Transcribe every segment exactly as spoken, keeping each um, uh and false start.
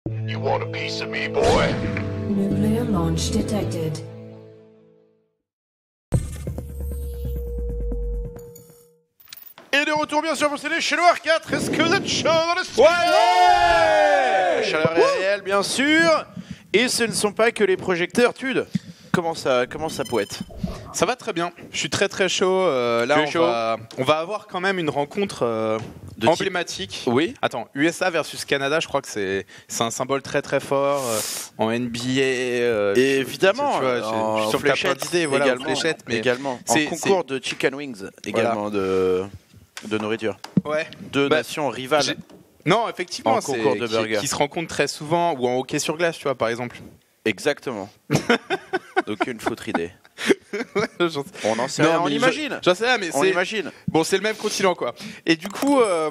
You want a piece of me, boy? Nuclear launch detected. Et de retour bien sûr pour C D chez Noir quatre. Est-ce que vous êtes chaud dans le studio? Ouais, la chaleur est réelle bien sûr. Et ce ne sont pas que les projecteurs. Tude, comment ça, comment ça poète? Ça va très bien, je suis très très chaud. Euh, là, Tu es on, chaud va, on va avoir quand même une rencontre euh, De emblématique. type- Oui. Attends, U S A versus Canada, je crois que c'est c'est un symbole très très fort euh, en N B A. euh, Et évidemment, tu vois, j'ai- en je suis sûr que t'as plein fléchette, d'idées, voilà, en également, fléchette, mais également. En c'est- concours de chicken wings, également de, de nourriture. Ouais. Deux Bah, nations rivales. j'ai- Non, effectivement, En c'est concours de qui, burgers. qui se rencontrent très souvent ou en hockey sur glace, tu vois, par exemple. Exactement. Aucune foutre idée. J'en- On en sait Non, rien, on mais je- imagine. J'en sais rien, mais On c'est imagine. bon, c'est le même continent, quoi. Et du coup, euh,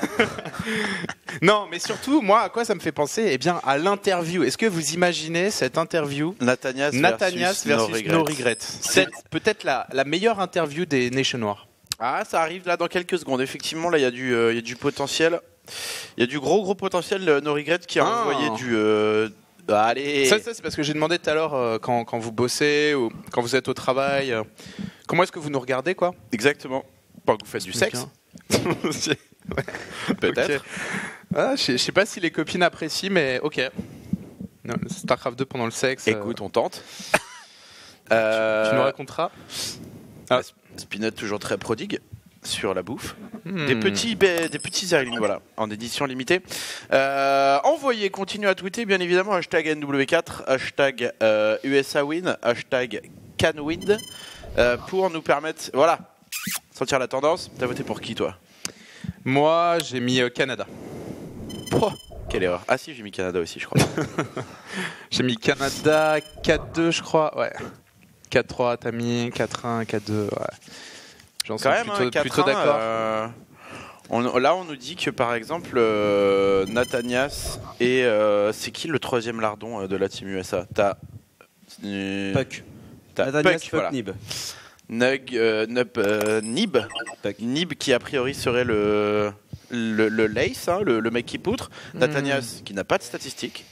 non, mais surtout, moi, à quoi ça me fait penser? Eh bien, à l'interview. Est-ce que vous imaginez cette interview? Nathanias, Nathanias versus No No Regrets. Regrets. C'est peut-être la, la meilleure interview des Nations Noirs. Ah, ça arrive là dans quelques secondes. Effectivement, là, il y, a du, euh, il y a du potentiel. Il y a du gros, gros potentiel. euh, No Regrets qui a Ah. envoyé du. euh, bah, allez. Ça, ça, c'est parce que j'ai demandé tout à l'heure euh, quand, quand vous bossez ou quand vous êtes au travail, euh, comment est-ce que vous nous regardez, quoi? Exactement. Pas que vous faites du sexe. Ouais. Peut-être. Ok. Ah, je sais- je sais pas si les copines apprécient, mais ok. Non, Starcraft deux pendant le sexe. euh, Écoute, on tente. tu Euh, nous raconteras. Ah. Spinot toujours très prodigue sur la bouffe. Hmm. Des petits, ba- des petits airlings, voilà, en édition limitée. Euh, envoyez, continuez à tweeter, bien évidemment, hashtag N W quatre, hashtag euh, U S A Win, hashtag CanWin, euh, pour nous permettre, voilà, sentir la tendance. T'as voté pour qui, toi? Moi, j'ai mis euh, Canada. Oh, quelle erreur. Ah si, j'ai mis Canada aussi, je crois. J'ai mis Canada quatre deux, je crois. Ouais. quatre trois, t'as mis quatre un, quatre deux. Ouais. J'en suis Quand même, plutôt, hein, quatre plutôt un, d'accord. euh, on- là, on nous dit que, par exemple, euh, Nathanias et euh, c'est qui le troisième lardon euh, de la team U S A? T'as... euh, Puck. T'as Nathanias Puck, voilà. Nib. Nug, euh, Nup, euh, Nib. Nib qui a priori serait le, le, le Lace, hein, le, le mec qui poutre. Hmm. Nathanias qui n'a pas de statistiques.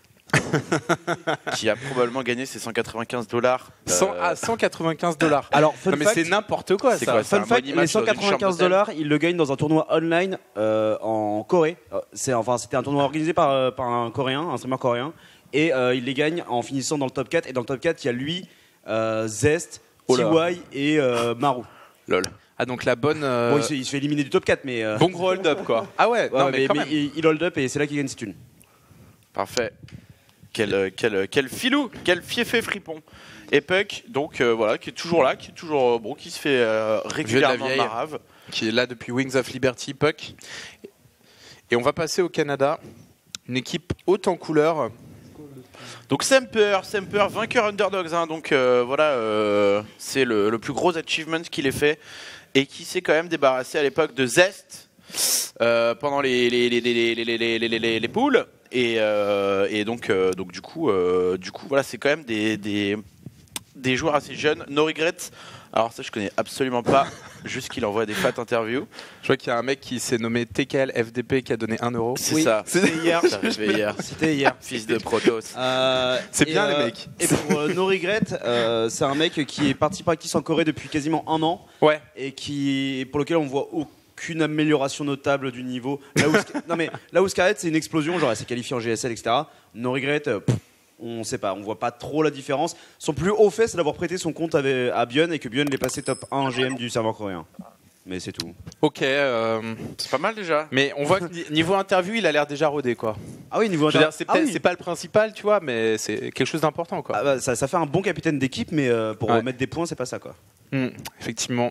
qui a probablement gagné ses cent quatre-vingt-quinze dollars. cent à cent quatre-vingt-quinze dollars. Alors, fun Non, mais fact, c'est n'importe quoi, C'est ça. quoi, c'est fun un fact, money les match dans cent une chambre quatre-vingt-quinze d'hôtel. dollars, il le gagne dans un tournoi online euh, en Corée. Euh, C'est enfin, c'était un tournoi organisé par, euh, par un Coréen, un streamer coréen, et euh, il les gagne en finissant dans le top quatre. Et dans le top quatre, il y a lui, euh, Zest, Oh là. T Y et euh, Maru. Lol. Ah, donc la bonne. euh, Bon, il, se, il se fait éliminer du top quatre, mais, euh, Bon gros hold-up, quoi. Ah ouais, ouais, non, ouais, mais, mais, quand mais même. il, il hold up et c'est là qu'il gagne ses thunes. Parfait. Quel, euh, quel, euh, quel filou, quel fiefé fripon. Et Puck, donc euh, voilà, qui est toujours là, qui est toujours euh, bon, qui se fait euh, régulièrement vieille. marave. Qui est là depuis Wings of Liberty, Puck. Et on va passer au Canada. Une équipe haute en couleur. Donc Semper, Semper, vainqueur Underdogs, hein, donc euh, voilà, euh, c'est le, le plus gros achievement qu'il ait fait et qui s'est quand même débarrassé à l'époque de Zest euh, pendant les, les, les, les, les, les, les, les, les, les poules et, euh, et donc, euh, donc du coup, euh, du coup voilà, c'est quand même des, des, des joueurs assez jeunes. No Regrets, alors ça je connais absolument pas, juste qu'il envoie des fat interviews. Je vois qu'il y a un mec qui s'est nommé T K L F D P qui a donné un euro. C'est Oui, ça, c'était hier. c'est arrivé hier. C'était hier. Fils de Protoss. Euh, C'est et, bien, les euh, mecs. Et pour euh, No Regrets, euh, c'est un mec qui est parti practice en Corée depuis quasiment un an Ouais. et qui, pour lequel on voit aucune amélioration notable du niveau. Là où, Sc- non mais là où Scarlett c'est une explosion, genre elle s'est qualifiée en G S L, et cetera. No Regrets, euh, pff, on sait pas, on voit pas trop la différence. Son plus haut fait, c'est d'avoir prêté son compte avec- à Bion et que Bion l'ait passé top un en G M du serveur coréen. Mais c'est tout. Ok. euh, C'est pas mal déjà. Mais on voit que ni- niveau interview, il a l'air déjà rodé, quoi. Ah oui, niveau Je veux inter- dire, c'est ah peut-être- oui. c'est pas le principal, tu vois, mais c'est quelque chose d'important, quoi. Ah bah, ça, ça fait un bon capitaine d'équipe, mais euh, pour Ouais. euh, mettre des points, c'est pas ça quoi. Hmm, effectivement.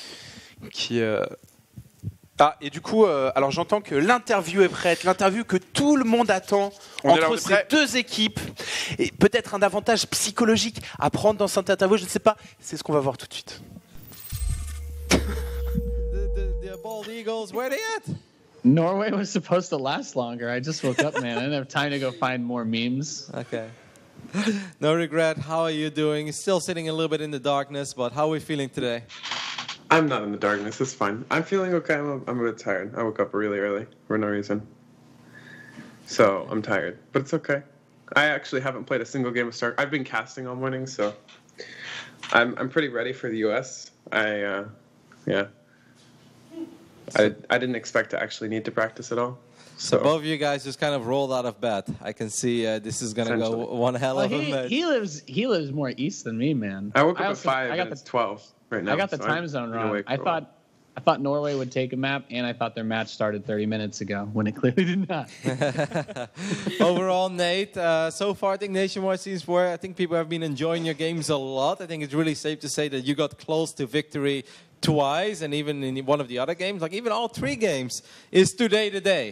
Qui. euh, Ah, et du coup, euh, alors j'entends que l'interview est prête, l'interview que tout le monde attend On est là, on entre est ces prêt. deux équipes. Et peut-être un avantage psychologique à prendre dans cette interview, je ne sais pas. C'est ce qu'on va voir tout de suite. The, the, the bald eagles, where they at? Norway was supposed to last longer. I just woke up, man. I didn't have time to go find more memes. Okay. No regret. How are you doing? Still sitting a little bit in the darkness, but how are we feeling today? I'm not in the darkness. It's fine. I'm feeling okay. I'm a, I'm a bit tired. I woke up really early for no reason. so I'm tired. But it's okay. I actually haven't played a single game of Star. I've been casting all morning, so I'm I'm pretty ready for the U S. I uh, yeah. I I didn't expect to actually need to practice at all. So So, both of you guys just kind of rolled out of bed. I can see uh, this is gonna go Essentially. one hell Well, of a he, match. he lives he lives more east than me, man. I woke up at also- five I got and the it's twelve right now. I got the so time I've zone been wrong. awake I for a thought while. I thought Norway would take a map, and I thought their match started thirty minutes ago when it clearly did not. Overall, Nate, uh, so far I think Nationwide seems where I think people have been enjoying your games a lot. I think it's really safe to say that you got close to victory twice, and even in one of the other games, like even all three games, is today the day.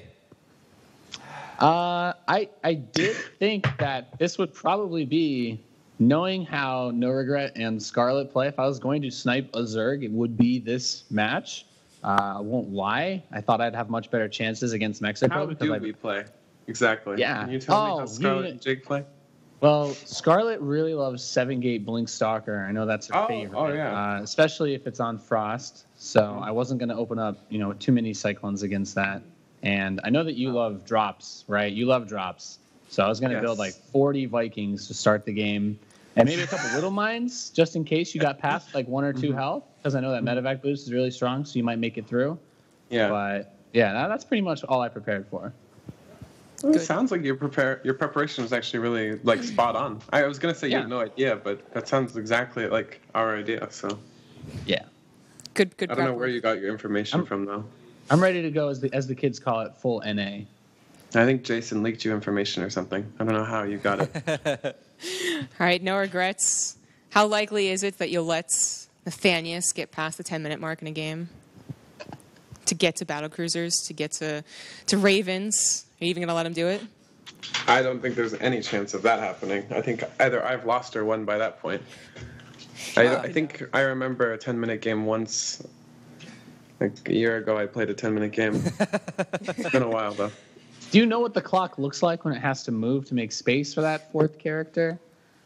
Uh, I I did think that this would probably be, knowing how No Regret and Scarlet play, if I was going to snipe a Zerg, it would be this match. Uh, I won't lie. I thought I'd have much better chances against Mexico. How because do I, we play? Exactly. Yeah. Can you tell me Oh, how you Scarlet didn't- and Jake play? Well, Scarlet really loves seven gate Blink Stalker. I know that's her Oh, favorite. oh, yeah. Uh, especially if it's on Frost. So I wasn't going to open up, you know, too many Cyclones against that. And I know that you love drops, right? You love drops. So I was going to Yes. build like forty Vikings to start the game. And maybe a couple little mines, just in case you got past like one or two health. Because I know that medevac boost is really strong, so you might make it through. Yeah. But yeah, that, that's pretty much all I prepared for. Well, it sounds like your prepare your preparation was actually really like spot on. I was gonna say you Yeah. had no idea, but that sounds exactly like our idea. So Yeah. Good, good. I don't know prep where work. you got your information from though. I'm ready to go, as the, as the kids call it, full N A. I think Jason leaked you information or something. I don't know how you got it. All right, no regrets. How likely is it that you'll let Nathanius get past the ten-minute mark in a game to get to battle cruisers, to get to to Ravens? Are you even going to let him do it? I don't think there's any chance of that happening. I think either I've lost or won by that point. I, I think I remember a ten minute game once. Like a year ago, I played a ten minute game. It's been a while though. Do you know what the clock looks like when it has to move to make space for that fourth character?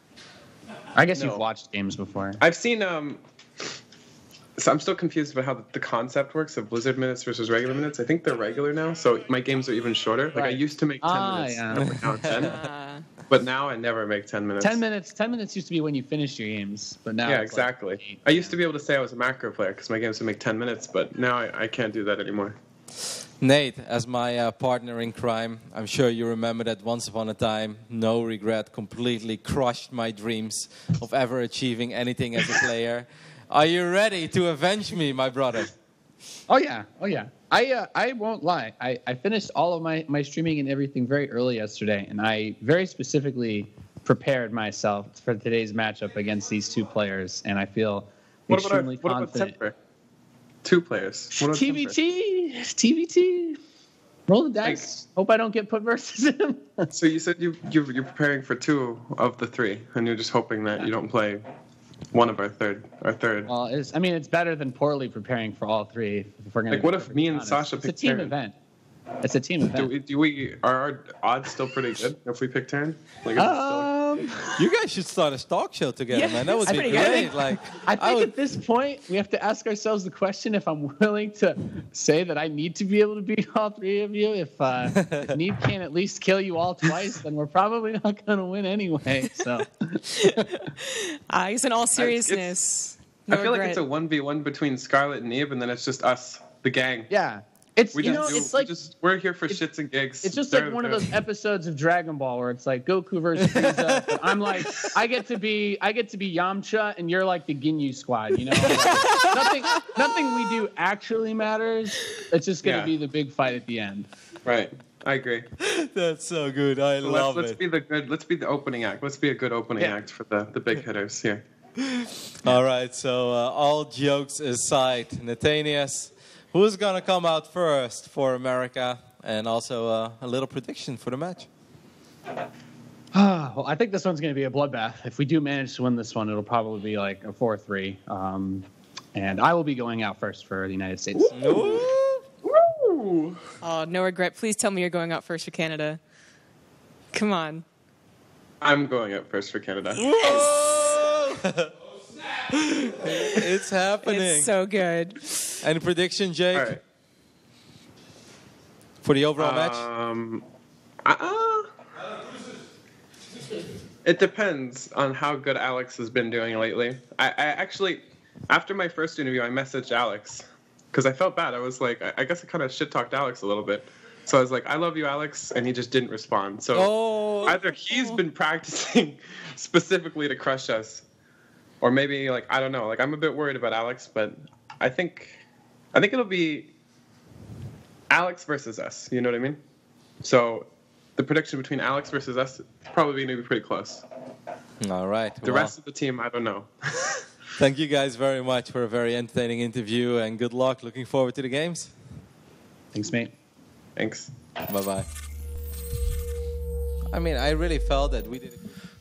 I guess No. you've watched games before. I've seen. Um, so I'm still confused about how the, the concept works of Blizzard minutes versus regular minutes. I think they're regular now, so my games are even shorter. Like I Right. used to make ten Ah, minutes, yeah. and we're now ten. Uh, But now I never make ten minutes. Ten minutes. Ten minutes used to be when you finished your games, but now Yeah, it's like exactly. eight. I used to be able to say I was a macro player because my games would make ten minutes, but now I, I can't do that anymore. Nate, as my uh, partner in crime, I'm sure you remember that once upon a time, No Regret completely crushed my dreams of ever achieving anything as a player. Are you ready to avenge me, my brother? Oh yeah, oh yeah. I uh, I won't lie. I, I finished all of my, my streaming and everything very early yesterday, and I very specifically prepared myself for today's matchup against these two players, and I feel What about, extremely what about confident. Temper? Two players. What about T V Temper? T, T V T. Roll the dice. Hope I don't get put versus him. So you said you, you you're preparing for two of the three, and you're just hoping that you don't play one of our third our third. Well, it's, I mean, it's better than poorly preparing for all three. If we're gonna Like, what be if me and honest. Sasha It's a pick team Terran? event. It's a team Do event. we, do we are our odds still pretty good if we pick turn? Like, is it still- Um, You guys should start a talk show together, Yeah, man. That would that's be pretty good. great. Like, I think would- at this point we have to ask ourselves the question: if I'm willing to say that I need to be able to beat all three of you, if, uh, if Need can at least kill you all twice, then we're probably not going to win anyway. So I guess in all seriousness, I no feel like regret. it's a one v one between Scarlet and Neve, and then it's just us, the gang. yeah, it's We you just know do, it's like we just we're here for shits and gigs. it's just They're- like one of they're- those episodes of Dragon Ball where it's like Goku versus Frieza. But I'm like, I get to be, I get to be Yamcha, and you're like the Ginyu Squad. You know, Like, nothing, nothing we do actually matters. It's just gonna Yeah. be the big fight at the end. Right. I agree. That's so good. I So love let's, let's it. be the good. Let's be the opening act. Let's be a good opening Yeah. act for the, the big hitters here. All right, so uh, all jokes aside, Nathanius, who's going to come out first for America? And also uh, a little prediction for the match. well, I think this one's going to be a bloodbath. If we do manage to win this one, it'll probably be like a four three. Um, and I will be going out first for the United States. Oh, no regret. Please tell me you're going out first for Canada. Come on. I'm going up first for Canada. It's happening. It's so good. Any prediction, Jake, All right. for the overall match? Um, Uh, it depends on how good Alex has been doing lately. I, I actually, after my first interview, I messaged Alex because I felt bad. I was like, I, I guess I kind of shit talked Alex a little bit. So I was like, I love you, Alex, and he just didn't respond. So Oh. either he's been practicing specifically to crush us, or maybe like I don't know. Like I'm a bit worried about Alex, but I think, I think it'll be Alex versus us. You know what I mean? So the prediction between Alex versus us is probably going to be pretty close. All right. The well, rest of the team, I don't know. Thank you guys very much for a very entertaining interview, and good luck. Looking forward to the games. Thanks, mate. Thanks. Bye bye. I mean, I really felt that we did.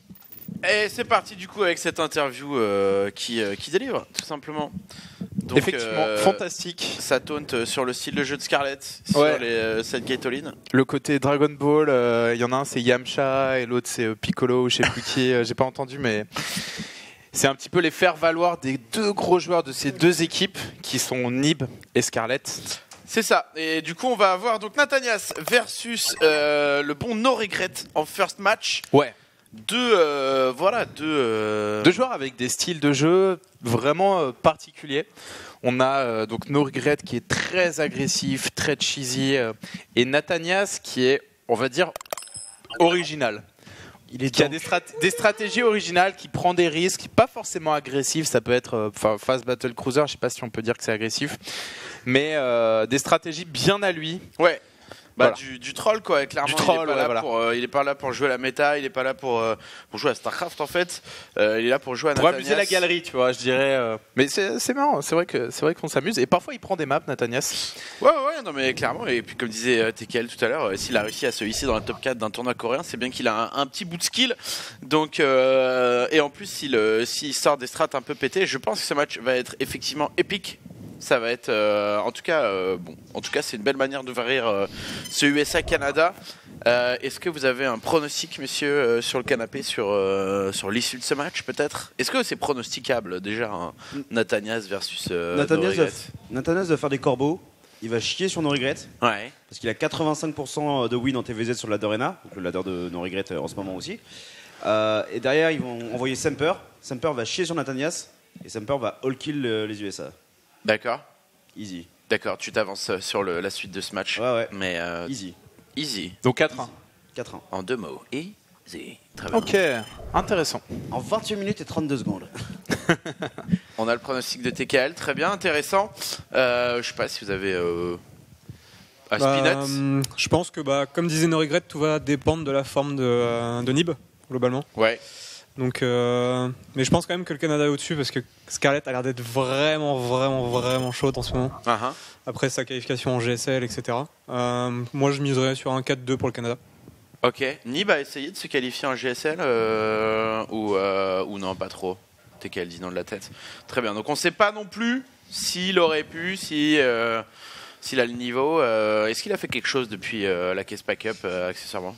Et c'est parti du coup avec cette interview euh, qui, euh, qui délivre, tout simplement. Donc, Effectivement, euh, fantastique. Ça taunte sur le style de jeu de Scarlett, sur Ouais. les euh, cette Gaitoline. Le côté Dragon Ball, il euh, y en a un c'est Yamcha et l'autre c'est euh, Piccolo, je sais plus qui, euh, j'ai pas entendu, mais c'est un petit peu les faire valoir des deux gros joueurs de ces deux équipes qui sont Nib et Scarlett. C'est ça. Et du coup, on va avoir donc Nathanias versus euh, le bon No Regret en first match. Ouais. Deux, euh, voilà, deux. Euh... Deux joueurs avec des styles de jeu vraiment euh, particuliers. On a euh, donc No Regret qui est très agressif, très cheesy, euh, et Nathanias qui est, on va dire, original. Il est qui a des, strat- des stratégies originales, qui prend des risques, pas forcément agressif. Ça peut être, enfin, euh, Fast Battle Cruiser. Je sais pas si on peut dire que c'est agressif, mais euh, des stratégies bien à lui. Ouais. Bah, Voilà. du, du troll quoi, clairement. Du troll, il, est pas ouais, là voilà. pour, euh, il est pas là pour jouer la méta, il est pas là pour, euh, pour jouer à Starcraft en fait. Euh, il est là pour jouer à Pour Nathanias. amuser la galerie, tu vois, je dirais. euh, Mais c'est, c'est marrant, c'est vrai que c'est vrai qu'on s'amuse. Et parfois, il prend des maps, Nathanias. Ouais, ouais, non, mais clairement. Et puis, comme disait euh, T K L tout à l'heure, euh, s'il a réussi à se hisser dans la top quatre d'un tournoi coréen, c'est bien qu'il a un, un petit bout de skill. Donc, euh, et en plus, s'il, euh, s'il sort des strats un peu pétés, je pense que ce match va être effectivement épique. Ça va être, euh, en tout cas, euh, bon, en tout cas, c'est une belle manière d'ouvrir euh, ce U S A Canada. Euh, est-ce que vous avez un pronostic, messieurs, euh, sur le canapé, sur euh, sur l'issue de ce match, peut-être? Est-ce que c'est pronosticable déjà, hein, Nathanias versus euh, Nathanias, No va, Regret? Nathanias va faire des corbeaux. Il va chier sur No Regret. Ouais. Parce qu'il a quatre-vingt-cinq pour cent de win en T V Z sur le ladder Arena, donc le ladder de No Regret en ce moment aussi. Euh, et derrière, ils vont envoyer Semper. Semper va chier sur Nathanias. Et Semper va all kill euh, les U S A. D'accord. Easy. D'accord, tu t'avances sur le, la suite de ce match. Ouais, ouais. Mais euh, Easy. easy. Donc quatre un. quatre un. En deux mots. Easy. Très bien. Ok, intéressant. En vingt-huit minutes et trente-deux secondes. On a le pronostic de T K L. Très bien, intéressant. Euh, je sais pas si vous avez. Euh... Ah, Bah, Spinat. euh, je pense que, bah, comme disait No Regret, tout va dépendre de la forme de, euh, de Nib, globalement. Ouais. Donc, euh, mais je pense quand même que le Canada est au-dessus parce que Scarlett a l'air d'être vraiment, vraiment, vraiment chaude en ce moment. Uh-huh. Après sa qualification en G S L, et cetera. Euh, moi, je miserais sur un quatre deux pour le Canada. Ok. Nib a essayé de se qualifier en G S L euh, ou, euh, ou non, pas trop. T K L dit non de la tête. Très bien. Donc on sait pas non plus s'il aurait pu, si. Euh, S'il a le niveau, euh, est-ce qu'il a fait quelque chose depuis euh, la Case Pack Up, euh, accessoirement?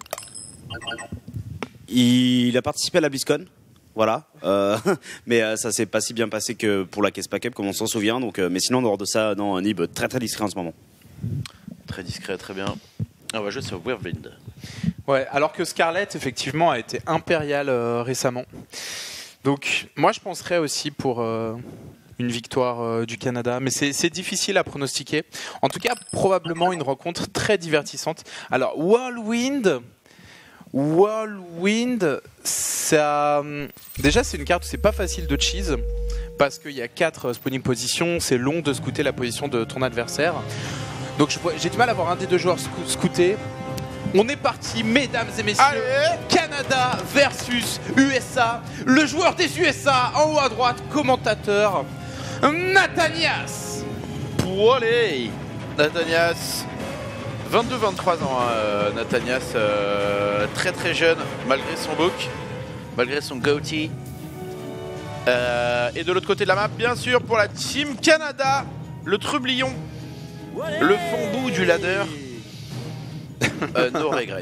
Il a participé à la BlizzCon. Voilà. Euh, mais euh, ça s'est pas si bien passé que pour la Case Pack Up, comme on s'en souvient. Donc, euh, mais sinon, en dehors de ça, non, un Nib très très discret en ce moment. Très discret, très bien. On va jouer sur Whirlwind. Ouais, alors que Scarlett, effectivement, a été impériale euh, récemment. Donc, moi, je penserais aussi pour euh, une victoire euh, du Canada. Mais c'est, c'est difficile à pronostiquer. En tout cas, probablement une rencontre très divertissante. Alors, Whirlwind... Whirlwind, ça... déjà, c'est une carte où c'est pas facile de cheese. Parce qu'il y a quatre spawning positions. C'est long de scouter la position de ton adversaire. Donc, je, j'ai du mal à avoir un des deux joueurs scou- scouter. On est parti, mesdames et messieurs. Allez, Canada versus U S A. Le joueur des U S A en haut à droite, commentateur Nathanias. Allez, Nathanias, vingt-deux vingt-trois ans, hein, euh, Nathanias, euh, très très jeune, malgré son look, malgré son goatee. Euh, et de l'autre côté de la map, bien sûr, pour la Team Canada, le trublion, le fond bout du ladder. Euh, no regret.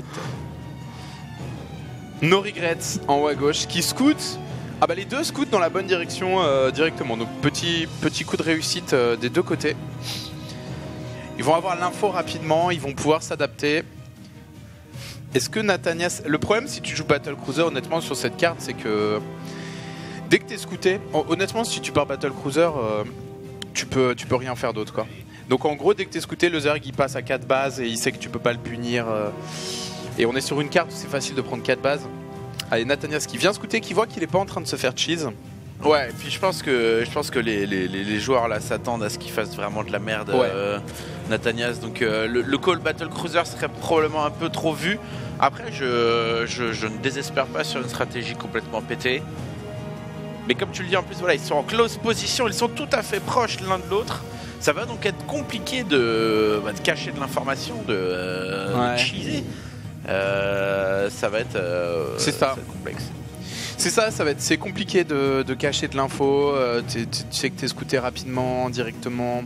No Regrets en haut à gauche qui scout. Ah bah les deux scoutent dans la bonne direction euh, directement. Donc petit, petit coup de réussite euh, des deux côtés. Ils vont avoir l'info rapidement, ils vont pouvoir s'adapter. Est-ce que Nathanias... Le problème si tu joues Battle Cruiser honnêtement sur cette carte c'est que dès que t'es scouté, honnêtement si tu pars Battle Cruiser euh, tu, peux, tu peux rien faire d'autre quoi. Donc en gros dès que t'es scouté le Zerg il passe à quatre bases et il sait que tu peux pas le punir euh, et on est sur une carte où c'est facile de prendre quatre bases. Allez Nathanias qui vient scouter, qui voit qu'il est pas en train de se faire cheese. Ouais, et puis je pense que je pense que les, les, les joueurs là s'attendent à ce qu'ils fassent vraiment de la merde, ouais. euh, Nathanias. Donc euh, le, le call Battle Cruiser serait probablement un peu trop vu. Après, je, je, je ne désespère pas sur une stratégie complètement pétée. Mais comme tu le dis en plus, voilà, ils sont en close position, ils sont tout à fait proches l'un de l'autre. Ça va donc être compliqué de, bah, de cacher de l'information, de, euh, ouais. de cheeser. Euh, ça va être, euh, c'est ça. ça va être complexe. C'est ça, ça va être, c'est compliqué de, de cacher de l'info. Euh, tu sais que t'es scouté rapidement, directement.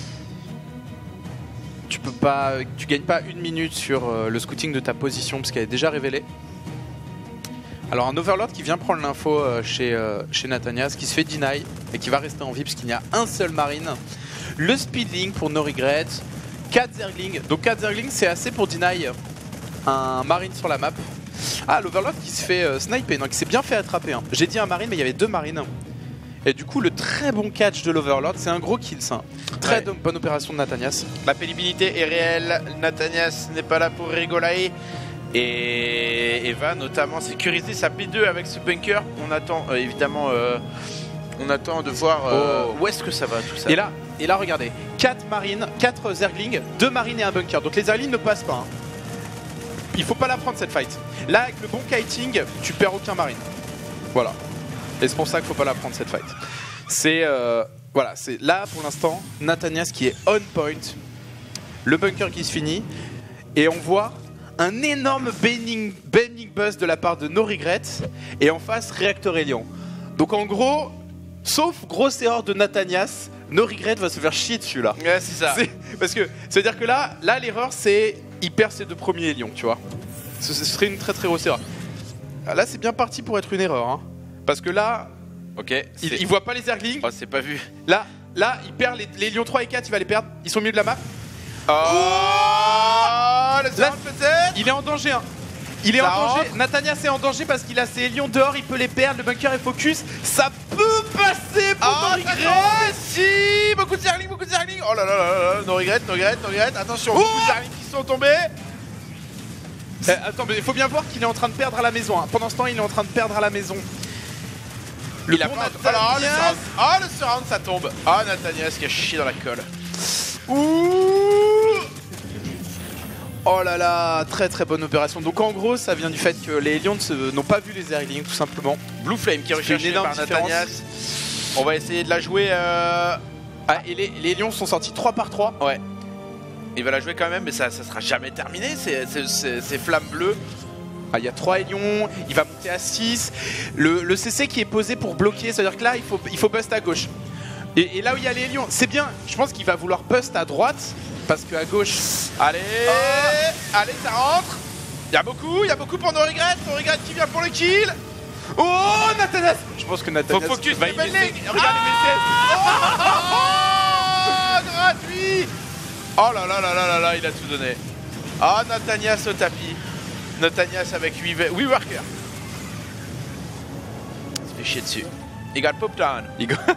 Tu peux pas, tu gagnes pas une minute sur euh, le scouting de ta position parce qu'elle est déjà révélée. Alors un Overlord qui vient prendre l'info euh, chez, euh, chez Nathanias, qui se fait deny et qui va rester en vie parce qu'il n'y a un seul marine. Le speedling pour No Regret, quatre Zerglings. Donc quatre Zerglings c'est assez pour deny un marine sur la map. Ah, l'Overlord qui se fait euh, sniper, donc il s'est bien fait attraper. Hein. J'ai dit un marine, mais il y avait deux marines. Et du coup, le très bon catch de l'Overlord, c'est un gros kill, ça. Très ouais. bonne opération de Nathanias. La pénibilité est réelle. Nathanias n'est pas là pour rigoler. Et, et va notamment sécuriser sa P deux avec ce bunker. On attend euh, évidemment, euh, on attend de voir euh, oh. où est-ce que ça va tout ça. Et là, et là regardez, quatre marines, quatre Zerglings, deux marines et un bunker. Donc les Zerglings ne passent pas. Hein. Il faut pas la prendre cette fight. Là avec le bon kiting, tu perds aucun marine. Voilà. Et c'est pour ça qu'il faut pas la prendre cette fight. C'est euh, voilà, c'est là pour l'instant Nathanias qui est on point. Le bunker qui se finit et on voit un énorme banning, banning buzz de la part de No Regret et en face Reactor Elion. Donc en gros, sauf grosse erreur de Nathanias, No Regret va se faire chier dessus là. Ouais, c'est ça. C'est, parce que ça veut dire que là, là l'erreur c'est il perd ses deux premiers lions, tu vois. Ce, ce serait une très très grosse erreur. Là, c'est bien parti pour être une erreur, hein. Parce que là, ok, il, il voit pas les Zerglings. Oh, c'est pas vu. Là, là, il perd les, les lions trois et quatre, il va les perdre. Ils sont au milieu de la map. Oh, oh le là, peut-être. Il est en danger, hein. Il est ça en danger. Rentre. Nathanias est en danger parce qu'il a ses lions dehors, il peut les perdre. Le bunker est focus. Ça peut passer pour oh, No Regret. Si, beaucoup de Zerglings, beaucoup de Zerglings. Oh là là là là, No Regret, No Regret, No Regret. Attention, oh beaucoup de Zerglings qui sont tombés. Euh, attends, mais il faut bien voir qu'il est en train de perdre à la maison. Hein. Pendant ce temps, il est en train de perdre à la maison. Le il a pas... Alors, le surround. Oh, le surround, ça tombe. Ah, oh, Nathanias qui a chié dans la colle. Ouh. Oh là là, très très bonne opération. Donc en gros, ça vient du fait que les Lions n'ont pas vu les Zerglings, tout simplement. Blue Flame qui est recherché par Nathanias. On va essayer de la jouer. Euh... Ah, et les, les Lions sont sortis trois par trois. Ouais. Il va la jouer quand même, mais ça, ça sera jamais terminé, ces, ces, ces, ces flammes bleues. Ah, il y a trois Lions, il va monter à six. Le, le C C qui est posé pour bloquer, c'est-à-dire que là, il faut, il faut bust à gauche. Et, et là où il y a les Lions, c'est bien, je pense qu'il va vouloir bust à droite, parce qu'à gauche... Allez, oh. Allez, ça rentre. Il y a beaucoup, il y a beaucoup pour No Regret. No Regret qui vient pour le kill. Oh, Nathanias. Je pense que Nathanias faut focus, va y laisser... Regarde ah les V C S. Oh, oh, gratuit. Oh là là là là là là, il a tout donné. Ah, oh, Nathanias au tapis. Nathanias avec huit workers. Il se fait chier dessus. Il got pop down. Il got...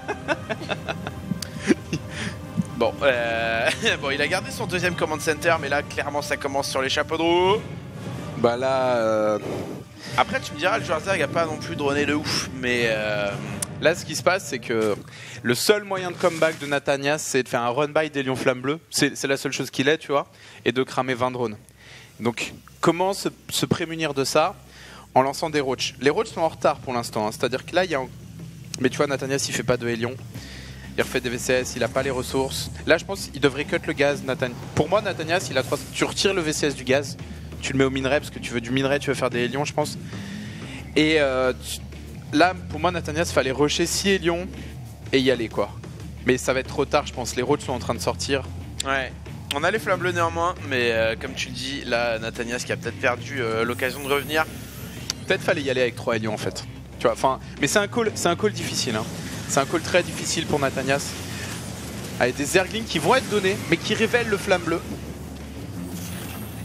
bon, euh... bon, il a gardé son deuxième command center, mais là, clairement, ça commence sur les chapeaux de roue. Bah là... Euh... Après, tu me diras, le joueur Zerg a pas non plus droné de ouf, mais... Euh... Là, ce qui se passe, c'est que le seul moyen de comeback de Nathanias, c'est de faire un run-by des Lions Flammes Bleues. C'est, c'est la seule chose qu'il ait, tu vois, et de cramer vingt drones. Donc, comment se, se prémunir de ça? En lançant des roaches. Les roaches sont en retard pour l'instant, hein. C'est-à-dire que là, il y a... Un... Mais tu vois, Nathanias, il fait pas de Hélion. Il refait des V C S, il a pas les ressources. Là, je pense qu'il devrait cut le gaz, Nathan. Pour moi, Nathanias, il a trois... Tu retires le V C S du gaz, tu le mets au minerai, parce que tu veux du minerai, tu veux faire des Hélions, je pense. Et... Euh, tu... Là, pour moi, Nathanias, fallait rusher six Hélions et y aller, quoi. Mais ça va être trop tard, je pense. Les roads sont en train de sortir. Ouais. On a les flammes bleues néanmoins, mais euh, comme tu le dis, là, Nathanias qui a peut-être perdu euh, l'occasion de revenir. Peut-être fallait y aller avec trois Hélions, en fait. Tu vois, enfin... Mais c'est un call, c'est un call difficile, hein. C'est un call très difficile pour Nathanias. Avec des Zerglings qui vont être donnés, mais qui révèlent le flamme bleu.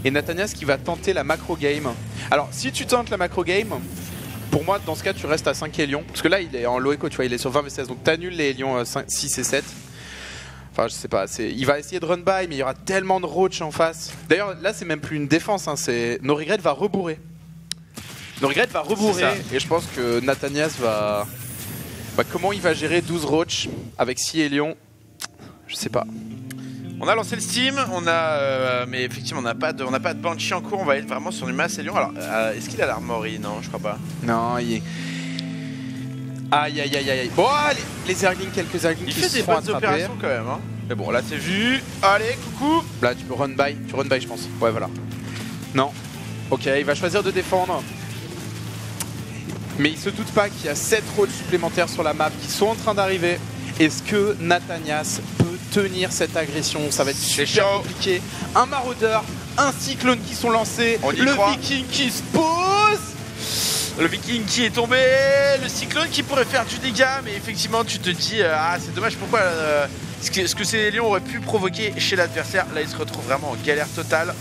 et Nathanias qui va tenter la macro game. Alors si tu tentes la macro game, pour moi dans ce cas tu restes à cinq Hélions, parce que là il est en low echo, tu vois, il est sur vingt V C S, donc t'annules les Hélions euh, cinq, six et sept. Enfin je sais pas, c'est... il va essayer de run by mais il y aura tellement de roach en face. D'ailleurs là c'est même plus une défense, hein, c'est... No Regret va rebourrer. No Regret va rebourrer et je pense que Nathanias va... Bah, comment il va gérer douze roach avec six Hélions, je sais pas. On a lancé le Steam, on a, euh, mais effectivement on n'a pas de, on n'a pas de Banshee en cours, on va être vraiment sur du masse Hélion. Alors, euh, est-ce qu'il a l'armory? Non, je crois pas. Non, il est... Aïe aïe aïe aïe. Bon, les, les Zerglings, quelques Zerglings il qui fait se des font bonnes attraper. opérations quand même. Hein. Mais bon, là c'est vu. Allez, coucou. Là tu peux run by, tu run by je pense. Ouais voilà. Non. Ok, il va choisir de défendre. Mais il se doute pas qu'il y a sept roads supplémentaires sur la map qui sont en train d'arriver. Est-ce que Nathanias peut tenir cette agression? Ça va être super compliqué. Un maraudeur, un cyclone qui sont lancés, On y le croit. viking qui se pose. Le viking qui est tombé, le cyclone qui pourrait faire du dégât, mais effectivement tu te dis euh, ah c'est dommage, pourquoi euh, ce, que, ce que ces lions auraient pu provoquer chez l'adversaire. Là il se retrouve vraiment en galère totale.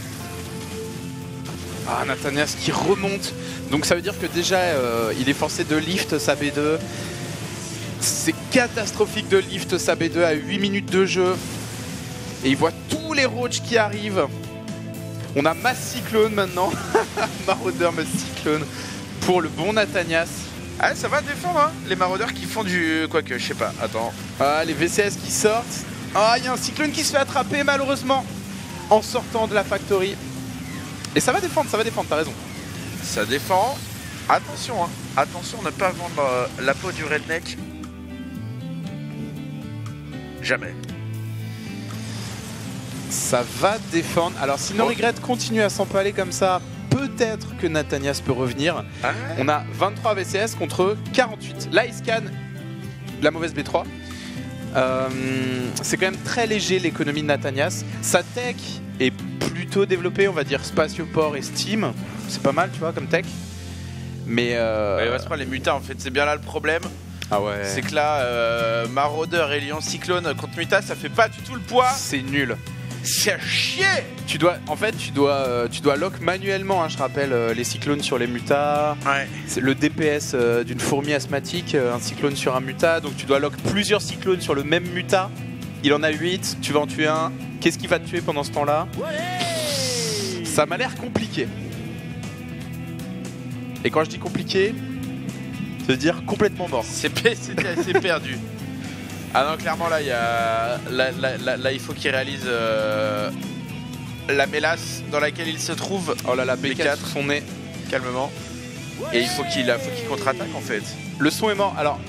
Ah, Nathanias qui remonte. Donc ça veut dire que déjà euh, il est forcé de lift sa B deux. C'est catastrophique de lift sa B deux à huit minutes de jeu. Et il voit tous les roaches qui arrivent. On a Mass Cyclone maintenant. Maraudeur Mass Cyclone pour le bon Nathanias. Ah ça va défendre hein, les maraudeurs qui font du... Quoique, je sais pas, attends. Ah, les V C S qui sortent. Ah, il y a un cyclone qui se fait attraper malheureusement en sortant de la factory. Et ça va défendre, ça va défendre, t'as raison. Ça défend. Attention, hein. Attention, ne pas vendre euh, la peau du redneck. Jamais. Ça va défendre. Alors si No Regret continue à s'empaler comme ça, peut-être que Nathanias peut revenir. Ah. On a vingt-trois V C S contre quarante-huit. Là il scanne la mauvaise B trois. Euh, c'est quand même très léger l'économie de Nathanias. Sa tech est plutôt développée, on va dire Spatioport et Steam. C'est pas mal tu vois comme tech. Mais euh... ouais, il va se prendre les mutas en fait, c'est bien là le problème. Ah ouais. C'est que là, euh, Maraudeur et Lion Cyclone contre Muta, ça fait pas du tout le poids. C'est nul. C'est à chier. Tu dois, en fait, tu dois, euh, tu dois lock manuellement. Hein, je rappelle euh, les cyclones sur les mutas. Ouais. C'est le D P S euh, d'une fourmi asthmatique, euh, un cyclone sur un muta. Donc tu dois lock plusieurs cyclones sur le même muta. Il en a huit. Tu vas en tuer un. Qu'est-ce qui va te tuer pendant ce temps-là? Ça m'a l'air compliqué. Et quand je dis compliqué, ça veut dire complètement mort. C'est assez perdu. Ah non, clairement là, il y a là, là, là, là, il faut qu'il réalise euh, la mélasse dans laquelle il se trouve. Oh là là, B quatre, B quatre. son nez, calmement. Et il faut qu'il faut qu'il contre-attaque en fait. Le son est mort. Alors,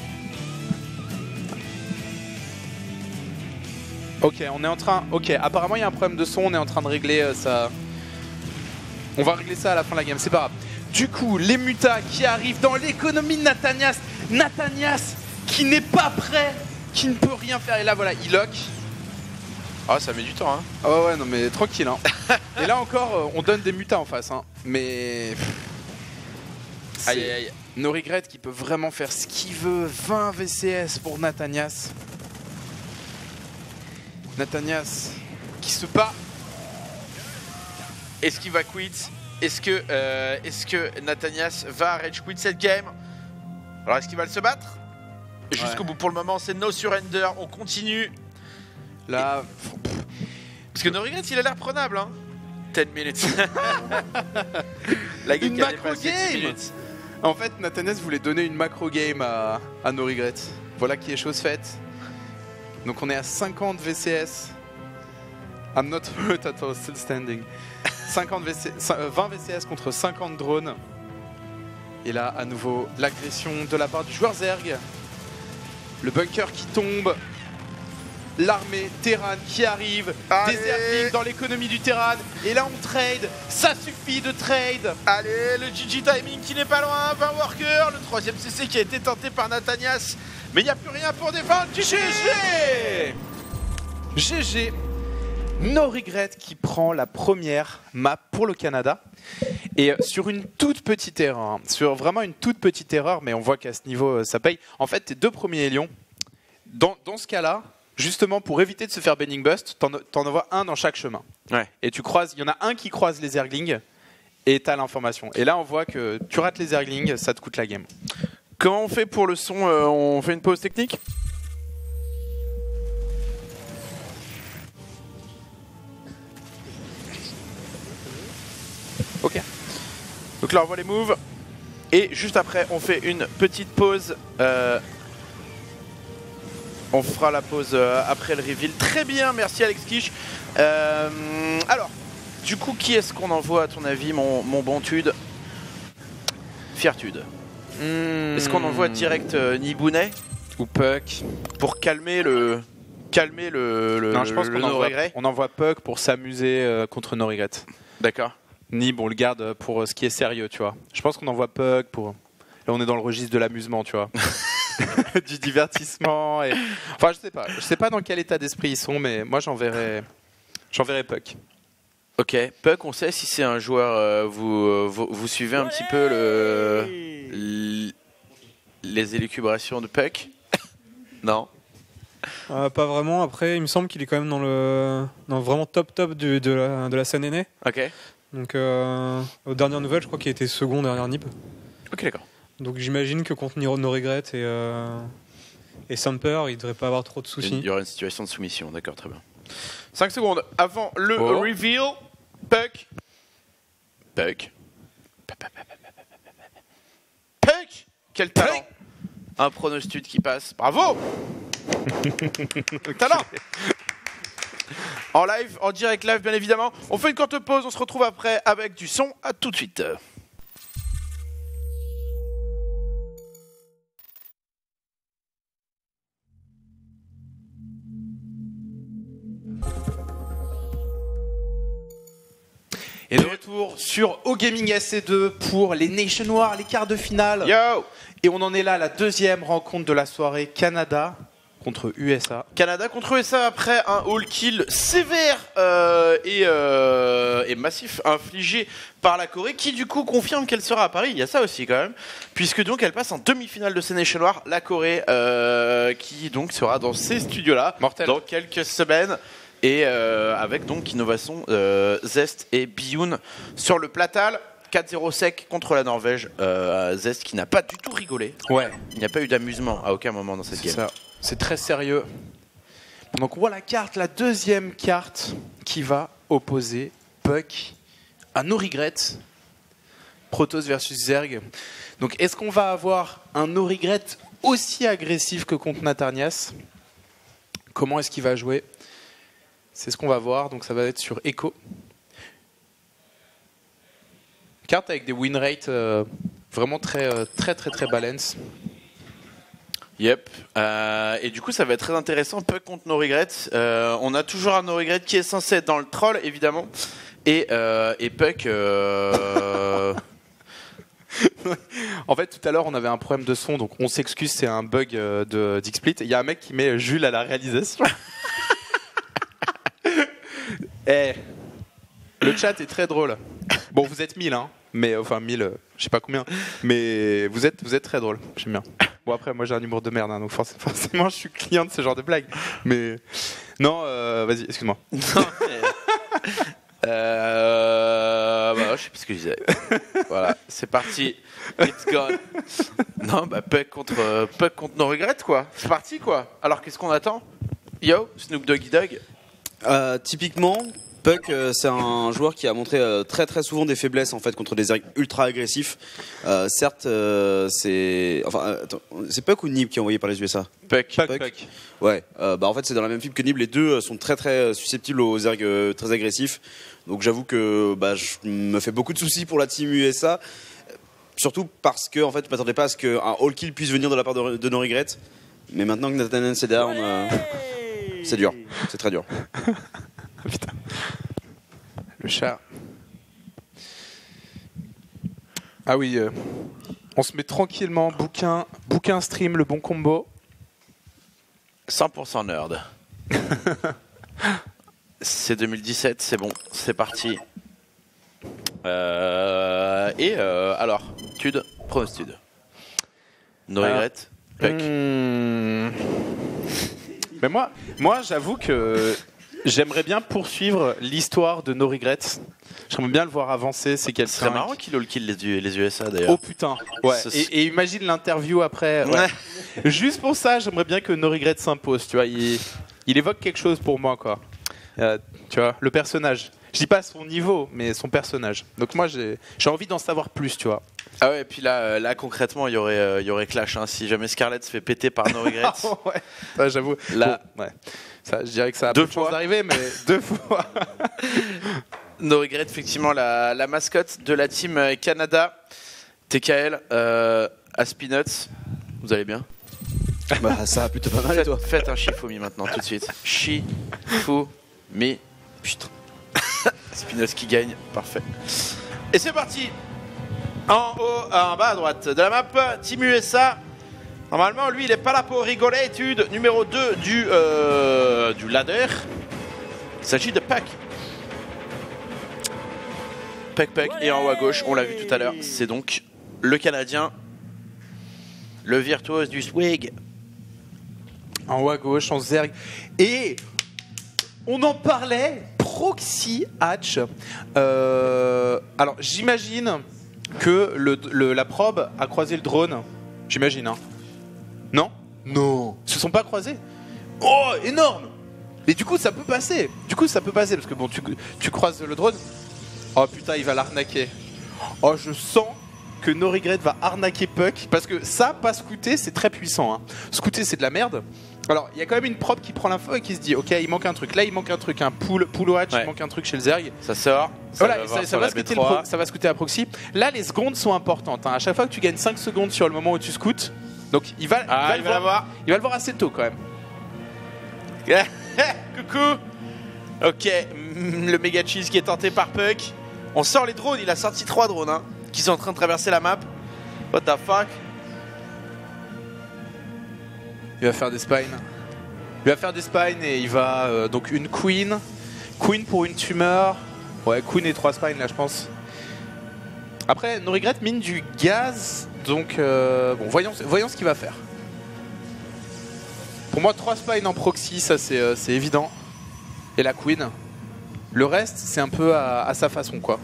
ok, on est en train. Ok, apparemment il y a un problème de son. On est en train de régler euh, ça. On va régler ça à la fin de la game. C'est pas grave. Du coup, les mutas qui arrivent dans l'économie de Nathanias. Nathanias qui n'est pas prêt, qui ne peut rien faire. Et là, voilà, il lock. Ah, ça met du temps, hein. Ah ouais, ouais, non, mais tranquille, hein. Et là encore, on donne des mutas en face, hein. Mais. Aïe, aïe, aïe. No Regret qui peut vraiment faire ce qu'il veut. vingt V C S pour Nathanias. Nathanias qui se bat. Est-ce qu'il va quit? Est-ce que, euh, est-ce que Nathanias va rage quit cette game? Alors est-ce qu'il va se battre jusqu'au ouais. bout? Pour le moment c'est no surrender, on continue. Là, et... parce que No Regret il a l'air prenable hein. dix minutes. La game une qui a macro dépassé dix game. minutes. En fait, Nathanias voulait donner une macro game à, à No Regret. Voilà qui est chose faite. Donc on est à cinquante V C S. I'm not hurt at all, still standing. cinquante V C S, vingt V C S contre cinquante drones. Et là, à nouveau, l'agression de la part du joueur Zerg. Le bunker qui tombe. L'armée Terran qui arrive. Allez. Des Zerglings dans l'économie du Terran. Et là, on trade. Ça suffit de trade. Allez, le G G timing qui n'est pas loin. vingt workers. Le troisième C C qui a été tenté par Nathanias. Mais il n'y a plus rien pour défendre. G G. G G. No Regret qui prend la première map pour le Canada. Et sur une toute petite erreur, hein, sur vraiment une toute petite erreur, mais on voit qu'à ce niveau ça paye. En fait, tes deux premiers Hélions, dans, dans ce cas-là, justement pour éviter de se faire Banning Bust, t'en, t'en envoies un dans chaque chemin. Ouais. Et tu croises, il y en a un qui croise les Zerglings et t'as l'information. Et là on voit que tu rates les Zerglings, ça te coûte la game. Comment on fait pour le son euh, On fait une pause technique? Ok. Donc là on voit les moves. Et juste après on fait une petite pause. Euh, on fera la pause euh, après le reveal. Très bien, merci Alex Kish. Euh, alors, du coup, qui est-ce qu'on envoie à ton avis, mon, mon bon Tude? Fiertude. Mmh. Est-ce qu'on envoie direct euh, Nibounet ou Puck pour calmer le calmer le, le Non, je pense le qu'on no envoie, regret. on envoie Puck pour s'amuser euh, contre No Regret. D'accord. Nib, on le garde pour ce qui est sérieux, tu vois. Je pense qu'on envoie Puck pour... Là, on est dans le registre de l'amusement, tu vois. Du divertissement. Et... Enfin, je sais pas. Je sais pas dans quel état d'esprit ils sont, mais moi, j'enverrai, j'enverrai Puck. Ok. Puck, on sait si c'est un joueur... Euh, vous, euh, vous, vous suivez un petit peu le, l- les élucubrations de Puck? Non. Euh, pas vraiment. Après, il me semble qu'il est quand même dans le, dans le vraiment top top du- de, la, de la scène aînée. Ok. Donc, euh, aux dernières nouvelles, je crois qu'il était second derrière Nib. Ok, d'accord. Donc, j'imagine que contre No Regret et, euh, et Samper, il devrait pas avoir trop de soucis. Il y aura une situation de soumission, d'accord, très bien. cinq secondes avant le Oh. reveal. Puck. Puck. Puck. Quel talent. Un pronostud qui passe. Bravo. Talent. En live, en direct live, bien évidemment. On fait une courte pause, on se retrouve après avec du son. À tout de suite. Et de retour sur O Gaming S C deux pour les Nations Noirs, les quarts de finale. Yo. Et on en est là, la deuxième rencontre de la soirée, Canada contre U S A. Canada contre U S A après un all kill sévère euh, et, euh, et massif infligé par la Corée, qui du coup confirme qu'elle sera à Paris. Il y a ça aussi quand même, puisque donc elle passe en demi-finale de ces Nations Noirs, la Corée euh, qui donc sera dans ces studios-là Mortel. dans quelques semaines. Et euh, avec donc Innovation, euh, Zest et Biyun sur le platal. quatre zéro sec contre la Norvège. Euh, Zest qui n'a pas du tout rigolé. Ouais. Il n'y a pas eu d'amusement à aucun moment dans cette C'est game. ça. C'est très sérieux. Donc on voit la carte, la deuxième carte qui va opposer Puck à No Regret. Protoss versus Zerg. Donc est-ce qu'on va avoir un No Regret aussi agressif que contre Natarnias? Comment est-ce qu'il va jouer? C'est ce qu'on va voir. Donc ça va être sur Echo. Carte avec des win rates euh, vraiment très euh, très très très balance. Yep. Euh, et du coup, ça va être très intéressant. Puck contre No Regret. Euh, on a toujours un No Regret qui est censé être dans le troll, évidemment. Et, euh, et Puck. Euh... En fait, tout à l'heure, on avait un problème de son, donc on s'excuse, c'est un bug euh, de d'Xsplit. Il y a un mec qui met Jules à la réalisation. Eh, le chat est très drôle. Bon, vous êtes mille, hein. Mais enfin mille, euh, je sais pas combien. Mais vous êtes, vous êtes très drôle. J'aime bien. Bon après, moi j'ai un humour de merde, hein, donc forcément, forcément, je suis client de ce genre de blague. Mais non, euh, vas-y, excuse-moi. Non, mais... euh... bah, je sais plus ce que je disais. Voilà, c'est parti. It's gone. Non, bah Puck contre euh, Puck contre No Regret, quoi. C'est parti, quoi. Alors qu'est-ce qu'on attend? Yo, Snoop Doggy Dogg. Euh, typiquement, Puck, euh, c'est un joueur qui a montré euh, très très souvent des faiblesses en fait contre des Zerg ultra agressifs. Euh, certes, euh, c'est enfin, euh, attends, c'est Puck ou Nib qui est envoyé par les U S A? Puck. Puck, Puck. Puck. Ouais, euh, bah en fait c'est dans la même fibre que Nib. Les deux euh, sont très très susceptibles aux Zerg euh, très agressifs. Donc j'avoue que bah, je me fais beaucoup de soucis pour la team U S A. Surtout parce que en fait, je m'attendais pas à ce qu'un all kill puisse venir de la part de, de No Regret. Mais maintenant que Nathaniel c'est down, euh, c'est dur, c'est très dur. Putain. Le chat. Ah oui, euh, on se met tranquillement, bouquin, bouquin stream, le bon combo. cent pour cent nerd. C'est deux mille dix-sept, c'est bon, c'est parti. Euh, et euh, alors, Tude, pronostud. No Alors, Regret, Puck. Hmm. Mais moi, moi j'avoue que j'aimerais bien poursuivre l'histoire de No Regrets. J'aimerais bien le voir avancer. C'est quelqu'un. C'est marrant qu'il all kill les, U- les U S A d'ailleurs. Oh putain. Ouais. Ce- Et, et imagine l'interview après. Ouais. Juste pour ça, j'aimerais bien que No Regrets s'impose. Tu vois, il, il évoque quelque chose pour moi, quoi. Euh, tu vois, le personnage. Je dis pas son niveau, mais son personnage. Donc moi, j'ai j'ai envie d'en savoir plus, tu vois. Ah ouais, et puis là, euh, là concrètement, il y aurait, euh, il y aurait clash. Hein, si jamais Scarlett se fait péter par No Regrets. Ouais. Ça, j'avoue. Là, Bon, ouais. Ça, je dirais que ça a Deux peu de chance fois. d'arriver, mais deux fois. No Regrets, effectivement, la, la mascotte de la team euh, Canada. T K L, euh, Aspinuts. Vous allez bien? Bah, ça va plutôt pas mal, et Faites, toi? faites un Shifumi maintenant, tout de suite. Shifumi. Putain. Aspinuts qui gagne, parfait. Et c'est parti. En haut, en bas à droite de la map, Team U S A. Normalement, lui, il est pas là pour rigoler. Étude numéro deux du, euh, du ladder. Il s'agit de Puck. Puck Puck. Et en haut à gauche, on l'a vu tout à l'heure, c'est donc le Canadien, le virtuose du swing. En haut à gauche, en Zerg. Et on en parlait, Proxy Hatch. Euh, alors, j'imagine que le, le- la probe a croisé le drone. J'imagine, hein. Non? Non. Ils se sont pas croisés? Oh, énorme! Et du coup, ça peut passer. Du coup, ça peut passer. Parce que bon, tu, tu croises le drone. Oh putain, il va l'arnaquer. Oh, je sens que No Regret va arnaquer Puck. Parce que ça, pas scouter, c'est très puissant. Hein. Scouter, c'est de la merde. Alors, il y a quand même une probe qui prend l'info et qui se dit, ok, il manque un truc. Là, il manque un truc, un pool, pool watch, Ouais. il manque un truc chez le Zerg. Ça sort. Ça Voilà, va et voir ça, ça sur va la scouter B le trois. pro- ça va scouter la proxy. Là, les secondes sont importantes. Hein. À chaque fois que tu gagnes cinq secondes sur le moment où tu scoutes, donc il va, Ah, va il le va voir, l'avoir. il va le voir assez tôt quand même. Coucou. Ok, mm, le méga cheese qui est tenté par Puck. On sort les drones, il a sorti trois drones hein, qui sont en train de traverser la map. What the fuck? Il va faire des spines. Il va faire des spines et il va euh, donc une queen, queen pour une tumeur. Ouais, queen et trois spines là, je pense. Après, No Regret mine du gaz, donc euh, bon, voyons, voyons ce qu'il va faire. Pour moi, trois spines en proxy, ça c'est euh, c'est évident. Et la queen. Le reste, c'est un peu à, à sa façon, quoi.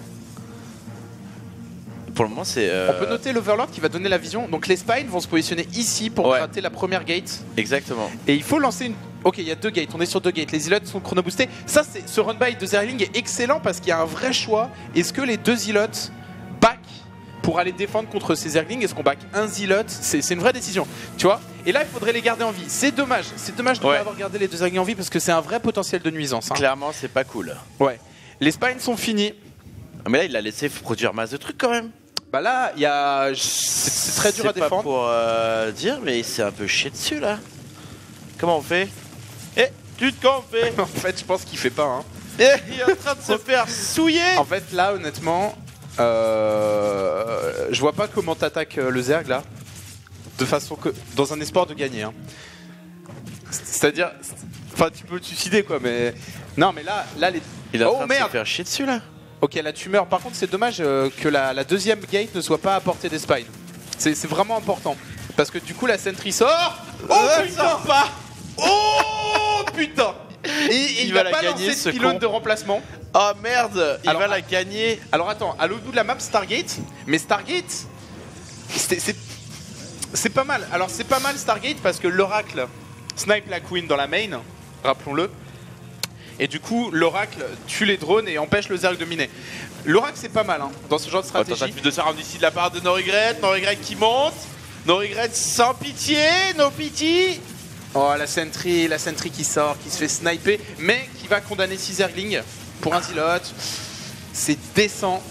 Pour le moment, c'est. euh, On peut noter l'Overlord qui va donner la vision. Donc les spines vont se positionner ici pour Ouais. gratter la première gate. Exactement. Et il faut lancer une. Ok, il y a deux gates, on est sur deux gates. Les ilots sont chrono-boostés. Ça, c'est ce run-by de Zerling est excellent parce qu'il y a un vrai choix. Est-ce que les deux ilots back pour aller défendre contre ces Zerglings? Est-ce qu'on back un zilot? C'est c'est une vraie décision, tu vois. Et là, il faudrait les garder en vie. C'est dommage. C'est dommage de ne Ouais. pas avoir gardé les deux Zerglings en vie parce que c'est un vrai potentiel de nuisance. Hein. Clairement, c'est pas cool. Ouais. Les spines sont finis. Ah, mais là, il a laissé produire masse de trucs quand même. Bah là, il y a. C'est c'est très dur à C'est pas défendre. pour euh, dire, mais c'est un peu chier dessus là. Comment on fait? Eh, tu te qu'on fait? En fait, je pense qu'il fait pas. Hein. Eh, il est en train de se faire souiller. En fait, là, honnêtement, euh, je vois pas comment t'attaques euh, le Zerg là, de façon que dans un espoir de gagner. Hein. C'est-à-dire, enfin, tu peux te suicider quoi, mais non, mais là, là les. Il est en Oh train de merde. se faire chier dessus là. Ok, la tumeur. Par contre, c'est dommage euh, que la, la deuxième gate ne soit pas à portée des spines. C'est c'est vraiment important parce que du coup, la sentry sort. Oh Euh, putain sort pas. Oh putain. Et, et Il il, va va la pas gagner, lancer ce de pylône con. de remplacement. Oh merde, il Alors, va la gagner. Alors attends, à l'autre bout de la map Stargate, mais Stargate, c'est- c'est c'est pas mal. Alors c'est pas mal Stargate parce que l'Oracle snipe la Queen dans la main, rappelons-le. Et du coup, l'Oracle tue les drones et empêche le Zerg de miner. L'Oracle c'est pas mal hein, dans ce genre de Attends, stratégie. plus de ça ici de la part de No Regret. No Regret qui monte. No Regret sans pitié. No pity. Oh la sentry, la sentry qui sort, qui se fait sniper, mais qui va condamner six Zerglings pour un zilot. C'est décent.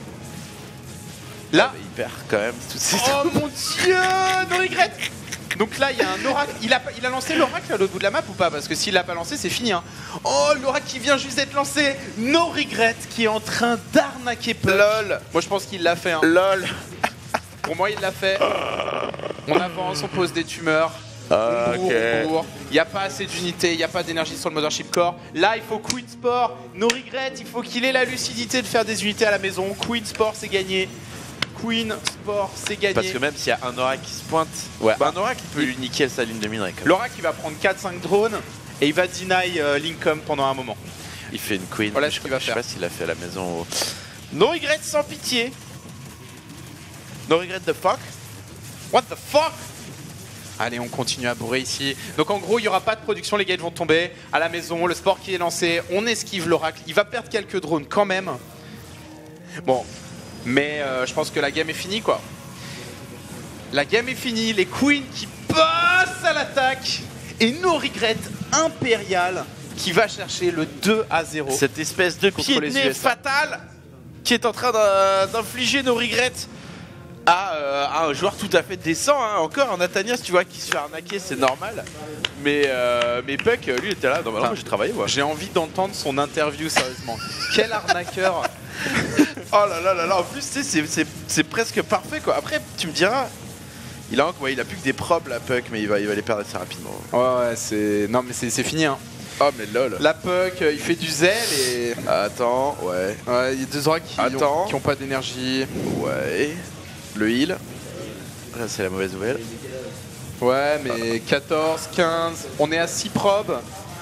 Là, Ah, il perd quand même tout de suite. oh mon dieu, No Regret. Donc là, il y a un oracle. Il a, pas- il a lancé l'oracle à l'autre bout de la map ou pas? Parce que s'il l'a pas lancé, c'est fini. Hein. Oh, l'oracle qui vient juste d'être lancé. No Regret qui est en train d'arnaquer Puck. Lol. Moi, je pense qu'il l'a fait. Hein. Lol. Pour moi, il l'a fait. On avance, on pose des tumeurs. Ah, On court, ok. on court. Il n'y a pas assez d'unités, il n'y a pas d'énergie sur le Mothership Core. Là, il faut Queen Sport. No Regret, il faut qu'il ait la lucidité de faire des unités à la maison. Queen Sport, c'est gagné. Queen Sport, c'est gagné. Parce que même s'il y a un oracle qui se pointe, Ouais. bah, un oracle il peut lui niquer sa ligne de minerai. quand même. L'oracle, il va prendre quatre cinq drones. et il va deny euh, Lincoln pendant un moment. Il fait une queen. Voilà je ce qu'il va je faire. sais pas s'il l'a fait à la maison. No regret sans pitié. No regret the fuck. What the fuck? Allez, on continue à bourrer ici. Donc en gros, il n'y aura pas de production, les gates vont tomber à la maison, le sport qui est lancé, on esquive l'oracle. Il va perdre quelques drones quand même. Bon, mais euh, je pense que la game est finie, quoi. La game est finie, les queens qui passent à l'attaque et No Regret impérial qui va chercher le deux à zéro. Cette espèce de Contre pied de les nez U S A. fatal qui est en train d'in- d'infliger No Regret à, euh, à un joueur tout à fait décent. Hein. Encore, Nathanias, tu vois, qui se fait arnaquer, c'est normal. Mais, euh, mais Puck, lui, il était là. Non, bah, non, moi, j'ai travaillé, moi. J'ai envie d'entendre son interview, sérieusement. Quel arnaqueur. Oh là là là là, en plus, tu sais, c'est- c'est c'est presque parfait, quoi. Après, tu me diras, il a, ouais, il a plus que des probes, la Puck, mais il va, il va les perdre assez rapidement. Ouais, ouais, c'est. Non, mais c'est c'est fini, hein. Oh, mais lol. La Puck, il fait du zèle et. Attends, ouais. Ouais, il y a deux oracles qui Attends. ont, qui ont pas d'énergie. Ouais. Le heal. Là, c'est la mauvaise nouvelle. Ouais, mais quatorze, quinze, on est à six probes.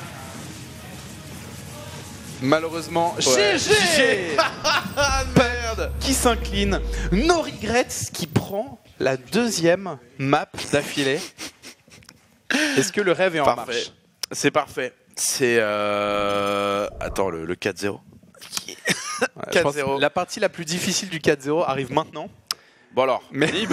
Malheureusement, Ouais. G G. Ah, merde. Qui s'incline. No Regrets qui prend la deuxième map d'affilée. Est-ce que le rêve est en Parfait. marche? C'est parfait. C'est. Euh... Attends, le, le quatre zéro. Ouais, je pense quatre zéro. que la partie la plus difficile du quatre zéro arrive maintenant. Bon alors, Mais- Nib.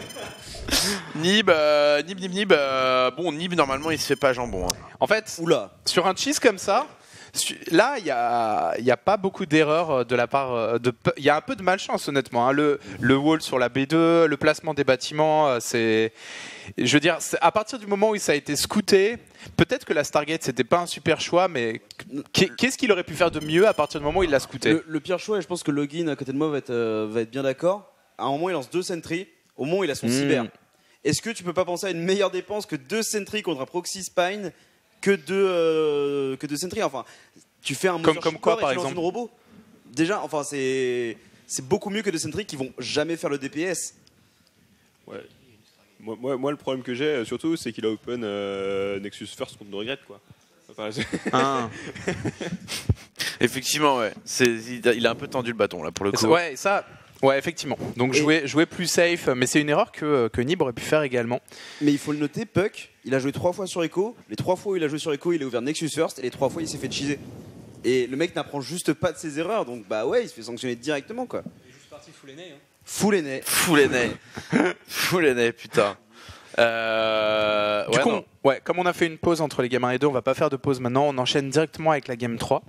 Nib, euh, Nib, Nib, Nib. euh, bon, Nib, normalement, il se fait pas jambon. hein. En fait, Oula. sur un cheese comme ça, su- là, il n'y a, il y a pas beaucoup d'erreurs euh, de la part euh, de. Pu- Il y a un peu de malchance, honnêtement. hein. Le, le wall sur la B deux, le placement des bâtiments, euh, c'est. Je veux dire, c'est- à partir du moment où ça a été scouté, peut-être que la Stargate, c'était pas un super choix, mais qu'est- qu'est-ce qu'il aurait pu faire de mieux à partir du moment où il l'a scouté? Le, le pire choix, et je pense que Login à côté de moi va être, euh, va être bien d'accord. À un moment, il lance deux sentries. Au moment où il a son Mm. cyber. Est-ce que tu peux pas penser à une meilleure dépense que deux sentries contre un proxy spine que deux, euh, que deux sentries? Enfin, tu fais un Comme- moteur comme shipcore quoi, et tu par lances exemple une robot. Déjà, enfin, c'est c'est beaucoup mieux que deux sentries qui vont jamais faire le D P S. Ouais. Moi, moi, moi, le problème que j'ai euh, surtout, c'est qu'il a open euh, Nexus First contre No Regret, quoi. Enfin, c'est- Hein. Effectivement, ouais. C'est- Il a, il a un peu tendu le bâton, là, pour le coup. Ouais, ça. Ouais, effectivement. Donc Et- jouer, jouer plus safe, mais c'est une erreur que, que Nib aurait pu faire également. Mais il faut le noter, Puck, il a joué trois fois sur Echo. Les trois fois où il a joué sur Echo, il a ouvert Nexus First. Et les trois fois, il s'est fait cheeser. Et le mec n'apprend juste pas de ses erreurs. Donc, bah ouais, il se fait sanctionner directement, quoi. Parti full aîné. Full aîné. Full aîné. Full aîné, putain. Euh... Du ouais, coup, non. on- ouais, comme on a fait une pause entre les Game un et deux, on va pas faire de pause maintenant. On enchaîne directement avec la Game trois.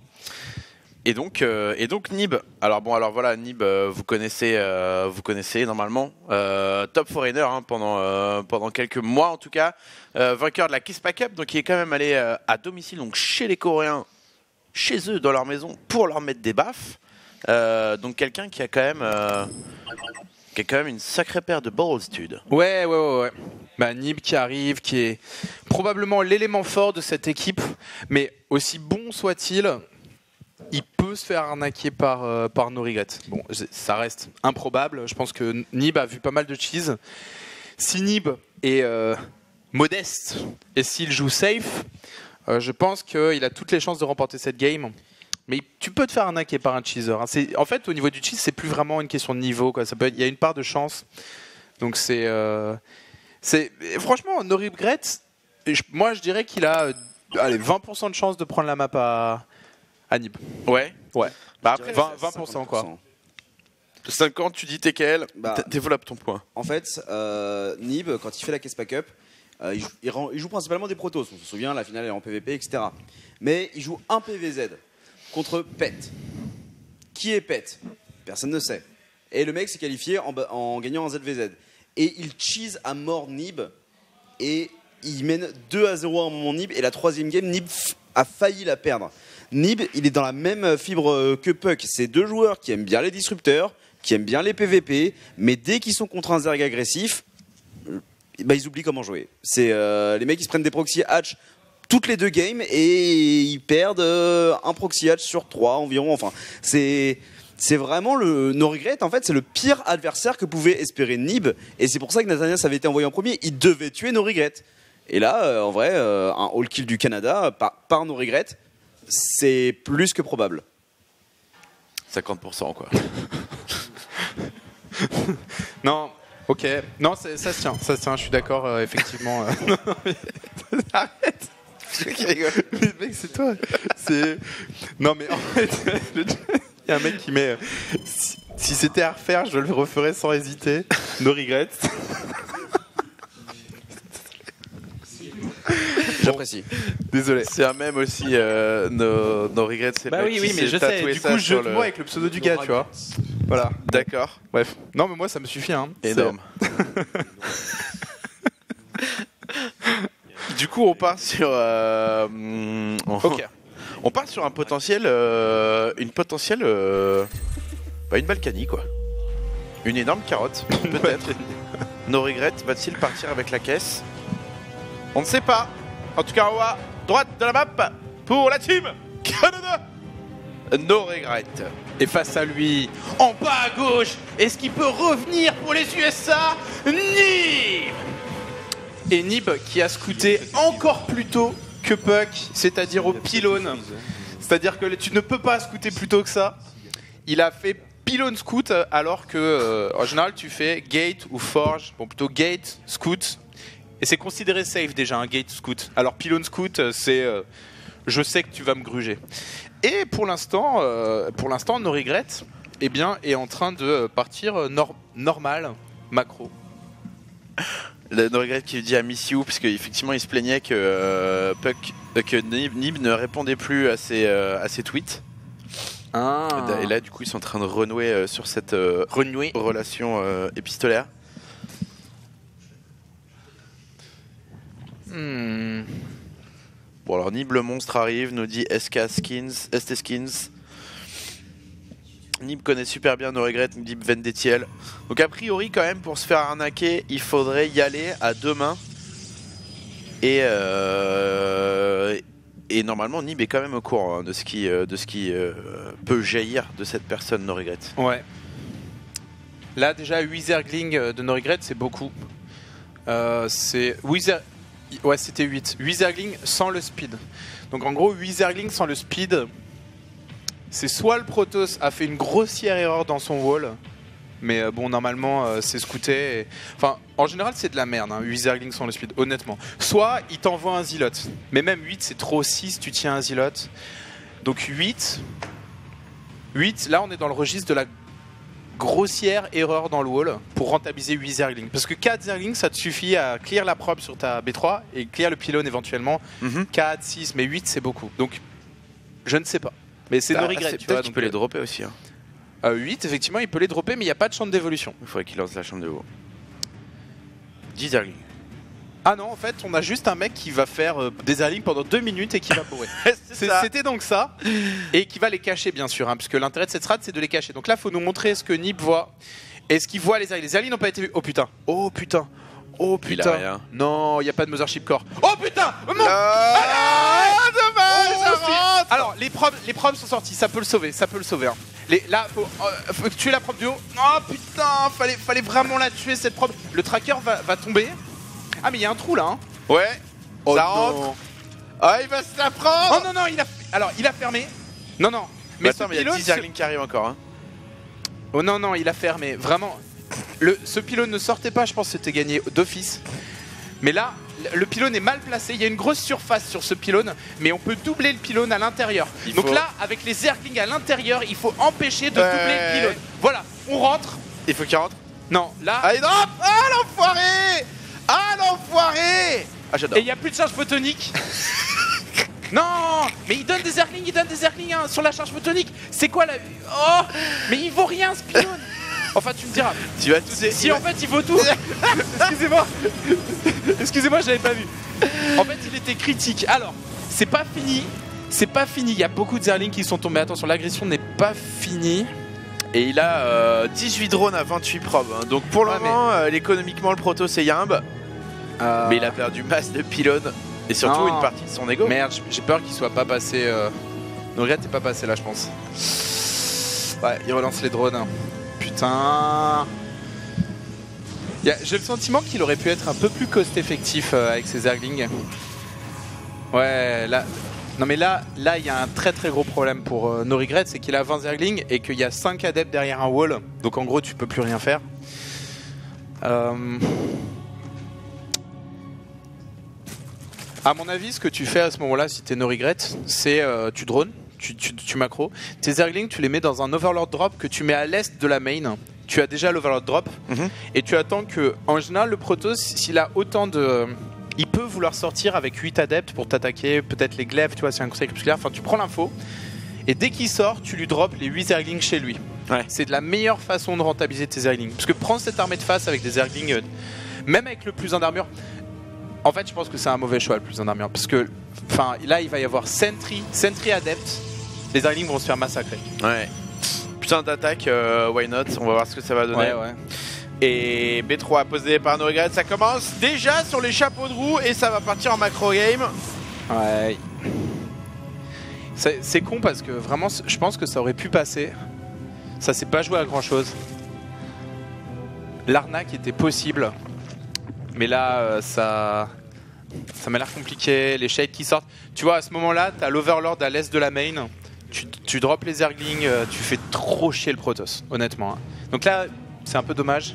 Et donc, euh, et donc Nib. Alors bon, alors voilà, Nib, euh, vous connaissez, euh, vous connaissez normalement. Euh, top foreigner hein, pendant euh, pendant quelques mois en tout cas. Euh, vainqueur de la Kispa Cup, donc il est quand même allé euh, à domicile, donc chez les Coréens, chez eux dans leur maison pour leur mettre des baffes. Euh, donc quelqu'un qui a quand même, euh, qui a quand même une sacrée paire de balls, dude. Ouais, ouais, ouais, ouais. Bah, Nib qui arrive, qui est probablement l'élément fort de cette équipe, mais aussi bon soit-il, il peut se faire arnaquer par, euh, par No Regret. Bon, c'est- ça reste improbable. Je pense que Nib a vu pas mal de cheese. Si Nib est euh, modeste et s'il joue safe, euh, je pense qu'il a toutes les chances de remporter cette game. Mais tu peux te faire arnaquer par un cheeser. hein. C'est- En fait, au niveau du cheese, c'est plus vraiment une question de niveau. Quoi. Ça peut être- il y a une part de chance. Donc c'est... euh, c'est franchement, No Regret, je- moi je dirais qu'il a euh, allez, vingt pour cent de chance de prendre la map à, à Nib. Ouais. Ouais. Bah après, vingt, vingt pour cent quoi. cinquante, tu dis T K L. Bah. d- Développe ton point. En fait, euh, Nib, quand il fait la Kespa Cup, euh, il, joue, il rend- il joue principalement des protos. On se souvient, la finale est en P V P, et cetera. Mais il joue un P V Z contre Pet. Qui est Pet? Personne ne sait. Et le mec s'est qualifié en, ba- en gagnant un Z V Z. Et il cheese à mort Nib. Et il mène deux à zéro à un moment Nib. Et la troisième game, Nib f- a failli la perdre. Nib, il est dans la même fibre euh, que Puck. C'est deux joueurs qui aiment bien les disrupteurs, qui aiment bien les P V P, mais dès qu'ils sont contre un Zerg agressif, euh, bah, ils oublient comment jouer. C'est euh, les mecs qui se prennent des proxy hatch toutes les deux games et ils perdent euh, un proxy hatch sur trois environ. Enfin, c'est c'est vraiment le No Regret. En fait, c'est le pire adversaire que pouvait espérer Nib, et c'est pour ça que Nathanias avait été envoyé en premier. Il devait tuer No Regret. Et là, euh, en vrai, euh, un all kill du Canada par, par No Regret, c'est plus que probable. cinquante pour cent quoi. Non, ok. Non, c'est- ça se tient, ça se tient, je suis d'accord, euh, effectivement. euh. Non, non, mais- Arrête. Mais mec, c'est toi. C'est... Non, mais en fait, le- il y a un mec qui met... euh, Si, si c'était à refaire, je le referais sans hésiter. No regrets. J'apprécie. Désolé. C'est un même aussi, euh, nos, nos regrets, c'est Bah le oui, mec oui, qui mais s'est je sais. tatoué Du ça coup, je sur joue de le- moi avec le pseudo du gars, tu vois. Voilà. D'accord. Bref. Non, mais moi, ça me suffit. Hein. Énorme. Du coup, on part sur. euh, hum, on, Ok. on part sur un potentiel, euh, une potentielle, euh, bah, une Balkany quoi. Une énorme carotte, peut-être. No Regret va-t-il partir avec la caisse? On ne sait pas. En tout cas, on va droite de la map pour la team Canada. No Regret. Et face à lui, en bas à gauche, est-ce qu'il peut revenir pour les U S A? Nib. Et Nib qui a scouté encore plus tôt que Puck, c'est-à-dire au pylône. C'est-à-dire que tu ne peux pas scouter plus tôt que ça. Il a fait pylône scout alors que euh, en général tu fais gate ou forge, bon plutôt gate, scout. Et c'est considéré safe déjà un gate scout. Alors pylône scout c'est euh, je sais que tu vas me gruger. Et pour l'instant, euh, pour l'instant, No Regret, eh bien, est en train de partir nor- normal, macro. Le No Regret qui dit à Miss You, parce qu'effectivement il se plaignait que euh, Puck, euh, que Nib, Nib ne répondait plus à ses, euh, à ses tweets. Ah. Et là, du coup, ils sont en train de renouer euh, sur cette euh, Renouer. relation euh, épistolaire. Hmm. Bon, alors Nib le monstre arrive, nous dit S K Skins, S T Skins. Nib connaît super bien No Regret, nous dit Vendetiel. Donc, a priori, quand même, pour se faire arnaquer, il faudrait y aller à deux mains. Et, euh, et normalement, Nib est quand même au courant hein, de ce qui, euh, de ce qui euh, peut jaillir de cette personne, No Regret. Ouais. Là, déjà, huit Zerglings de No Regret, c'est beaucoup. Euh, c'est. huit Zer- Ouais, c'était huit. huit Zerglings sans le speed. Donc, en gros, huit Zerglings sans le speed. C'est soit le Protoss a fait une grossière erreur dans son wall. Mais euh, bon, normalement, euh, c'est scouté. Et... Enfin, en général, c'est de la merde, hein, huit Zerglings sans le speed, honnêtement. Soit il t'envoie un Zilot. Mais même huit, c'est trop. six, tu tiens un Zilot. Donc huit. huit, là, on est dans le registre de la grossière erreur dans le wall pour rentabiliser huit Zerglings. Parce que quatre Zerglings, ça te suffit à clear la probe sur ta B trois et clear le pylône éventuellement. Mm-hmm. quatre, six, mais huit, c'est beaucoup. Donc, je ne sais pas. Mais c'est Bah, No Regret, c'est tu peut-être vois. qu'il donc, peut les euh, dropper aussi. Hein. euh, huit, effectivement, il peut les dropper, mais il n'y a pas de champ d'évolution. Il faudrait qu'il lance la chambre de haut. dix Zerglings. Ah non, en fait, on a juste un mec qui va faire euh, des Zerglings pendant deux minutes et qui va bourrer. C'est- ça. C'était donc ça. Et qui va les cacher, bien sûr, hein, puisque l'intérêt de cette strat, c'est de les cacher. Donc là, il faut nous montrer ce que Nib voit. Est-ce qu'il voit les Zerglings? Les Zerglings n'ont pas été vus. Oh putain. Oh putain. Oh Il a putain. rien. Non, il n'y a pas de Mothership Core. Oh putain. Mon... Ah, dommage, Oh, ça si. rentre. Alors, les probes, les probes sont sortis. Ça peut le sauver. Ça peut le sauver. hein. Les, là, faut, euh, faut tuer la probe du haut. Oh putain, fallait, fallait vraiment la tuer cette probe. Le tracker va, va tomber. Ah mais il y a un trou là. Hein. Ouais. Oh, ça non. rentre. Ah, il va se la prendre. Oh non non, il a, alors il a fermé. Non non. Mais Mais attends, ce mais il y a pylône, dix Zerglings qui arrivent encore. Hein. Oh non non, il a fermé. Vraiment. Le, ce pylône ne sortait pas. Je pense que c'était gagné d'office. Mais là, le pylône est mal placé. Il y a une grosse surface sur ce pylône, mais on peut doubler le pylône à l'intérieur. Il Donc faut- là, avec les Zerglings à l'intérieur, il faut empêcher de Ouais. doubler le pylône. Voilà, on rentre. Il faut qu'il rentre. Non, là. Allez, drop. Ah, l'enfoiré. Ah, l'enfoiré. Ah, j'adore. Et il n'y a plus de charge photonique. Non, mais il donne des Zerglings, il donne des Zerglings hein, sur la charge photonique. C'est quoi la... Oh, mais il vaut rien ce pylône. Enfin, tu me diras. Tu vas tous Si en fait il vaut tout. Excusez-moi. Excusez-moi, j'avais pas vu. En fait, il était critique. Alors, c'est pas fini. C'est pas fini. Il y a beaucoup de Zerglings qui sont tombés. Attention, l'agression n'est pas finie. Et il a euh, dix-huit drones à vingt-huit probes. hein. Donc pour le Ouais, moment, euh, économiquement, le proto c'est Yimb. Euh, Mais il a perdu masse de pylônes. Et surtout Non. une partie de son ego. Merde, j'ai peur qu'il soit pas passé. Euh... No Regret n'est pas passé là, je pense. Ouais, il relance les drones. Putain. Y a- J'ai le sentiment qu'il aurait pu être un peu plus cost-effectif euh, avec ses Zerglings. Ouais, là... Non mais là, là il y a un très très gros problème pour euh, No Regret, c'est qu'il a vingt Zerglings et qu'il y a cinq adeptes derrière un wall. Donc en gros, tu peux plus rien faire. Euh... À mon avis, ce que tu fais à ce moment-là, si t'es No Regret, c'est euh, tu drones, tu, tu, tu macro. Tes Zerglings, tu les mets dans un Overlord Drop que tu mets à l'est de la main. Tu as déjà l'Overlord Drop Mhm. et tu attends que, en général, le Protoss, s'il a autant de... Il peut vouloir sortir avec huit adeptes pour t'attaquer, peut-être les glaives, tu vois, c'est un conseil crépusculaire. Enfin, tu prends l'info et dès qu'il sort, tu lui drops les huit Zerglings chez lui. Ouais. C'est de la meilleure façon de rentabiliser tes Zerglings. Parce que prendre cette armée de face avec des Zerglings, euh, même avec le plus un d'armure, en fait, je pense que c'est un mauvais choix le plus un d'armure. Parce que, enfin, là, il va y avoir Sentry, Sentry adepte, les Zerglings vont se faire massacrer. Ouais. Putain d'attaque, euh, why not? On va voir ce que ça va donner. Ouais, ouais. Et B trois posé par No Regret, ça commence déjà sur les chapeaux de roue et ça va partir en macro game. Ouais. C'est c'est con parce que vraiment, je pense que ça aurait pu passer. Ça s'est pas joué à grand chose. L'arnaque était possible. Mais là, euh, ça. Ça m'a l'air compliqué. Les shades qui sortent. Tu vois, à ce moment-là, t'as l'Overlord à l'est de la main. Tu, tu drops les Zerglings. euh, Tu fais trop chier le Protoss, honnêtement. hein. Donc là, c'est un peu dommage.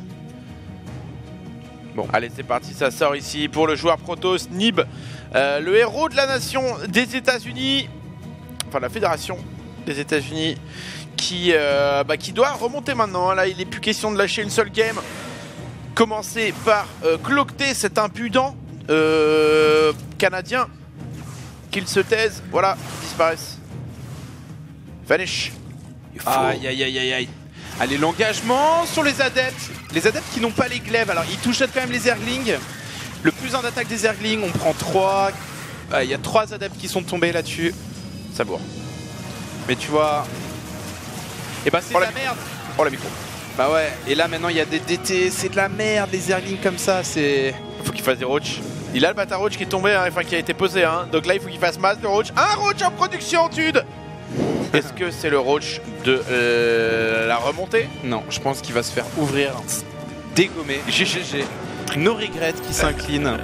Bon, allez, c'est parti, ça sort ici pour le joueur Protoss, Nib, euh, le héros de la nation des États-Unis, enfin la fédération des États-Unis, qui, euh, bah, qui doit remonter maintenant. Là, il n'est plus question de lâcher une seule game. Commencer par euh, cloqueter cet impudent euh, Canadien. Qu'il se taise, voilà, qu'il disparaisse. Vanish. Aïe aïe aïe aïe aïe. Allez, l'engagement sur les adeptes. Les adeptes qui n'ont pas les glaives. Alors, ils touchent quand même les Zerglings. Le plus un d'attaque des Zerglings, on prend trois. Il y a trois adeptes qui sont tombés là-dessus. Ça bourre. Mais tu vois. Et bah, c'est Oh, de la la merde. Oh la micro. Bah ouais. Et là, maintenant, il y a des D T. C'est de la merde, les Zerglings comme ça. C'est. Il faut qu'il fasse des roach. Il a le bâtard roach qui est tombé, hein, enfin qui a été posé. Hein. Donc là, il faut qu'il fasse masse de roach. Un roach en production, Tude. Est-ce que c'est le roach de euh, la remontée? Non, je pense qu'il va se faire ouvrir. Dégommer. G G G. No Regret qui s'incline.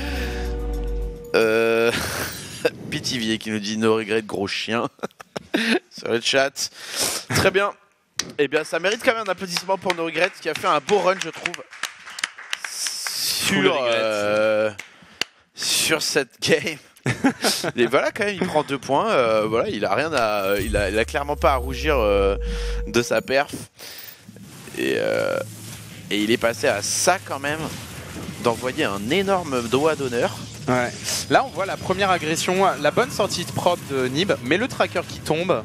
Euh... Pitivier qui nous dit no regret, gros chien. Sur le chat. Très bien. Eh bien, ça mérite quand même un applaudissement pour No Regret qui a fait un beau run, je trouve. Sur, euh, sur cette game. Et voilà, quand même, il prend deux points. Euh, voilà, il a rien à, il a, il a clairement pas à rougir euh, de sa perf. Et, euh, et il est passé à ça quand même d'envoyer un énorme doigt d'honneur. Ouais. Là, on voit la première agression, la bonne sortie de prop de Nib, mais le tracker qui tombe.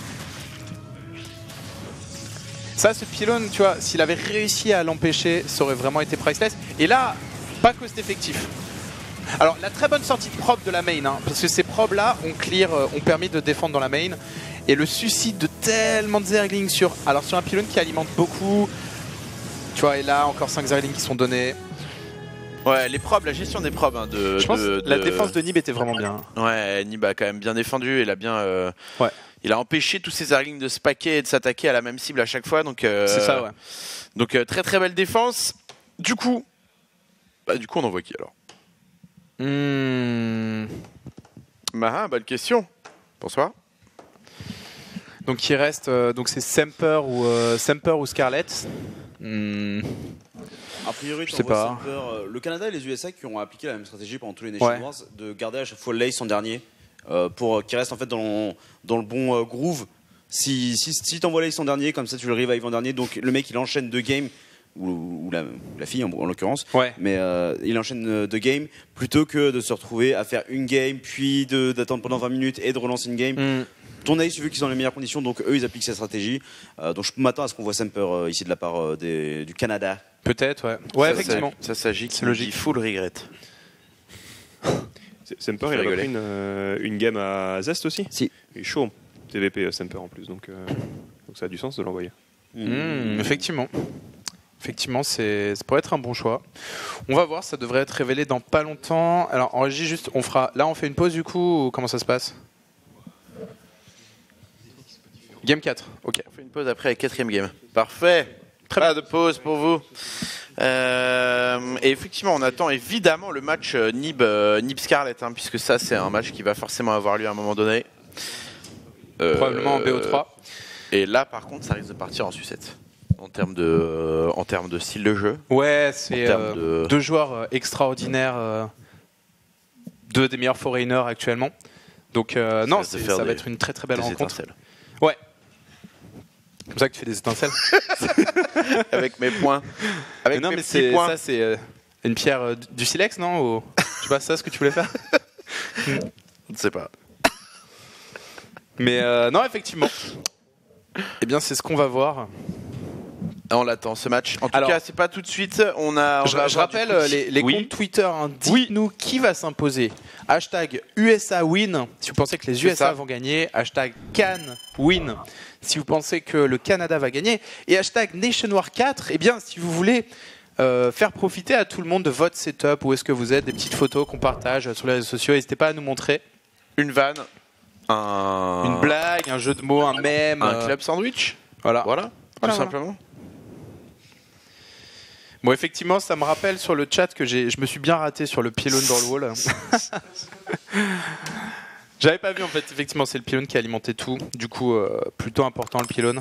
Ça, ce pylône, tu vois, s'il avait réussi à l'empêcher, ça aurait vraiment été priceless. Et là, pas cost effectif. Alors, la très bonne sortie de prop de la main, hein, parce que ces probes là ont clear, euh, ont permis de défendre dans la main. Et le suicide de tellement de Zerglings sur, alors sur un pylône qui alimente beaucoup. Tu vois, et là, encore cinq Zerglings qui sont donnés. Ouais, les probes, la gestion des probes. Hein, de, Je pense de, que la de... défense de Nib était vraiment bien. Ouais, Nib a quand même bien défendu. Il a bien. Euh... Ouais. Il a empêché tous ces Zerglings de se paquer et de s'attaquer à la même cible à chaque fois. Donc. Euh... C'est ça, ouais. Donc euh, très très belle défense. Du coup. Bah, du coup, on envoie qui alors? Hmm. Bah, bonne question. Bonsoir. Donc il reste, euh, donc c'est Semper ou euh, Semper ou Scarlett. Hmm. A priori, je sais t'envoies pas. Semper, euh, le Canada et les U S A qui ont appliqué la même stratégie pendant tous les Nation Ouais. Wars, de garder à chaque fois l'ace en dernier euh, pour euh, qu'il reste en fait dans, dans le bon euh, groove. Si, si, si t'envoies l'ace en dernier, comme ça tu le revive en dernier, donc le mec il enchaîne deux games. Ou, ou la, la fille en, en l'occurrence, Ouais. mais euh, il enchaîne euh, deux games plutôt que de se retrouver à faire une game puis de- d'attendre pendant vingt minutes et de relancer une game. Hmm. Ton ace, tu veux qu'ils sont dans les meilleures conditions, donc eux ils appliquent cette stratégie. Euh, donc je m'attends à ce qu'on voit Semper euh, ici de la part euh, des- du Canada. Peut-être, ouais. Ouais, Ça, effectivement. Ça, ça s'agit C'est qui logique. dit full regret. C'est- Semper, Faut il a pas rigoler. pris une, euh, une game à Zest aussi. Si. Il est chaud. T V P euh, Semper en plus, donc, euh, donc ça a du sens de l'envoyer. Hmm, effectivement. Effectivement, c'est, ça pourrait être un bon choix. On va voir, ça devrait être révélé dans pas longtemps. Alors, en régie, juste, on fera. Là, on fait une pause du coup, ou comment ça se passe? Game quatre, ok. On fait une pause après la quatrième game. Parfait. Pas de pause pour vous. Euh... Euh, et effectivement, on attend évidemment le match euh, Nib, euh, Nib Scarlett, hein, puisque ça, c'est un match qui va forcément avoir lieu à un moment donné. Euh, Probablement en B O trois. Et là, par contre, ça risque de partir en sucette. En termes de, euh, en termes de style de jeu. Ouais, c'est En termes euh, de- deux joueurs euh, extraordinaires, euh, deux des meilleurs foreigners actuellement. Donc euh, non, va te c'est- faire ça va des- être une très très belle des rencontre. étincelles. Ouais. Comme ça que tu fais des étincelles. Avec mes points. Avec Mais non, mes mais petits c'est points. ça, c'est euh, une pierre euh, du silex, non ou... Je sais pas, c'est ça ce que tu voulais faire. Je ne sais pas. Mais euh, non, effectivement. Eh bien, c'est ce qu'on va voir. On l'attend ce match. En tout Alors- cas, c'est pas tout de suite. On a. on Je, va je avoir du rappelle coup- euh, les, les Oui. comptes Twitter. Hein. Dites-nous qui va s'imposer. Hashtag U S A win si vous pensez que les C'est U S A ça. vont gagner. Hashtag Cannes win si vous pensez que le Canada va gagner. Et hashtag Nation War quatre, eh bien, si vous voulez euh, faire profiter à tout le monde de votre setup, où est-ce que vous êtes, des petites photos qu'on partage sur les réseaux sociaux, n'hésitez pas à nous montrer. Une vanne. Un... Une blague, un jeu de mots, un mème. Un euh, club sandwich. Voilà. Voilà. Tout Voilà, voilà. simplement. Bon, effectivement, ça me rappelle sur le chat que j'ai, je me suis bien raté sur le pylône dans le wall. J'avais pas vu en fait, effectivement, c'est le pylône qui alimentait tout. Du coup, euh, plutôt important le pylône.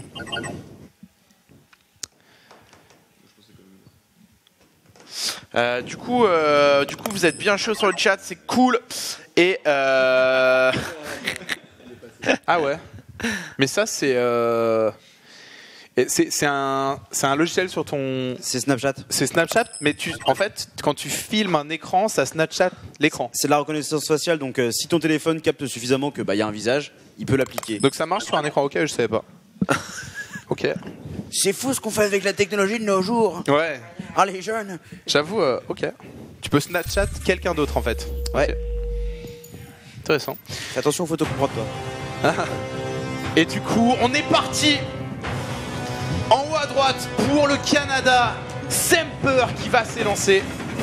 Euh, du coup, euh, du coup, vous êtes bien chaud sur le chat, c'est cool. Et euh... Ah ouais. Mais ça, c'est. Euh... et C'est c'est un, c'est un logiciel sur ton. C'est Snapchat. C'est Snapchat, mais tu, en fait, quand tu filmes un écran, ça Snapchat l'écran. C'est de la reconnaissance faciale, donc euh, si ton téléphone capte suffisamment que bah y a un visage, il peut l'appliquer. Donc ça marche sur un écran. Ok, je savais pas. Ok. C'est fou ce qu'on fait avec la technologie de nos jours. Ouais. Ah les jeunes. J'avoue, euh, ok. Tu peux Snapchat quelqu'un d'autre en fait. Ouais. Ok. Intéressant. Fais attention aux photos qu'on prend de toi. Et du coup, on est parti. En haut à droite pour le Canada, Semper qui va s'élancer.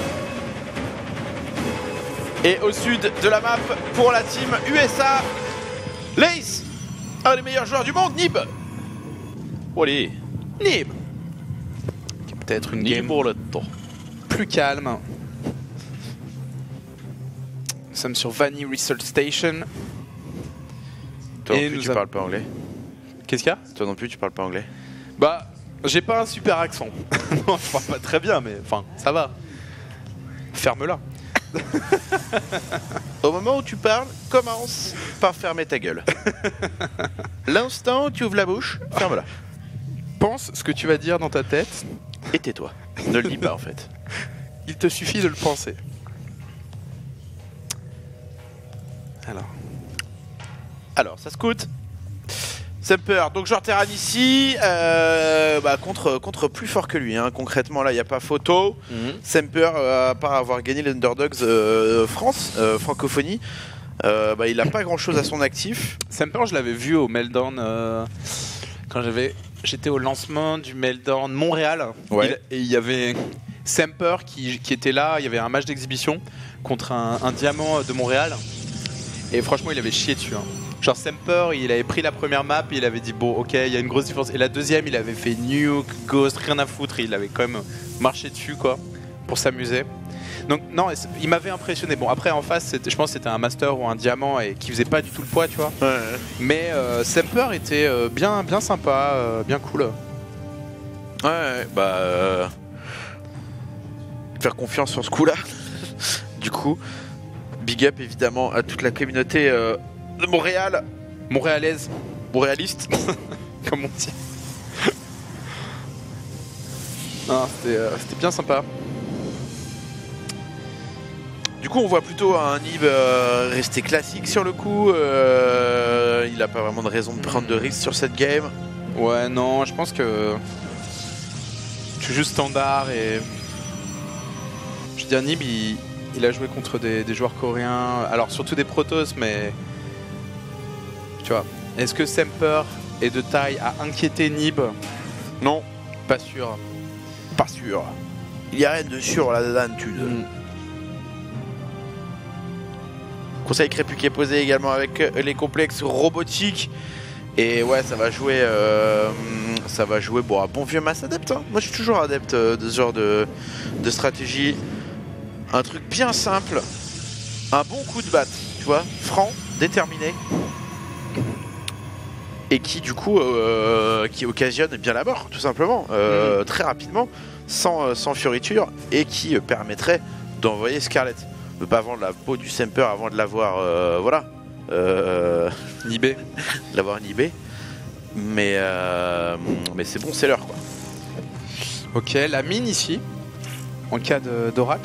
Et au sud de la map pour la team U S A, Lace, un des meilleurs joueurs du monde, Nib. Oh, allez, Nib. Qui est peut-être une Nib game pour le temps. plus calme. Nous sommes sur Vanny Research Station. Toi Et non plus, nous tu avons- parles pas anglais. Qu'est-ce qu'il y a? Toi non plus, tu parles pas anglais. Bah, j'ai pas un super accent. Non, je parle pas très bien, mais enfin, ça va. Ferme-la. Au moment où tu parles, commence par fermer ta gueule. L'instant où tu ouvres la bouche, ferme-la. Pense ce que tu vas dire dans ta tête. Et tais-toi. Ne le dis pas en fait. Il te suffit de le penser. Alors. Alors, ça scout. Semper, donc joueur terrain ici, euh, bah, contre, contre plus fort que lui. Hein. Concrètement, là, il n'y a pas photo. Semper, euh, à part avoir gagné les Underdogs euh, France, euh, francophonie, euh, bah, il n'a pas grand-chose à son actif. Semper, je l'avais vu au Meltdown euh, quand j'avais, j'étais au lancement du Meltdown Montréal. Ouais. Il- et il y avait Semper qui, qui était là. Il y avait un match d'exhibition contre un, un diamant de Montréal. Et franchement, il avait chié dessus. Hein. Genre Semper, il avait pris la première map et il avait dit bon, ok, il y a une grosse différence. Et la deuxième, il avait fait nuke, ghost, rien à foutre. Et il avait quand même marché dessus quoi pour s'amuser. Donc non, il m'avait impressionné. Bon après en face, je pense que c'était un master ou un diamant et qui faisait pas du tout le poids, tu vois. Ouais. Mais euh, Semper était euh, bien, bien sympa, euh, bien cool. Ouais, bah. Euh... Faire confiance sur ce coup-là. Du coup, big up évidemment à toute la communauté euh, de Montréal. Montréalaise, Montréaliste. comme on dit. Non, c'était, euh, c'était bien sympa. Du coup, on voit plutôt un Nib euh, rester classique sur le coup. Euh, il a pas vraiment de raison de prendre de risque sur cette game. Ouais, non, je pense que je suis juste standard et je veux dire Nib, il, il a joué contre des, des joueurs coréens, alors surtout des Protoss, mais tu vois, est-ce que Semper est de taille à inquiéter Nib? Non, Pas sûr. pas sûr. Il y a rien de sûr là-dedans. Mm. Conseil Crépus qui est posé également avec les complexes robotiques Et ouais, ça va jouer, euh, ça va jouer bon, un bon vieux mass adept. Hein. Moi, je suis toujours adepte de ce genre de, de stratégie. Un truc bien simple, un bon coup de batte, tu vois, franc, déterminé. Et qui du coup, euh, qui occasionne bien la mort, tout simplement, euh, mmh. très rapidement, sans, sans fioriture, et qui euh, permettrait d'envoyer Scarlet. Ne pas vendre la peau du Semper avant de l'avoir, euh, voilà. Euh, nibé. l'avoir nibé. Mais, euh, mais c'est bon, c'est l'heure quoi. Ok, la mine ici, en cas d'oracle.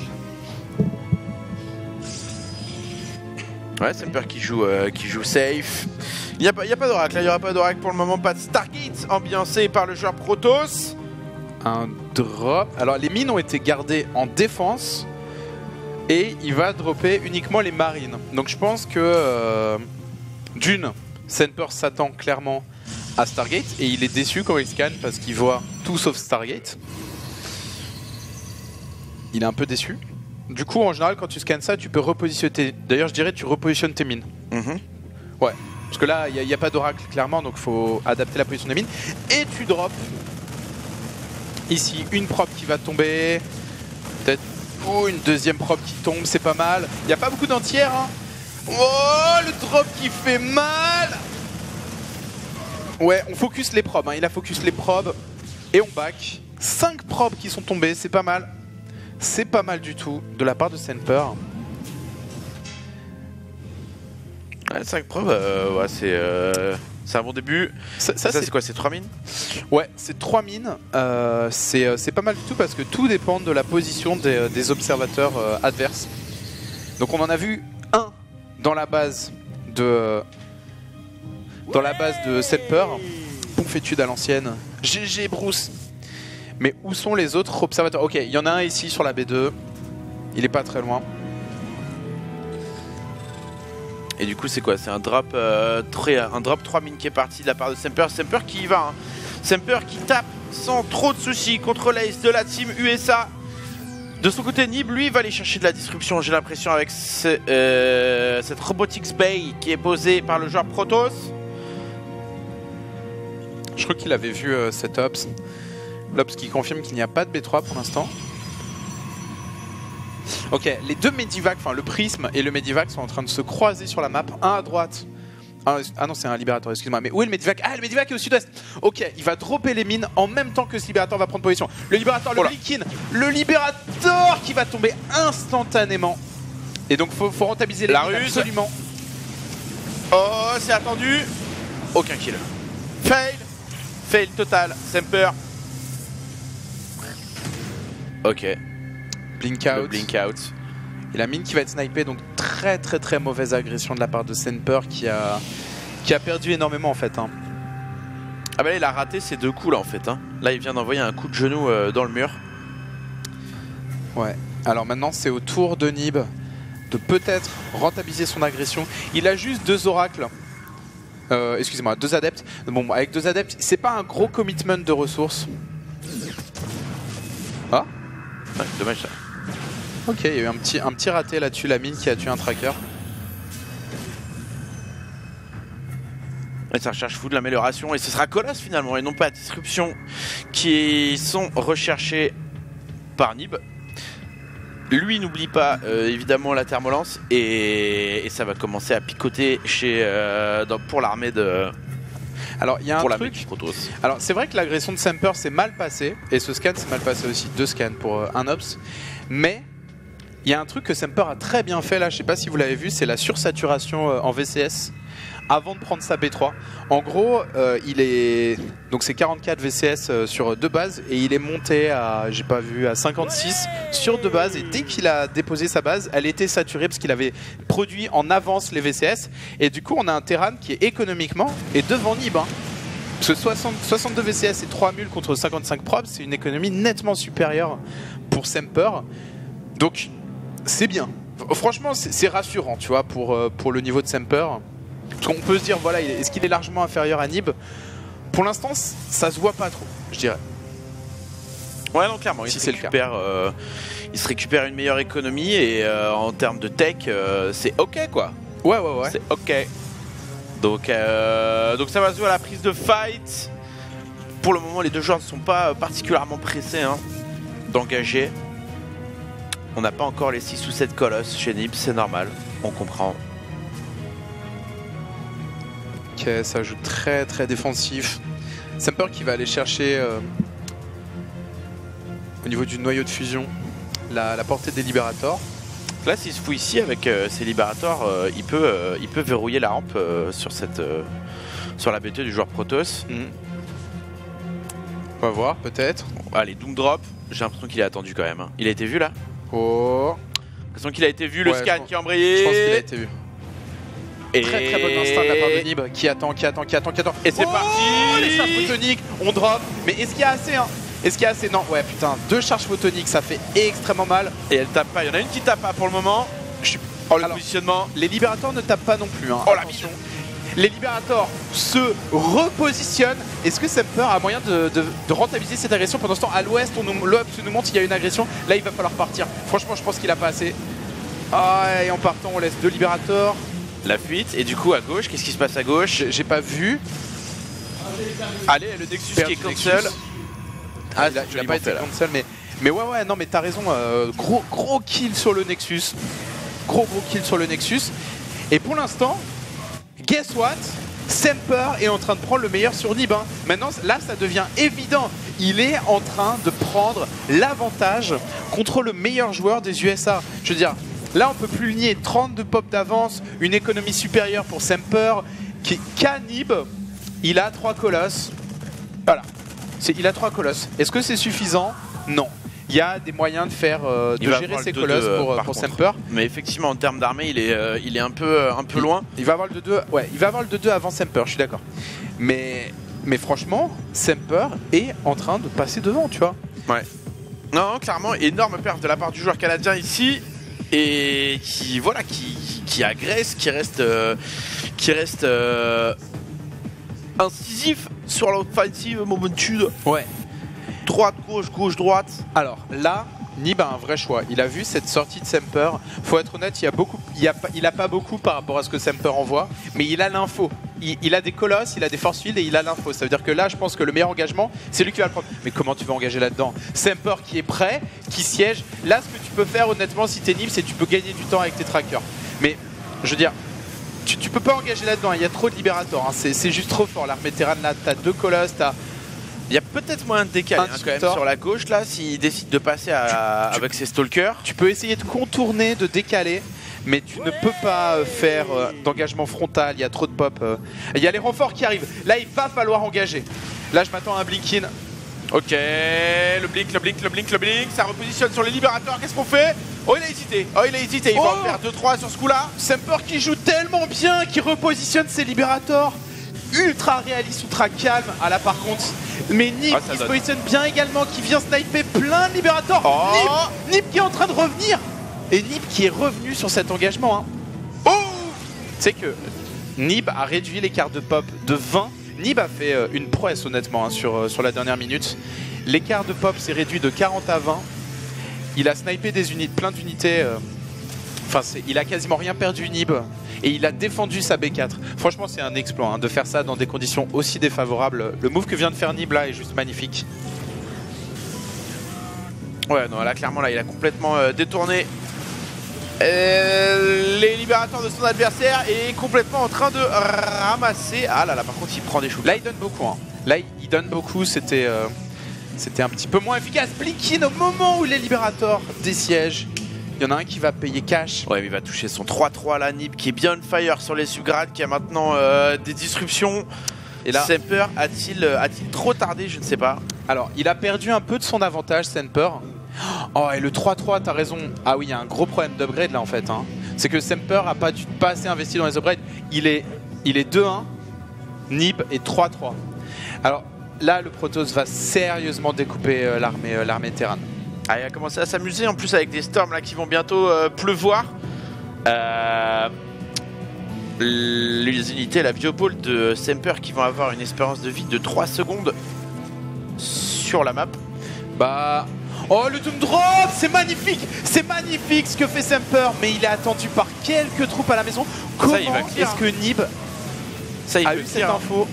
Ouais, Semper qui joue, euh, qui joue safe. Il n'y a pas, a pas d'oracle, il n'y aura pas d'oracle pour le moment, pas de Stargate ambiancé par le joueur Protoss. Un drop. Alors les mines ont été gardées en défense. Et il va dropper uniquement les marines. Donc je pense que euh, d'une, Semper s'attend clairement à Stargate et il est déçu quand il scanne parce qu'il voit tout sauf Stargate. Il est un peu déçu. Du coup, en général, quand tu scannes ça, tu peux repositionner tes... D'ailleurs, je dirais tu repositionnes tes mines. Mm-hmm. Ouais. Parce que là, il n'y a, a pas d'oracle clairement, donc il faut adapter la position des mines. Et tu drops ici une prop qui va tomber. Peut-être oh, une deuxième prop qui tombe, c'est pas mal. Il n'y a pas beaucoup d'entières. Hein. Oh, le drop qui fait mal. Ouais, on focus les probes. Hein. Il a focus les probes. Et on back. cinq probes qui sont tombées, c'est pas mal. C'est pas mal du tout de la part de Semper. Ouais, cinq probes, euh, ouais, c'est euh, un bon début. Ça, ça, ça c'est quoi? C'est trois mines? Ouais, c'est trois mines. Euh, c'est pas mal du tout parce que tout dépend de la position des, des observateurs euh, adverses. Donc on en a vu un dans la base de dans la base de Semper. Poufétude à l'ancienne. G G Bruce. Mais où sont les autres observateurs? Ok, il y en a un ici sur la B deux. Il est pas très loin. Et du coup c'est quoi? C'est un drop euh, très, un drop trois mines qui est parti de la part de Semper. Semper qui y va. Hein. Semper qui tape sans trop de soucis contre l'ace de la team U S A. De son côté, Nib, lui, va aller chercher de la disruption, j'ai l'impression, avec ce, euh, cette Robotics Bay qui est posée par le joueur Protoss. Je crois qu'il avait vu euh, cet Ops. L'Ops qui confirme qu'il n'y a pas de B trois pour l'instant. Ok, les deux Medivac, enfin le Prisme et le Medivac sont en train de se croiser sur la map. Un à droite. Ah, ah non, c'est un Libérateur, excuse-moi. Mais où est le Medivac? Ah, le Medivac est au sud-est. Ok, il va dropper les mines en même temps que ce Libérateur va prendre position. Le Libérateur, le Blinkin, le Libérateur qui va tomber instantanément. Et donc, faut, faut rentabiliser la ruse. Absolument. Oh, c'est attendu. Aucun kill. Fail. Fail total. Semper. Ok. Blink out. Le blink out. Et la mine qui va être snipée, donc très très très mauvaise agression de la part de Semper qui a, qui a perdu énormément en fait. Hein. Ah bah là il a raté ses deux coups là en fait. Hein. Là il vient d'envoyer un coup de genou euh, dans le mur. Ouais, alors maintenant c'est au tour de Nib de peut-être rentabiliser son agression. Il a juste deux oracles. Euh, Excusez-moi, deux adeptes. Bon, avec deux adeptes, c'est pas un gros commitment de ressources. Ah ouais, dommage ça. Ok, il y a eu un petit, un petit raté là-dessus, la mine qui a tué un tracker. Et ça recherche fou de l'amélioration et ce sera Colosse finalement et non pas Disruption qui sont recherchés par Nib. Lui n'oublie pas euh, évidemment la thermolance et, et ça va commencer à picoter chez, euh, dans, pour l'armée de... Alors il y a un pour truc. Alors c'est vrai que l'agression de Semper s'est mal passée et ce scan s'est mal passé aussi, deux scans pour euh, un Ops. Mais il y a un truc que Semper a très bien fait là, je sais pas si vous l'avez vu, c'est la sursaturation euh, en V C S avant de prendre sa B trois. En gros, euh, il est donc c'est quarante-quatre V C S euh, sur deux bases et il est monté à, j'ai pas vu, à cinquante-six sur deux bases et dès qu'il a déposé sa base, elle était saturée parce qu'il avait produit en avance les V C S et du coup on a un Terran qui est économiquement et devant Nib. Hein. Parce que soixante, soixante-deux V C S et trois mules contre cinquante-cinq probes, c'est une économie nettement supérieure pour Semper. Donc c'est bien. Franchement, c'est rassurant, tu vois, pour, pour le niveau de Semper. Parce qu'on peut se dire, voilà, est-ce qu'il est largement inférieur à Nib? Pour l'instant, ça se voit pas trop, je dirais. Ouais, non, clairement, il, si se récupère, euh, il se récupère une meilleure économie et euh, en termes de tech, euh, c'est ok, quoi. Ouais, ouais, ouais. C'est ok. Donc, euh, donc ça va se jouer à la prise de fight. Pour le moment, les deux joueurs ne sont pas particulièrement pressés hein, d'engager. On n'a pas encore les six ou sept colosses chez Nib, c'est normal, on comprend. Ok, ça joue très très défensif. Semper qui va aller chercher euh, au niveau du noyau de fusion la, la portée des Libérators. Là, s'il se fout ici avec euh, ses Libérators, euh, il, peut, euh, il peut verrouiller la rampe euh, sur, cette, euh, sur la B T du joueur Protoss. Mmh. On va voir, peut-être. Allez, Doom Drop, j'ai l'impression qu'il est attendu quand même. Hein. Il a été vu là? Oh. J'ai l'impression qu'il a été vu, le Ouais, scan je qui a embrayé. Je pense qu'il a été vu. Et... Très très bon instinct de la part de Nib qui attend, qui attend, qui attend, qui attend. Et c'est oh parti. Les charges photoniques, on drop. Mais est-ce qu'il y a assez hein? Est-ce qu'il y a assez? Non, ouais putain, deux charges photoniques, ça fait extrêmement mal. Et elle tape pas, il y en a une qui tape pas pour le moment. Je suis... Oh le Alors, positionnement. Les Libérators ne tapent pas non plus. Hein. Oh la Attention. Les Libérators se repositionnent. Est-ce que Semper a moyen de, de, de rentabiliser cette agression? Pendant ce temps, à l'ouest, on nous, l'Ops nous montre qu'il y a une agression. Là, il va falloir partir. Franchement, je pense qu'il a pas assez. Ah, et en partant, on laisse deux Libérators. La fuite, et du coup, à gauche, qu'est-ce qui se passe à gauche? J'ai pas vu. Allez, le Nexus Perdu qui est cancel. Nexus. Ah, il a, il a pas été cancel, mais, mais ouais, ouais, non, mais t'as raison. Euh, gros, gros kill sur le Nexus. Gros, gros kill sur le Nexus. Et pour l'instant, guess what? Semper est en train de prendre le meilleur sur Nib. Hein. Maintenant, là, ça devient évident. Il est en train de prendre l'avantage contre le meilleur joueur des U S A. Je veux dire, là, on peut plus le nier. trente-deux pop d'avance, une économie supérieure pour Semper. Qu'à Nib, il a trois colosses. Voilà. Il a trois colosses. Est-ce que c'est suffisant? Non. Il y a des moyens de faire, euh, de gérer ses colosses deux, pour, pour Semper. Mais effectivement, en termes d'armée, il est, euh, il est un peu, euh, un peu il, loin. Il va avoir le deux deux. Ouais, il va avoir le deux deux avant Semper. Je suis d'accord. Mais, mais franchement, Semper est en train de passer devant, tu vois. Ouais. Non, clairement, énorme perte de la part du joueur canadien ici, et qui, voilà, qui, qui agresse, qui reste, euh, qui reste euh, incisif sur l'offensive momentude. Ouais. Droite, gauche, gauche, droite. Alors là, Nib a un vrai choix. Il a vu cette sortie de Semper. Faut être honnête, il y a beaucoup, il y a pas, il a pas beaucoup par rapport à ce que Semper envoie, mais il a l'info. Il, il a des colosses, il a des force fields et il a l'info. Ça veut dire que là, je pense que le meilleur engagement, c'est lui qui va le prendre. Mais comment tu vas engager là-dedans? Semper qui est prêt, qui siège. Là, ce que tu peux faire honnêtement, si t'es Nib, c'est que tu peux gagner du temps avec tes trackers. Mais je veux dire. Tu, tu peux pas engager là-dedans, il y a trop de Libérators, hein. c'est juste trop fort. L'armée Terran là, t'as deux colosses, t'as. Il y a peut-être moyen de décaler hein, quand même sur la gauche là, s'il décide de passer à, tu, avec tu, ses stalkers. Tu peux essayer de contourner, de décaler, mais tu ne peux pas faire euh, d'engagement frontal, il y a trop de pop. Euh. Il y a les renforts qui arrivent, là il va falloir engager. Là je m'attends à un blink-in. Ok, le blink, le blink, le blink, le blink, ça repositionne sur les Libérateurs, qu'est-ce qu'on fait? Oh il a hésité, oh il a hésité, il oh va en faire deux trois sur ce coup là. Semper qui joue tellement bien, qui repositionne ses Libérators. Ultra réaliste, ultra calme. Ah là par contre, mais Nib ah, qui se positionne bien également, qui vient sniper plein de Libérators. Oh Nib, Nib qui est en train de revenir. Et Nib qui est revenu sur cet engagement. Hein. Oh, tu sais que Nib a réduit l'écart de pop de vingt. Nib a fait euh, une prouesse honnêtement hein, sur, euh, sur la dernière minute. L'écart de pop s'est réduit de quarante à vingt. Il a snipé des unités, plein d'unités. Euh... Enfin, il a quasiment rien perdu Nib. Et il a défendu sa B quatre. Franchement, c'est un exploit hein, de faire ça dans des conditions aussi défavorables. Le move que vient de faire Nib là est juste magnifique. Ouais, non, là, clairement, là, il a complètement euh, détourné euh, les Libérateurs de son adversaire et est complètement en train de ramasser. Ah là là, par contre, il prend des choux. Là, il donne beaucoup. Hein. Là, il donne beaucoup. C'était euh, c'était un petit peu moins efficace. Blinkin au moment où les Libérateurs désiègent. Il y en a un qui va payer cash. Ouais, mais il va toucher son trois trois là, Nib qui est bien on fire sur les subgrades, qui a maintenant euh, des disruptions. Et là, Semper a-t-il a-t-il trop tardé? Je ne sais pas. Alors, il a perdu un peu de son avantage, Semper. Oh, et le trois trois, t'as raison. Ah oui, il y a un gros problème d'upgrade là en fait. Hein. C'est que Semper a pas, du, pas assez investi dans les upgrades. Il est, il est deux un, Nib est trois trois. Alors là, le Protoss va sérieusement découper euh, l'armée euh, l'armée Terran. Ah, il a commencé à s'amuser en plus avec des storms là qui vont bientôt euh, pleuvoir. Euh, les unités, la biopole de Semper qui vont avoir une espérance de vie de trois secondes sur la map. Bah. Oh le Doom Drop, c'est magnifique, c'est magnifique ce que fait Semper, mais il est attendu par quelques troupes à la maison. Comment est-ce que Nib Ça, il a peut eu le cette dire, hein. info.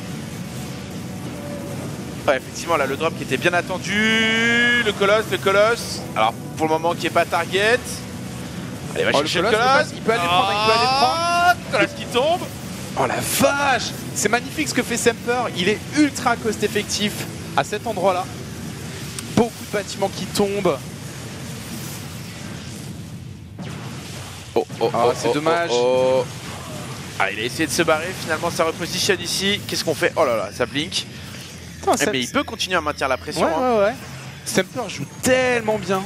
Ouais, effectivement, là, le drop qui était bien attendu. Le colosse, le colosse. Alors, pour le moment, qui est pas target. Allez, va Oh, chercher le le colosse, colosse. il peut aller le prendre, il peut aller le prendre. Ah, colosse qui tombe. Oh la vache! C'est magnifique ce que fait Semper. Il est ultra cost effectif à cet endroit-là. Beaucoup de bâtiments qui tombent. Oh, oh, Ah, oh, c'est oh, dommage. oh, oh. Ah, il a essayé de se barrer. Finalement, ça repositionne ici. Qu'est-ce qu'on fait? Oh là là, ça blink. Putain, Eh, ça- mais il peut continuer à maintenir la pression. Ouais, hein. ouais, ouais. Semper joue tellement bien.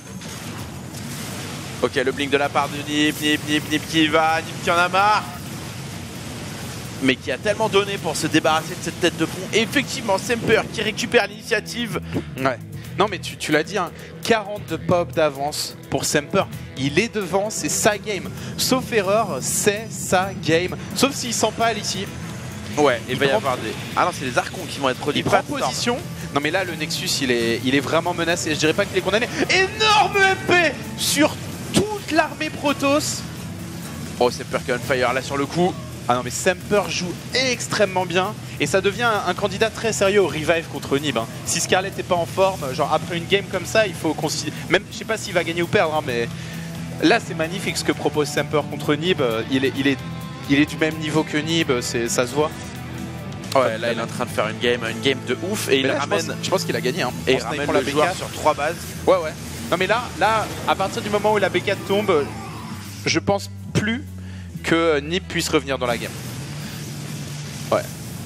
Ok, le blink de la part de Nip, Nip, Nip, Nip qui y va, Nip qui en a marre. Mais qui a tellement donné pour se débarrasser de cette tête de pont. Et effectivement, Semper qui récupère l'initiative. Ouais. Non mais tu, tu l'as dit, hein, quarante de pop d'avance pour Semper. Il est devant, c'est sa game. Sauf erreur, c'est sa game. Sauf s'il s'empale ici. Ouais, il, Il va y prend- avoir des... Ah non, c'est les Archons qui vont être produits. Il prend pas de Storm. position. Non mais là le Nexus il est, il est vraiment menacé. Je dirais pas qu'il est condamné. Énorme M P sur toute l'armée Protoss. Oh, Semper qui est on fire là sur le coup. Ah non mais Semper joue extrêmement bien. Et ça devient un, un candidat très sérieux au revive contre Nib. Hein. Si Scarlett n'est pas en forme, genre après une game comme ça, il faut considérer. Même je sais pas s'il va gagner ou perdre, hein, mais là c'est magnifique ce que propose Semper contre Nib. Il est, il est, il est du même niveau que Nib, c'est, ça se voit. Ouais, là il est en train de faire une game, une game de ouf et il Mais là, je ramène. pense- Je pense, qu'il a gagné. Hein. Et En il ramène snipant le la B joueur quatre. sur trois bases. Ouais, ouais. Non, mais là, là, à partir du moment où la B quatre tombe, je pense plus que Nib puisse revenir dans la game. Ouais.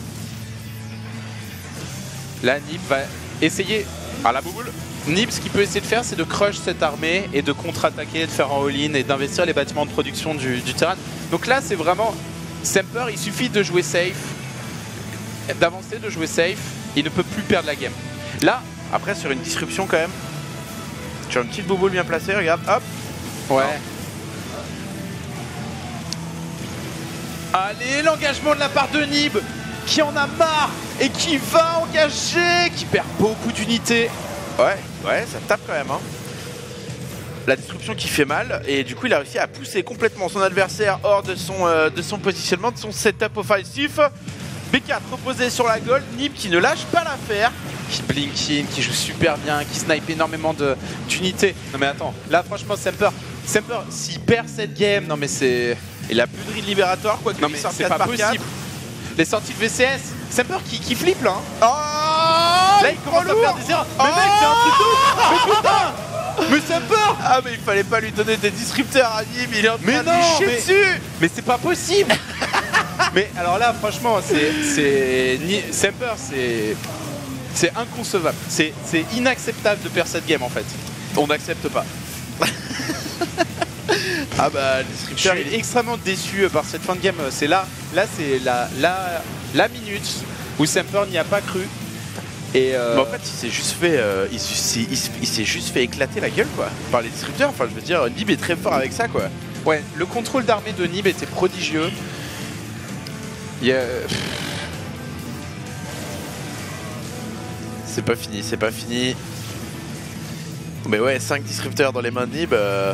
Là, Nib va essayer. Ah, la bouboule. Nib, ce qu'il peut essayer de faire, c'est de crush cette armée et de contre-attaquer, de faire un all-in et d'investir les bâtiments de production du, du terrain. Donc là, c'est vraiment. Semper, il suffit de jouer safe, d'avancer, de jouer safe, il ne peut plus perdre la game. Là, Après, sur une disruption quand même. Sur une petite bouboule bien placée, regarde, hop. ouais. Allez, l'engagement de la part de Nib, qui en a marre et qui va engager, qui perd beaucoup d'unités. Ouais, ouais, ça tape quand même. Hein. La disruption qui fait mal et du coup il a réussi à pousser complètement son adversaire hors de son, euh, de son positionnement, de son setup offensif. B quatre reposé sur la gold, Nib qui ne lâche pas l'affaire. Qui blink in, qui joue super bien, qui snipe énormément de- d'unités. Non mais attends, là franchement Semper, Semper, s'il perd cette game, non mais c'est... Il a plus de Reed Liberator, quoi que Non lui mais sorte c'est quatre pas par quatre. possible. Les sorties de V C S, Semper qui, qui flippe là. Hein. Oh, Là il commence à faire des erreurs. Mais mec, c'est un truc de ouf. Mais putain. Mais Semper. Ah mais il fallait pas lui donner des disrupteurs à Nib, il est en train Mais de non, lui chier mais- dessus. Mais c'est pas possible. Mais alors là, franchement, c'est, c'est ni- Semper, c'est, c'est inconcevable. C'est, c'est inacceptable de perdre cette game en fait. On n'accepte pas. Ah bah le Je disrupteur suis il est... extrêmement déçu par cette fin de game. C'est là, là, c'est la, la, la minute où Semper n'y a pas cru. Et euh, Mais en fait, il s'est juste fait, euh, il, s'est- il s'est- il s'est juste fait éclater la gueule quoi, par les disrupteurs. Enfin, je veux dire, Nib est très fort avec ça quoi. ouais, le contrôle d'armée de Nib était prodigieux. Il y a- C'est pas fini, c'est pas fini. Mais ouais, cinq disrupteurs dans les mains de Nib. euh,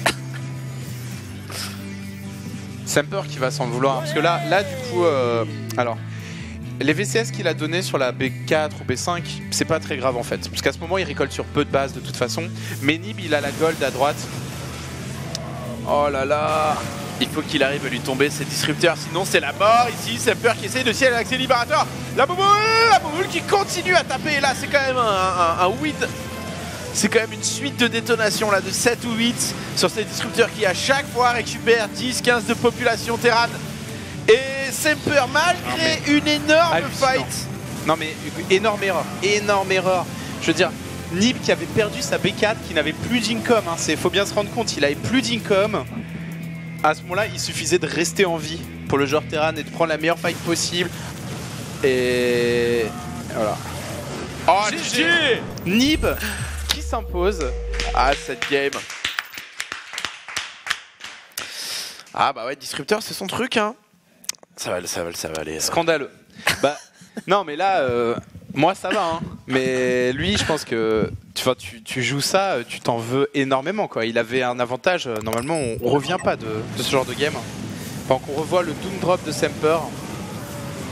Semper qui va s'en vouloir. Parce que là, là du coup, euh, alors, les V C S qu'il a donné sur la B quatre ou B cinq, c'est pas très grave en fait. Parce qu'à ce moment, il récolte sur peu de bases de toute façon. Mais Nib, il a la gold à droite. Oh là là. Il faut qu'il arrive à lui tomber ces disrupteurs, sinon c'est la mort ici. Semper qui essaye de ciel avec ses libérateurs. La bouboule, la bouboule qui continue à taper. Et là, c'est quand même un, un, un win. C'est quand même une suite de détonations là de sept ou huit sur ces disrupteurs qui à chaque fois récupèrent dix quinze de population terrane. Et Semper malgré une énorme Hallucinant. fight. Non mais énorme erreur, énorme erreur. Je veux dire, Nib qui avait perdu sa B quatre, qui n'avait plus d'income. Hein, c'est, faut bien se rendre compte, il avait plus d'income. À ce moment-là, il suffisait de rester en vie pour le joueur terrain et de prendre la meilleure fight possible. Et voilà. Oh G G. G G. Nib qui s'impose. Ah cette game. Ah bah ouais, disrupteur c'est son truc hein. Ça va, ça va, ça va aller. euh. Scandaleux. Bah non mais là, euh, moi ça va. Hein. Mais lui, je pense que tu, vois, tu, tu joues ça, tu t'en veux énormément quoi. Il avait un avantage. Normalement, on, on revient pas de, de ce genre de game. Enfin, qu'on revoit le Doom Drop de Semper.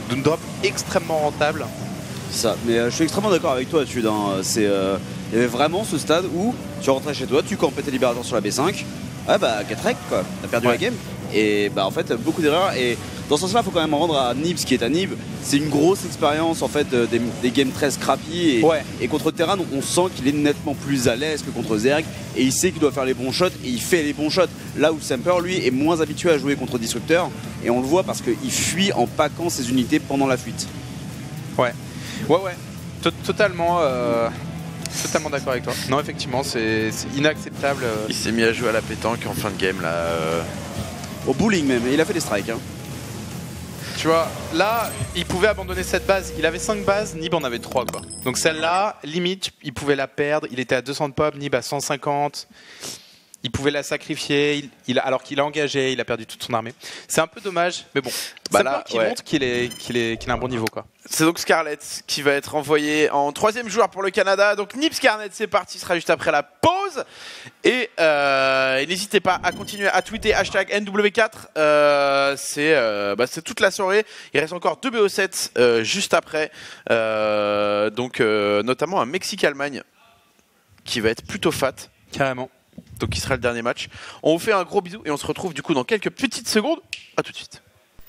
d'une drop extrêmement rentable. Ça, mais euh, je suis extrêmement d'accord avec toi là-dessus. Hein. C'est, euh, il y avait vraiment ce stade où tu rentrais chez toi, tu campais tes libérateurs sur la B cinq, ah bah quatre rec quoi, t'as perdu Ouais. la game. Et bah en fait beaucoup d'erreurs et dans ce sens-là il faut quand même rendre à Nibs qui est à Nib, c'est une grosse expérience en fait euh, des, des games très scrappy et, Ouais. et contre Terran on sent qu'il est nettement plus à l'aise que contre Zerg et il sait qu'il doit faire les bons shots et il fait les bons shots. Là où Semper lui est moins habitué à jouer contre Disruptor et on le voit parce qu'il fuit en paquant ses unités pendant la fuite. Ouais, ouais, ouais, To- totalement, euh, totalement d'accord avec toi. Non, effectivement, c'est c'est inacceptable. euh. Il s'est mis à jouer à la pétanque en fin de game là. euh. Au bowling même, et il a fait des strikes. Hein. Tu vois, là, il pouvait abandonner cette base. Il avait cinq bases, Nib en avait trois quoi. Donc celle-là, limite, il pouvait la perdre. Il était à deux cents de pop, Nib à cent cinquante. Il pouvait la sacrifier, il, il a- alors qu'il a engagé, il a perdu toute son armée. C'est un peu dommage, mais bon, Bah ça là, qui ouais. montre qu'il est, qu'il est, qu'il a un bon niveau quoi. C'est donc Scarlett qui va être envoyé en troisième joueur pour le Canada. Donc Nib Scarlett, c'est parti, ce sera juste après la pause. Et, euh, et n'hésitez pas à continuer à tweeter hashtag N W quatre. Euh, c'est euh, bah, c'est toute la soirée. Il reste encore deux B O sept euh, juste après. Euh, donc euh, notamment un Mexique-Allemagne qui va être plutôt fat. Carrément. Donc qui sera le dernier match. On vous fait un gros bisou et on se retrouve du coup dans quelques petites secondes. À tout de suite.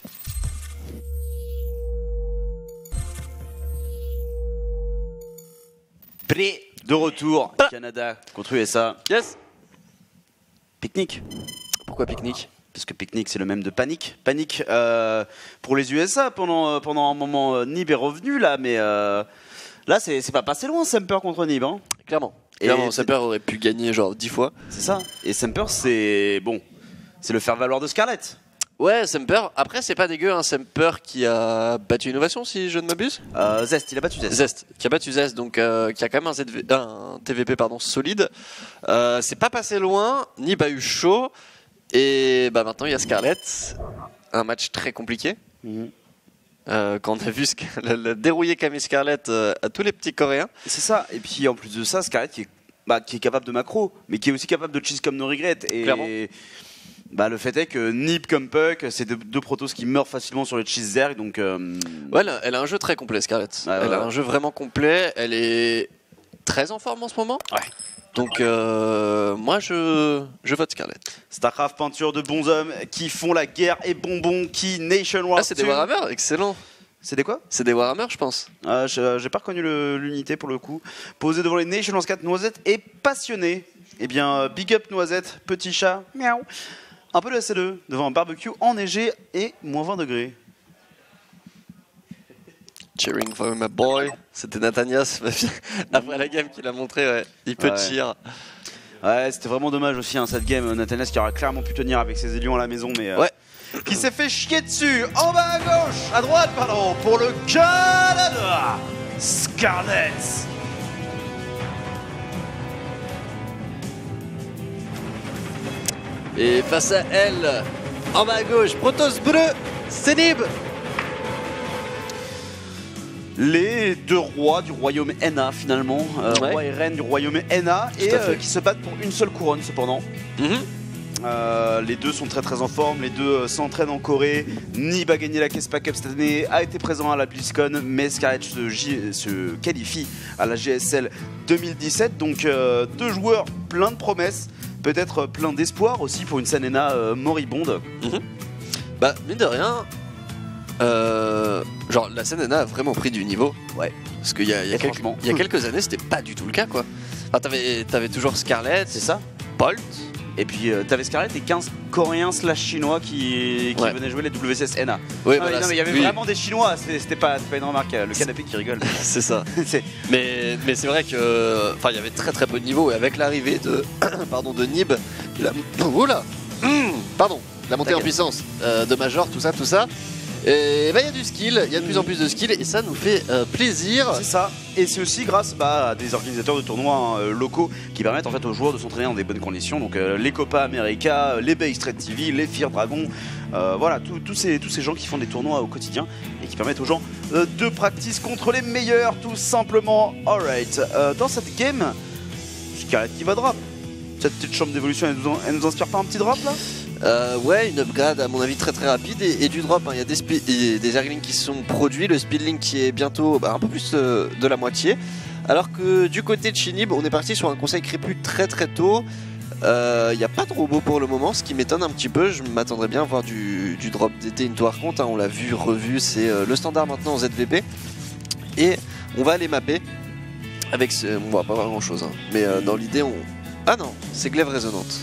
Prêt de retour, Canada contre U S A. Yes. Pique-nique. Pourquoi pique-nique? Parce que pique-nique c'est le même de panique. Panique euh, pour les U S A pendant, pendant un moment. euh, Nib est revenu là, mais euh, là c'est c'est pas passé loin Semper contre Nib. Hein. Clairement. Et Clairement, c'est- Semper aurait pu gagner genre dix fois. C'est ça. Et Semper c'est bon, c'est le faire valoir de Scarlett. Ouais, Semper. Après, c'est pas dégueu, hein. Semper qui a battu Innovation, si je ne m'abuse. Euh, Zest, il a battu Zest. Zest, qui a battu Zest, donc euh, qui a quand même un, Z V un T V P pardon, solide. Euh, c'est pas passé loin, Nib a eu chaud. Et bah maintenant, il y a Scarlett. Un match très compliqué. Mhm. Euh, quand on a vu Sc- le, le dérouiller Camille Scarlett euh, à tous les petits Coréens. C'est ça. Et puis en plus de ça, Scarlett qui est, bah, qui est capable de macro, mais qui est aussi capable de cheese comme no regret. Et Clairement. bah, le fait est que Nib comme Puck, c'est deux, deux protos qui meurent facilement sur les cheese Zerg. Donc euh, Ouais, elle a, elle a un jeu très complet, Scarlett. Ouais, elle ouais, a ouais. un jeu vraiment complet. Elle est très en forme en ce moment. Ouais. Donc euh, moi, je, je vote Scarlett. Starcraft peinture de bons hommes qui font la guerre et bonbons qui Nation War. Ah, c'est des Warhammer, excellent. C'est des quoi? C'est des Warhammer, je pense. Ah, je- J'ai pas reconnu le- l'unité pour le coup. Posé devant les Nation Wars quatre, Noisette est passionné. Eh bien, euh, big up Noisette, petit chat, miaou. Un peu de S deux devant un barbecue enneigé et moins vingt degrés. Cheering for my boy. C'était Nathanias après la game qu'il a montré. Ouais. Il peut Ouais. cheer. Ouais, c'était vraiment dommage aussi hein, cette game. Nathanias qui aurait clairement pu tenir avec ses élions à la maison, mais euh, Ouais. qui s'est fait chier dessus. En bas à gauche, à droite, pardon, pour le Canada. Scarlett. Et face à elle, en bas à gauche, Protoss bleu, c'est Nib. Les deux rois du royaume Enna finalement, euh, Ouais. roi et reine du royaume Enna, et Tout à fait. euh, qui se battent pour une seule couronne cependant. Mhm. Euh, les deux sont très très en forme, les deux euh, s'entraînent en Corée. Nib a gagné la Caisse Pack Up cette année, a été présent à la BlizzCon, mais Scarlett se, J- se qualifie à la G S L deux mille dix-sept. Donc euh, deux joueurs pleins de promesses, peut-être plein d'espoir aussi pour une scène Enna euh, moribonde. Bah, mine de rien, euh, genre la scène Enna a vraiment pris du niveau. Ouais. Parce qu'il y a, il y a quelques, Franchement. il y a quelques années, c'était pas du tout le cas, quoi. Enfin, t'avais, t'avais toujours Scarlett, C'est ça. Bolt. Et puis euh, t'avais Scarlett et quinze Coréens slash Chinois qui, qui Ouais. venaient jouer les W C S Enna. Oui, Ah, voilà, mais non, mais il y avait oui, vraiment des Chinois, c'était c'était pas, c'était pas une remarque, le canapé qui rigole. c'est ça. C'est- Mais, mais c'est vrai que, enfin, il y avait très très peu de niveau et avec l'arrivée de, pardon, de Nib, la, oula, Hum, pardon, la montée en T'inquiète. puissance euh, de Major, tout ça, tout ça. Et bah il y a du skill, il y a de plus en plus de skill et ça nous fait euh, plaisir. C'est ça, et c'est aussi grâce bah, à des organisateurs de tournois hein, euh, locaux qui permettent en fait aux joueurs de s'entraîner dans des bonnes conditions. Donc euh, les Copa America, les Bay Street T V, les Fear Dragon, euh, voilà, tous tous ces, tous ces gens qui font des tournois au quotidien et qui permettent aux gens euh, de practice contre les meilleurs, tout simplement. Alright, euh, dans cette game, Scarlett qui va drop. Cette petite chambre d'évolution, elle, nous en- elle nous inspire pas un petit drop là? Euh, ouais, une upgrade à mon avis très très rapide et, et du drop. Il hein. y a des, spi- et des Zerglings qui sont produits, le Speedlink qui est bientôt bah, un peu plus euh, de la moitié. Alors que du côté de Shinib, on est parti sur un conseil crépus très très tôt. Il euh, n'y a pas de robot pour le moment, ce qui m'étonne un petit peu. Je m'attendrais bien à voir du, du drop d'été into Archon. Hein. On l'a vu, revu, c'est euh, le standard maintenant en Z V P. Et on va aller mapper avec ce... On va pas voir grand chose, hein. mais euh, dans l'idée on... Ah non, c'est glaive résonante.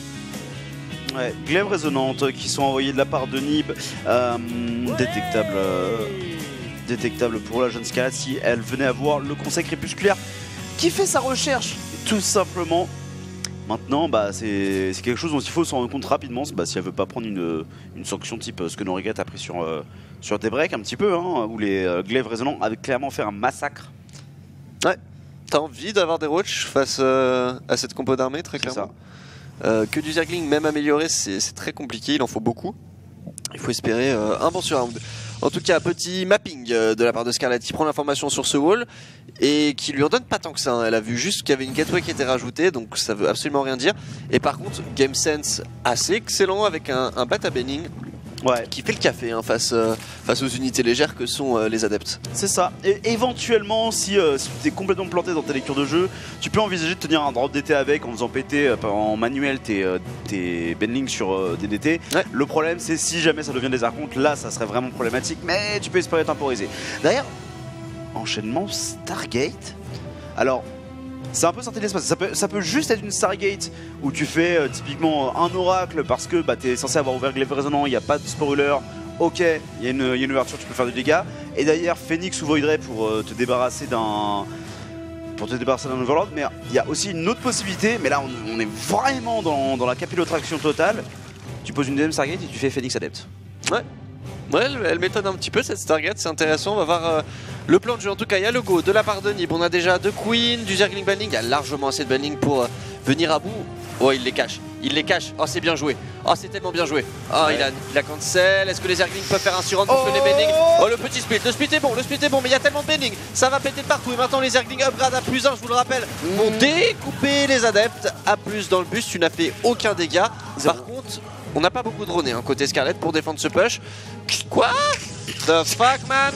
Ouais, glaive résonante qui sont envoyées de la part de Nib, euh, détectable, euh, détectable pour la jeune Scarlett si elle venait à voir le conseil crépusculaire qui fait sa recherche, tout simplement. Maintenant, bah, c'est quelque chose dont il faut s'en rendre compte rapidement, bah, si elle veut pas prendre une, une sanction type ce que No Regret a pris sur, euh, sur Daybreak un petit peu, hein, où les euh, glaives résonants avaient clairement fait un massacre. Ouais, t'as envie d'avoir des roaches face euh, à cette compo d'armée, très clairement. Euh, que du Zergling, même amélioré, c'est très compliqué, il en faut beaucoup. Il faut espérer euh, un bon surround. En tout cas, petit mapping euh, de la part de Scarlett qui prend l'information sur ce wall et qui lui en donne pas tant que ça. Hein. Elle a vu juste qu'il y avait une gateway qui était rajoutée, donc ça veut absolument rien dire. Et par contre, game sense assez excellent avec un, un bata banning. Ouais. Qui fait le café hein, face, euh, face aux unités légères que sont euh, les adeptes. C'est ça. Et éventuellement, si, euh, si tu es complètement planté dans ta lecture de jeu, tu peux envisager de tenir un drop D T avec en faisant péter euh, en manuel tes, euh, tes bendings sur euh, des D T. Ouais. Le problème, c'est si jamais ça devient des archontes, là, ça serait vraiment problématique, mais tu peux espérer temporiser. D'ailleurs, enchaînement Stargate. Alors, c'est un peu sorti de l'espace. Ça peut, ça peut juste être une Stargate où tu fais euh, typiquement un oracle parce que bah, tu es censé avoir ouvert glaive résonant, il n'y a pas de spoiler. Ok, il y, y a une ouverture, tu peux faire des dégâts. Et d'ailleurs, Phoenix ou Void Ray pour euh, te débarrasser d'un. Pour te débarrasser d'un Overlord. Mais il y a aussi une autre possibilité. Mais là, on, on est vraiment dans, dans la capillotraction totale. Tu poses une deuxième Stargate et tu fais Phoenix Adept. Ouais. Ouais, elle, elle m'étonne un petit peu cette Stargate, c'est intéressant, on va voir euh, le plan de jeu. En tout cas, il y a le go de la part de Nib, on a déjà deux Queens, du Zergling banning, il y a largement assez de banning pour euh, venir à bout. Oh, il les cache, il les cache, oh c'est bien joué, oh c'est tellement bien joué. Oh, ouais. il, a, il a cancel, est-ce que les Zerglings peuvent faire un surround pour oh les banning? Oh, le petit split, le split est bon, le split est bon, mais il y a tellement de banning, ça va péter de partout. Et maintenant les Zerglings upgrade à plus un, je vous le rappelle, mmh. vont découper les adeptes à plus dans le bus, tu n'as fait aucun dégât. Zéro. Par contre, on n'a pas beaucoup de droné hein, côté Scarlett pour défendre ce push. Quoi? The fuck man?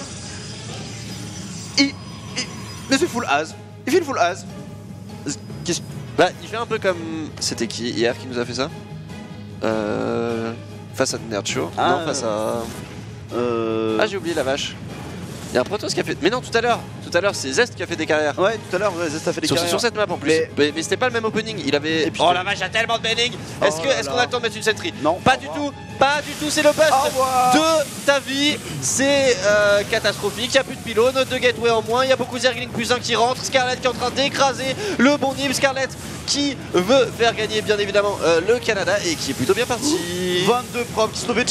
Il, il, mais c'est full as. Il fait une full as. Bah il fait un peu comme... C'était qui hier qui nous a fait ça? Euh... Face à Nerdshore. Ah, non face à... Euh... Ah j'ai oublié la vache. Il y a un Protoss qui a fait... Mais non tout à l'heure Tout à l'heure c'est Zest qui a fait des carrières. Ouais tout à l'heure ouais, Zest a fait des sur, carrières sur cette map en plus. Mais, mais, mais c'était pas le même opening. Il avait... Oh la vache, il y a tellement de banning. Est-ce oh est qu'on a le temps de mettre une sentry? Non. Pas du tout. Pas du tout, c'est le bust de ta vie. C'est euh, catastrophique. Il n'y a plus de pylône, deux gateways en moins. Il y a beaucoup de Zergling plus un qui rentre. Scarlett qui est en train d'écraser le bon Nib. Scarlett qui veut faire gagner bien évidemment euh, le Canada et qui est plutôt bien parti. vingt-deux propres qui se tombent.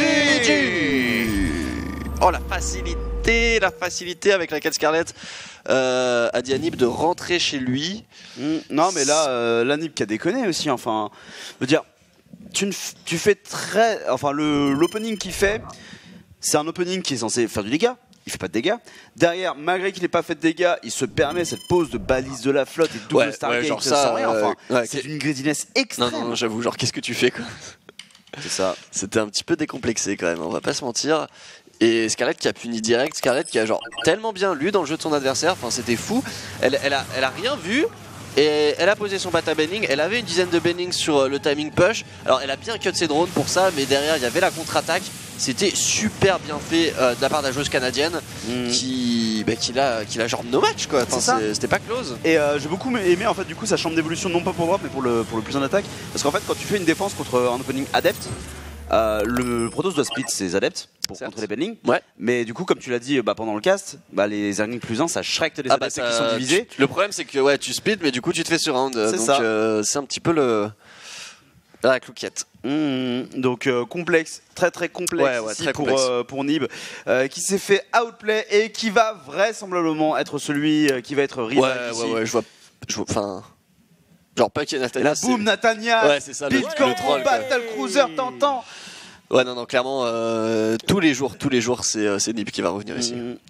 Oh la facilité, la facilité avec laquelle Scarlett euh, a dit à Nib de rentrer chez lui. Mmh, non mais là, euh, la Nib qui a déconné aussi. Enfin, je veux dire, tu, tu fais très, enfin le l'opening qu'il fait, c'est un opening qui est censé faire du dégât. Il fait pas de dégâts. Derrière, malgré qu'il n'ait pas fait de dégâts, il se permet cette pose de balise de la flotte et de double ouais, Stargate ouais, genre sans ça, rien. Enfin, euh, ouais, c'est une greediness extrême. Non, non, j'avoue, genre qu'est-ce que tu fais quoi? C'est ça. C'était un petit peu décomplexé quand même, on va pas se mentir. Et Scarlett qui a puni direct, Scarlett qui a genre tellement bien lu dans le jeu de son adversaire, enfin c'était fou. Elle, elle, a, elle a rien vu et elle a posé son bata banning. Elle avait une dizaine de bannings sur le timing push. Alors elle a bien cut ses drones pour ça, mais derrière il y avait la contre-attaque. C'était super bien fait euh, de la part de la joueuse canadienne mmh. qui, bah, qui l'a qui genre no match quoi. Enfin, c'était pas close. Et euh, j'ai beaucoup aimé en fait du coup sa chambre d'évolution, non pas pour drop mais pour le, pour le plus en attaque. Parce qu'en fait quand tu fais une défense contre un opening adepte, Euh, le, le Protoss doit split ses adeptes pour Certes. contrer les bannings. Ouais. Mais du coup, comme tu l'as dit bah, pendant le cast, bah, les Zerglings plus un, ça shrek les ah adeptes bah ça, qui sont divisés. Tu, le problème, c'est que ouais, tu split, mais du coup, tu te fais surround. C'est ça. Euh, c'est un petit peu le. La clouquette. Mmh, donc euh, complexe, très très complexe ouais, ouais, ici très pour, complexe. Euh, pour Nib, euh, qui s'est fait outplay et qui va vraisemblablement être celui euh, qui va être rival. Ouais, ici. ouais, ouais, je vois. Je vois enfin. Genre pas qu'il y ait Nathania. La boum, Nathania. Ouais, c'est ça. Pit contre Battle Cruiser, t'entends. Ouais, non, non, clairement, euh, tous les jours, tous les jours, c'est euh, Nib qui va revenir ici. Mmh.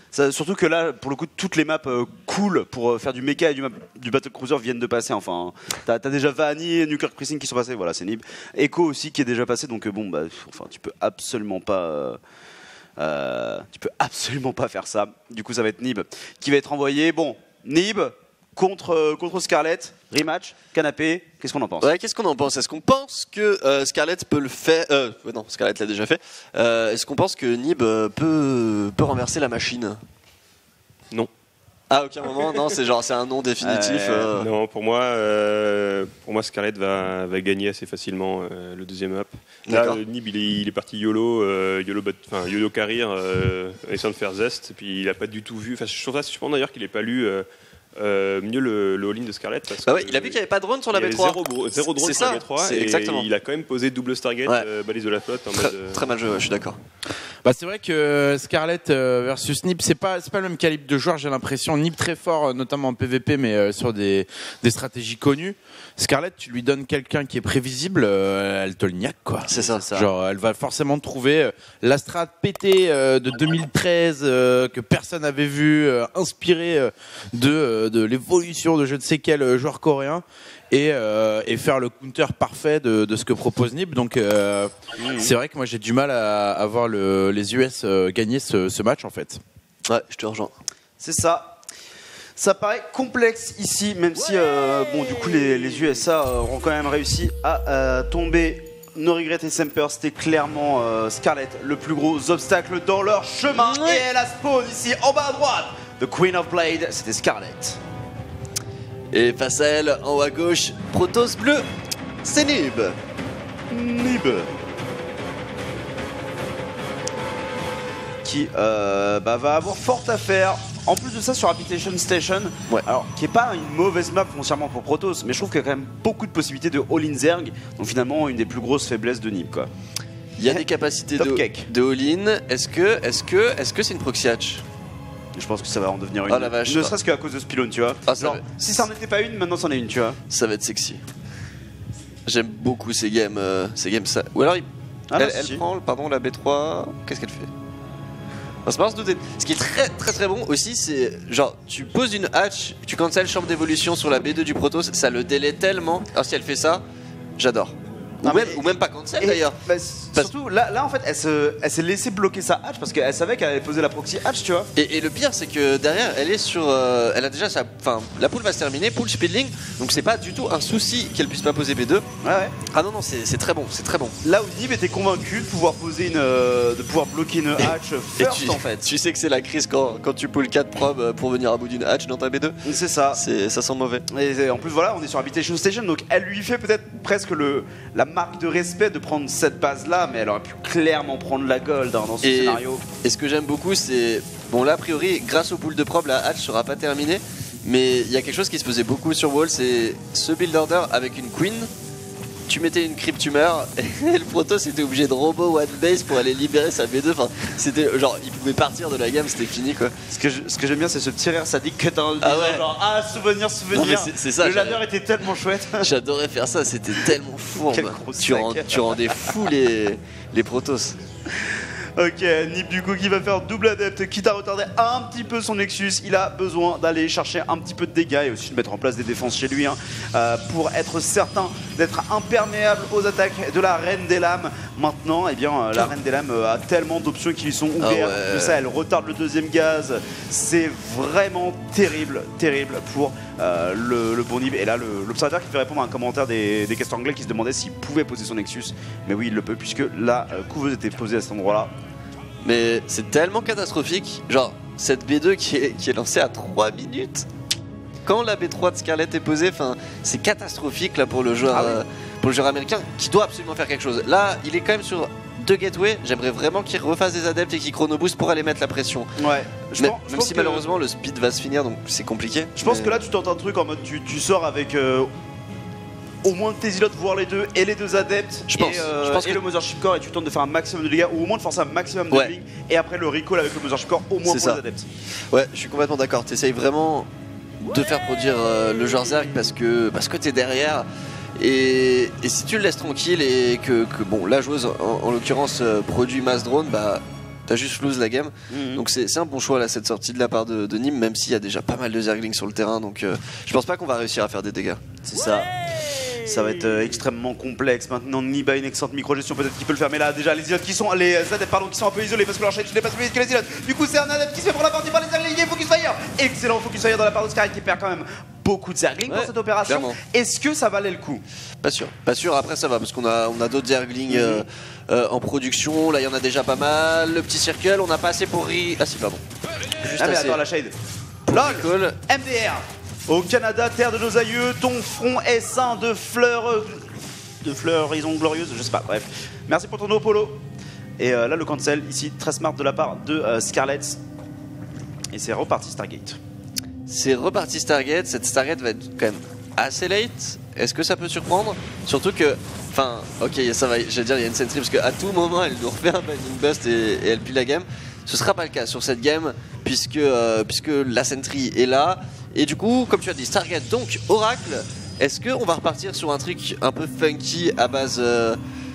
Ça, surtout que là, pour le coup, toutes les maps euh, cool pour euh, faire du mecha et du, map, du battle cruiser viennent de passer. Enfin, t'as as déjà Vanny et Newkirk Precinct qui sont passés. Voilà, c'est Nib. Echo aussi qui est déjà passé. Donc euh, bon, bah, enfin, tu peux absolument pas. Euh, euh, tu peux absolument pas faire ça. Du coup, ça va être Nib qui va être envoyé. Bon, Nib contre euh, contre Scarlett. Rematch, canapé. Qu'est-ce qu'on en pense? Ouais, qu'est-ce qu'on en pense? Est-ce qu'on pense que euh, Scarlett peut le faire euh, Non, Scarlett l'a déjà fait. Euh, Est-ce qu'on pense que Nib euh, peut peut renverser la machine? Non. À aucun moment, non, c'est genre c'est un non définitif. Euh, euh. Non, pour moi, euh, pour moi, Scarlett va, va gagner assez facilement euh, le deuxième map. Là, D'accord. euh, Nib, il est, il est parti YOLO, euh, YOLO, bat- enfin YOLO carrier, euh, essayant de faire Zest, et puis il a pas du tout vu. Enfin, je trouve ça surprenant d'ailleurs qu'il ait pas lu. Euh, Euh, mieux le, le all-in de Scarlett parce Bah ouais, que il a vu qu'il n'y avait pas de drone sur la il y B avait trois. zéro, gro- zéro drone C'est sur ça, la B trois c'est et exactement. il a quand même posé double Stargate, Ouais. euh, balise de la flotte en Très, mode, euh, très mal joué, ouais, je suis d'accord. Bah c'est vrai que Scarlett euh, versus Nib, c'est pas c'est pas le même calibre de joueur, j'ai l'impression. Nib très fort, euh, notamment en P V P, mais euh, sur des, des stratégies connues. Scarlett, tu lui donnes quelqu'un qui est prévisible, euh, elle te le niaque quoi. C'est ça. Genre, elle va forcément trouver euh, la strat pétée euh, de deux mille treize euh, que personne n'avait vu, euh, inspirée euh, de euh, de l'évolution de je ne sais quel euh, joueur coréen. Et, euh, et faire le counter parfait de, de ce que propose Nib. Donc euh, Mmh. c'est vrai que moi j'ai du mal à, à voir le, les U S euh, gagner ce, ce match en fait. Ouais, je te rejoins. C'est ça. Ça paraît complexe ici, même si euh, bon, du coup les, les U S A euh, auront quand même réussi à euh, tomber. No Regret et Semper, c'était clairement euh, Scarlett le plus gros obstacle dans leur chemin. Ouais. Et elle a spawn ici en bas à droite. The Queen of Blade, c'était Scarlett. Et face à elle, en haut à gauche, Protoss bleu, c'est Nib. Nib. Qui euh, bah, va avoir fort à faire. En plus de ça, sur Habitation Station, Ouais. alors qui est pas une mauvaise map foncièrement pour Protoss, mais je trouve qu'il y a quand même beaucoup de possibilités de all-in Zerg. Donc finalement, une des plus grosses faiblesses de Nib, quoi. Il y a des capacités Top de, cake. de all-in. Est-ce que, est-ce que, est-ce que c'est une proxy hatch? Je pense que ça va en devenir une. Oh la vache. Ne serait-ce qu'à cause de ce pylône, tu vois. Ah, ça Genre, va. si ça n'en était pas une, maintenant c'en est une, tu vois. Ça va être sexy. J'aime beaucoup ces games, euh, ces games ça. Ou alors il- Ah, non, elle, si, elle si. prend, pardon, la B trois. Qu'est-ce qu'elle fait? Enfin, c'est marrant de se douter. Ce qui est très très très bon aussi, c'est genre tu poses une hatch, tu cancel chambre d'évolution sur la B deux du Protoss, ça le délai tellement. Alors si elle fait ça, j'adore. Ou, Non, même, mais- ou même pas cancel Et, d'ailleurs. bah, surtout là, là en fait, elle se- elle s'est laissée bloquer sa hatch parce qu'elle savait qu'elle allait poser la proxy hatch, tu vois. Et, et le pire, c'est que derrière, elle est sur. euh, elle a déjà sa. Enfin, la poule va se terminer, poule speedling, donc c'est pas du tout un souci qu'elle puisse pas poser B deux. Ouais, ouais. Ah non, non, c'est c'est très bon, c'est très bon. Là où Nib était convaincu de pouvoir poser une, euh, de pouvoir bloquer une hatch Et first tu, en fait. tu sais que c'est la crise quand, quand tu poules quatre probes pour venir à bout d'une hatch dans ta B deux. C'est ça. C'est, ça sent mauvais. Et en plus voilà, on est sur Habitation Station, donc elle lui fait peut-être presque le, la marque de respect de prendre cette base là, mais elle aurait pu clairement prendre la gold hein, dans ce Et, scénario. et ce que j'aime beaucoup, c'est. Bon, là, a priori, grâce au pool de probes, la hatch sera pas terminée. Mais il y a quelque chose qui se faisait beaucoup sur Wall, c'est ce build order avec une queen. Tu mettais une creep, tu meurs, et le Protoss était obligé de robot one base pour aller libérer sa B deux. Enfin, c'était genre, il pouvait partir de la gamme, c'était fini quoi. Ce que, je- ce que j'aime bien, c'est ce petit rire sadique que t'as dans le Ah visage, ouais. genre ah souvenir, souvenir. Non, mais c'est- c'est ça, le j'avais- ladder était tellement chouette. J'adorais faire ça, c'était tellement fou. Quel bah. gros Tu, sac. rend- tu rendais fou les, les Protoss. Ok, Nib du coup qui va faire double adepte, quitte à retarder un petit peu son Nexus, il a besoin d'aller chercher un petit peu de dégâts et aussi de mettre en place des défenses chez lui hein, euh, pour être certain d'être imperméable aux attaques de la Reine des Lames. Maintenant, eh bien, euh, la Reine des Lames euh, a tellement d'options qui lui sont ouvertes. Ah ouais. De ça, elle retarde le deuxième gaz. C'est vraiment terrible, terrible pour euh, le, le bon Nib. Et là, le- l'observateur qui fait répondre à un commentaire des, des casteurs anglais qui se demandait s'il pouvait poser son Nexus. Mais oui, il le peut puisque la euh, couveuse était posée à cet endroit-là. Mais c'est tellement catastrophique. Genre, cette B deux qui est, qui est lancée à trois minutes. Quand la B trois de Scarlett est posée, enfin, c'est catastrophique là pour le joueur, Ah oui. euh, pour le joueur américain qui doit absolument faire quelque chose. Là, il est quand même sur deux gateways. J'aimerais vraiment qu'il refasse des adeptes et qu'il chrono boost pour aller mettre la pression. Ouais. Je Mais- pense- je même pense si que- malheureusement le speed va se finir, donc c'est compliqué. Je pense Mais- que là, tu tentes un truc en mode tu, tu sors avec euh, au moins tes ilotes, voire les deux, et les deux adeptes, Je pense, et, euh, je pense et que- le Mothership Core, et tu tentes de faire un maximum de dégâts, ou au moins de forcer un maximum de Ouais. blink, et après le recall avec le Mothership Core, au moins C'est pour ça. les adeptes. Ouais, je suis complètement d'accord. T'essayes vraiment de faire produire euh, le joueur Zerg parce que, parce que t'es derrière. Et, et si tu le laisses tranquille et que, que bon, la joueuse en, en l'occurrence euh, produit mass drone, bah t'as juste lose la game. Mmh. Donc c'est un bon choix là cette sortie de la part de, de Nîmes, même s'il y a déjà pas mal de Zerglings sur le terrain. Donc euh, je pense pas qu'on va réussir à faire des dégâts. C'est ça. Ça va être euh, extrêmement complexe. Maintenant, Nib a une excellente micro-gestion, peut-être qu'il peut le faire. Mais là, déjà, les Zilotes qui sont, les adeptes, pardon, qui sont un peu isolés parce que leur chaîne n'est pas plus vite que les Zilotes. Du coup, c'est un adepte qui se fait pour la partie par les Zerglings. Focus Fire. Excellent Focus Fire dans la part de Sky qui perd quand même beaucoup de Zerglings ouais, dans cette opération. Est-ce que ça valait le coup? Pas sûr. Pas sûr. Après, ça va parce qu'on a, on a d'autres Zerglings mmh. euh, euh, en production. Là, il y en a déjà pas mal. Le petit circle, on n'a pas assez pour Ri. Ah, si, pardon. Juste ah, mais assez attends, la shade. LOL. M D R. Au Canada, terre de nos aïeux, ton front est ceint de fleurs. De floraison glorieuse, je sais pas, bref. Merci pour ton eau, Polo. Et euh, là, le cancel, ici, très smart de la part de euh, Scarlett. Et c'est reparti Stargate. C'est reparti Stargate. Cette Stargate va être quand même assez late. Est-ce que ça peut surprendre? Surtout que, enfin, ok, ça va, j'allais dire, il y a une sentry parce qu'à tout moment, elle nous refait un binding bust et, et elle pile la game. Ce sera pas le cas sur cette game, puisque, euh, puisque la sentry est là. Et du coup, comme tu as dit, Stargate, donc Oracle. Est-ce qu'on va repartir sur un truc un peu funky à base euh,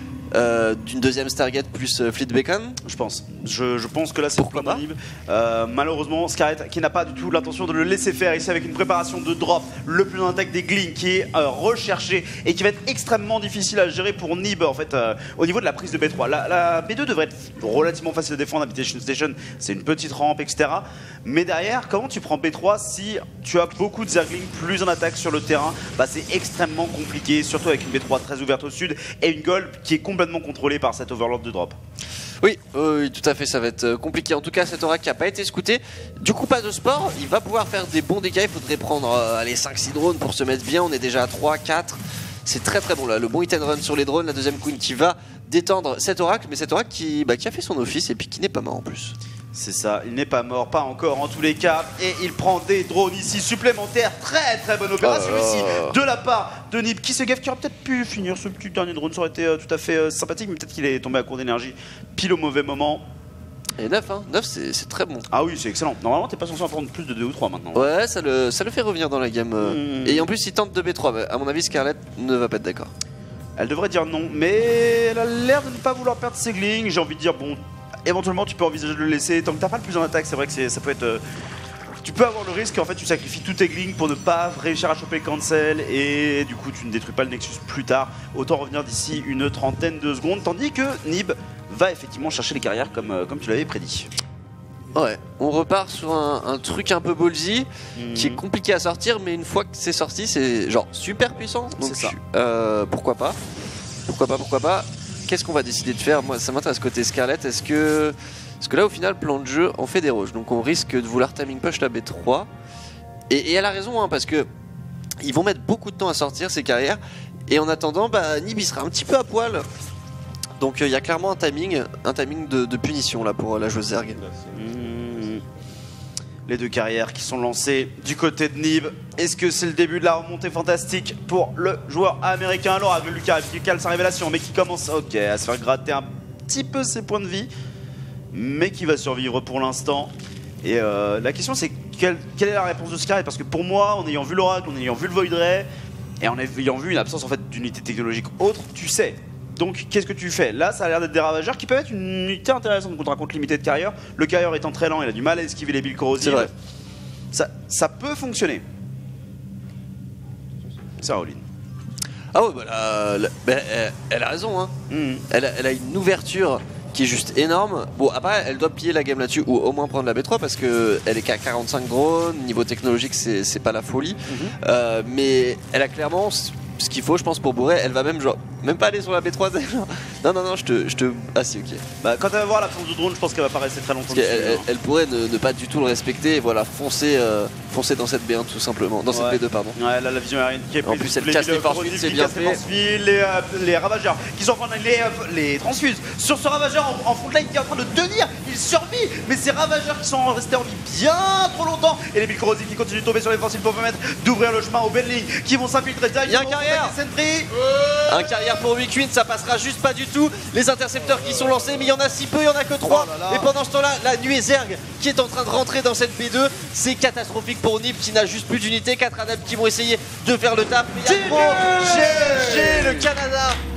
euh, d'une deuxième Stargate plus euh, Fleet Beacon? Je pense. Je, je pense que là c'est le plan de Nib. Euh, malheureusement, Scarlett qui n'a pas du tout l'intention de le laisser faire ici avec une préparation de drop le plus intact des Glings qui est euh, recherché et qui va être extrêmement difficile à gérer pour Nib en fait euh, au niveau de la prise de B trois. La, la B deux devrait être relativement facile à défendre. Habitation Station, c'est une petite rampe, et cetera. Mais derrière, comment tu prends B trois si tu as beaucoup de Zerglings plus en attaque sur le terrain? Bah, c'est extrêmement compliqué, surtout avec une B trois très ouverte au sud et une goal qui est complètement contrôlée par cet overlord de drop. Oui, oui, tout à fait, ça va être compliqué. En tout cas, cet Oracle qui n'a pas été scouté. Du coup, pas de sport, il va pouvoir faire des bons dégâts. Il faudrait prendre euh, allez, cinq six drones pour se mettre bien. On est déjà à trois, quatre. C'est très très bon là. Le bon hit and run sur les drones. La deuxième queen qui va détendre cet Oracle. Mais cet Oracle qui, bah, qui a fait son office et puis qui n'est pas mort en plus. C'est ça, il n'est pas mort, pas encore en tous les cas. Et il prend des drones ici supplémentaires. Très très bonne opération oh ici de la part de Nib qui se gaffe, qui aurait peut-être pu finir ce petit dernier drone. Ça aurait été euh, tout à fait euh, sympathique, mais peut-être qu'il est tombé à court d'énergie pile au mauvais moment. Et neuf, hein, neuf c'est très bon. Ah oui, c'est excellent. Normalement, t'es pas censé en prendre plus de deux ou trois maintenant. Ouais, ça le, ça le fait revenir dans la gamme. Euh. Mmh. Et en plus, il tente de B trois. Bah, à mon avis, Scarlett ne va pas être d'accord. Elle devrait dire non, mais elle a l'air de ne pas vouloir perdre ses glings. J'ai envie de dire, bon. Éventuellement tu peux envisager de le laisser tant que t'as pas le plus en attaque. C'est vrai que ça peut être euh, tu peux avoir le risque en fait tu sacrifies tous tes glings pour ne pas réussir à choper le cancel et du coup tu ne détruis pas le Nexus plus tard. Autant revenir d'ici une trentaine de secondes, tandis que Nib va effectivement chercher les carrières comme, euh, comme tu l'avais prédit. Ouais, on repart sur un, un truc un peu ballsy mmh. qui est compliqué à sortir, mais une fois que c'est sorti c'est genre super puissant. Donc ça. Euh, pourquoi pas Pourquoi pas Pourquoi pas Qu'est-ce qu'on va décider de faire? Moi, ça m'intéresse côté Scarlett. Est-ce que, parce que là, au final, plan de jeu, on fait des roches. Donc, on risque de vouloir timing push la B trois. Et, et elle a raison, hein, parce que ils vont mettre beaucoup de temps à sortir ces carrières. Et en attendant, bah, Nib il sera un petit peu à poil. Donc, il euh, y a clairement un timing, un timing de, de punition là pour euh, la joueuse Zerg. Mmh. Les deux carrières qui sont lancées du côté de Nib. Est-ce que c'est le début de la remontée fantastique pour le joueur américain l'Oracle Lucas qui cale sa révélation mais qui commence ok, à se faire gratter un petit peu ses points de vie mais qui va survivre pour l'instant. Et euh, la question c'est quelle, quelle est la réponse de Sky? Parce que pour moi, en ayant vu l'Oracle, en ayant vu le Void Ray et en ayant vu une absence en fait d'unité technologique autre, tu sais. Donc qu'est-ce que tu fais? Là ça a l'air d'être des ravageurs qui peuvent être une unité intéressante contre un compte limité de carrière. Le carrière étant très lent, il a du mal à esquiver les billes corrosives. C'est vrai. Ça, ça peut fonctionner. C'est Raoline. Ah ouais bah, la, la, bah elle, elle a raison hein. Mmh. Elle, a, elle a une ouverture qui est juste énorme. Bon après elle doit plier la game là-dessus ou au moins prendre la B trois parce que elle est qu'à quarante-cinq drones. Niveau technologique c'est pas la folie. Mmh. euh, Mais elle a clairement ce qu'il faut je pense pour bourrer. Elle va même genre même pas aller sur la B trois. Non non non je te, je te... Ah si ok. Bah quand elle va voir l'absence de drone je pense qu'elle va pas rester très longtemps. Elle, elle, elle pourrait ne, ne pas du tout le respecter et voilà foncer, euh, foncer dans cette B un tout simplement. Dans ouais. cette B deux pardon. Ouais là la vision aérienne qui est prise. En plus elle casse les force-fields, c'est bien fait. Les, les, euh, les ravageurs qui sont en train de les, euh, les transfuses sur ce ravageur en, en frontline qui est en train de tenir. Il survit mais ces ravageurs qui sont restés en vie bien trop longtemps. Et les billes corrosives qui continuent de tomber sur les forces pour permettre d'ouvrir le chemin aux Benling qui vont s'infiltrer. Il y a un carrière. Un carrière pour huit Queen, ça passera juste pas du tout. Les intercepteurs qui sont lancés, mais il y en a si peu, il y en a que trois. Oh là là. Et pendant ce temps-là, la nuée Zerg qui est en train de rentrer dans cette B deux, c'est catastrophique pour Nib qui n'a juste plus d'unité. Quatre adeptes qui vont essayer de faire le taf. Mais il y a gros G G le Canada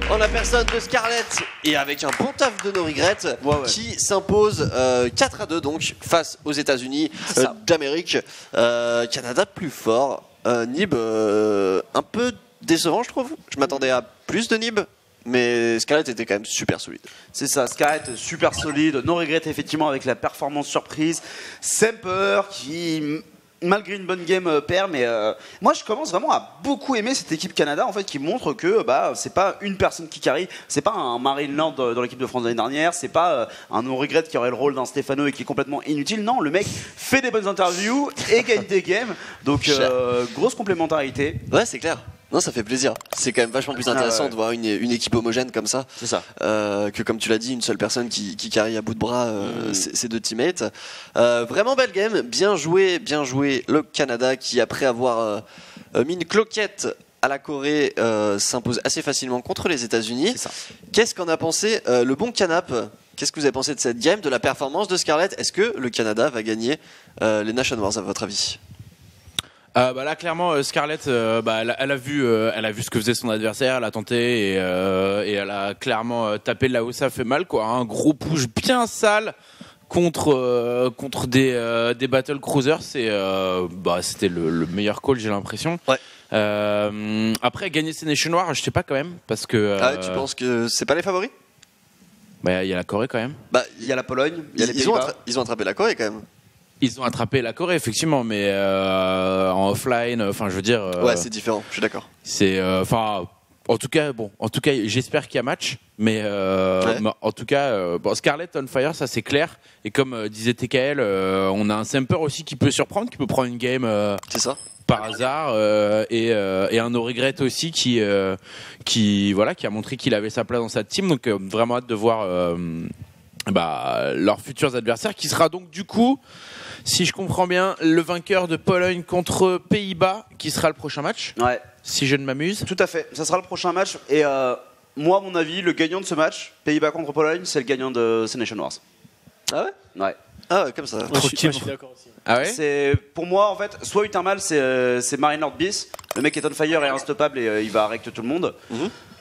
en la personne de Scarlett et avec un bon taf de No Regrets Ouais, ouais. qui s'impose euh, quatre à deux donc face aux États-Unis euh, d'Amérique. Euh, Canada plus fort. Euh, Nib euh, un peu décevant, je trouve. Je m'attendais à plus de Nib. Mais Scarlett était quand même super solide. C'est ça, Scarlett super solide, No Regret effectivement avec la performance surprise, Semper qui malgré une bonne game euh, perd, mais euh, moi je commence vraiment à beaucoup aimer cette équipe Canada en fait qui montre que bah c'est pas une personne qui carry, c'est pas un Marin Lord dans l'équipe de France l'année dernière, c'est pas euh, un No Regret qui aurait le rôle d'un Stefano et qui est complètement inutile. Non, le mec fait des bonnes interviews et gagne des games, donc euh, grosse complémentarité. Ouais, c'est clair. Non, ça fait plaisir. C'est quand même vachement plus intéressant Ah ouais. de voir une, une équipe homogène comme ça. C'est ça. Euh, que comme tu l'as dit, une seule personne qui, qui carry à bout de bras euh, mmh. ses, ses deux teammates. Euh, vraiment belle game, bien joué, bien joué le Canada qui après avoir euh, mis une cloquette à la Corée euh, s'impose assez facilement contre les États-Unis. C'est ça. Qu'est-ce qu'en a pensé euh, le bon Canap? Qu'est-ce que vous avez pensé de cette game, de la performance de Scarlett? Est-ce que le Canada va gagner euh, les Nation Wars à votre avis? Euh, bah là clairement euh, Scarlett euh, bah, elle, a, elle a vu euh, elle a vu ce que faisait son adversaire, elle a tenté et, euh, et elle a clairement euh, tapé là où ça fait mal quoi, un gros push bien sale contre euh, contre des euh, des battle cruisers, c'est euh, bah c'était le, le meilleur call j'ai l'impression. Ouais. Euh, après gagner ces Nation Wars, je sais pas quand même parce que euh, ah, tu penses que c'est pas les favoris? Bah il y a la Corée quand même. Bah il y a la Pologne, il y a ils, les ils ont Pays-Bas. attra- ils ont attrapé la Corée quand même. Ils ont attrapé la Corée effectivement, mais euh, en offline, enfin je veux dire. Euh, ouais, c'est différent. Je suis d'accord. C'est, enfin, euh, en tout cas, bon, en tout cas, j'espère qu'il y a match, mais, euh, ouais. mais en tout cas, euh, bon, Scarlett on fire, ça c'est clair. Et comme euh, disait T K L, euh, on a un Semper aussi qui peut surprendre, qui peut prendre une game. Euh, c'est ça. Par hasard euh, et, euh, et un No Regret aussi qui, euh, qui, voilà, qui a montré qu'il avait sa place dans sa team. Donc euh, vraiment hâte de voir euh, bah, leurs futurs adversaires, qui sera donc du coup, si je comprends bien, le vainqueur de Pologne contre Pays-Bas, qui sera le prochain match. Ouais. Si je ne m'amuse. Tout à fait, ça sera le prochain match. Et euh, moi, à mon avis, le gagnant de ce match, Pays-Bas contre Pologne, c'est le gagnant de ces Nation Wars. Ah ouais? Ouais. Ah ouais, comme ça. Moi, je suis, moi, je suis d'accord aussi. Ah ouais? C'est, pour moi, en fait, soit Utermal, c'est, euh, c'est Marine Lord Beast. Le mec est on fire et instoppable et euh, il va wreck tout le monde. Mm-hmm.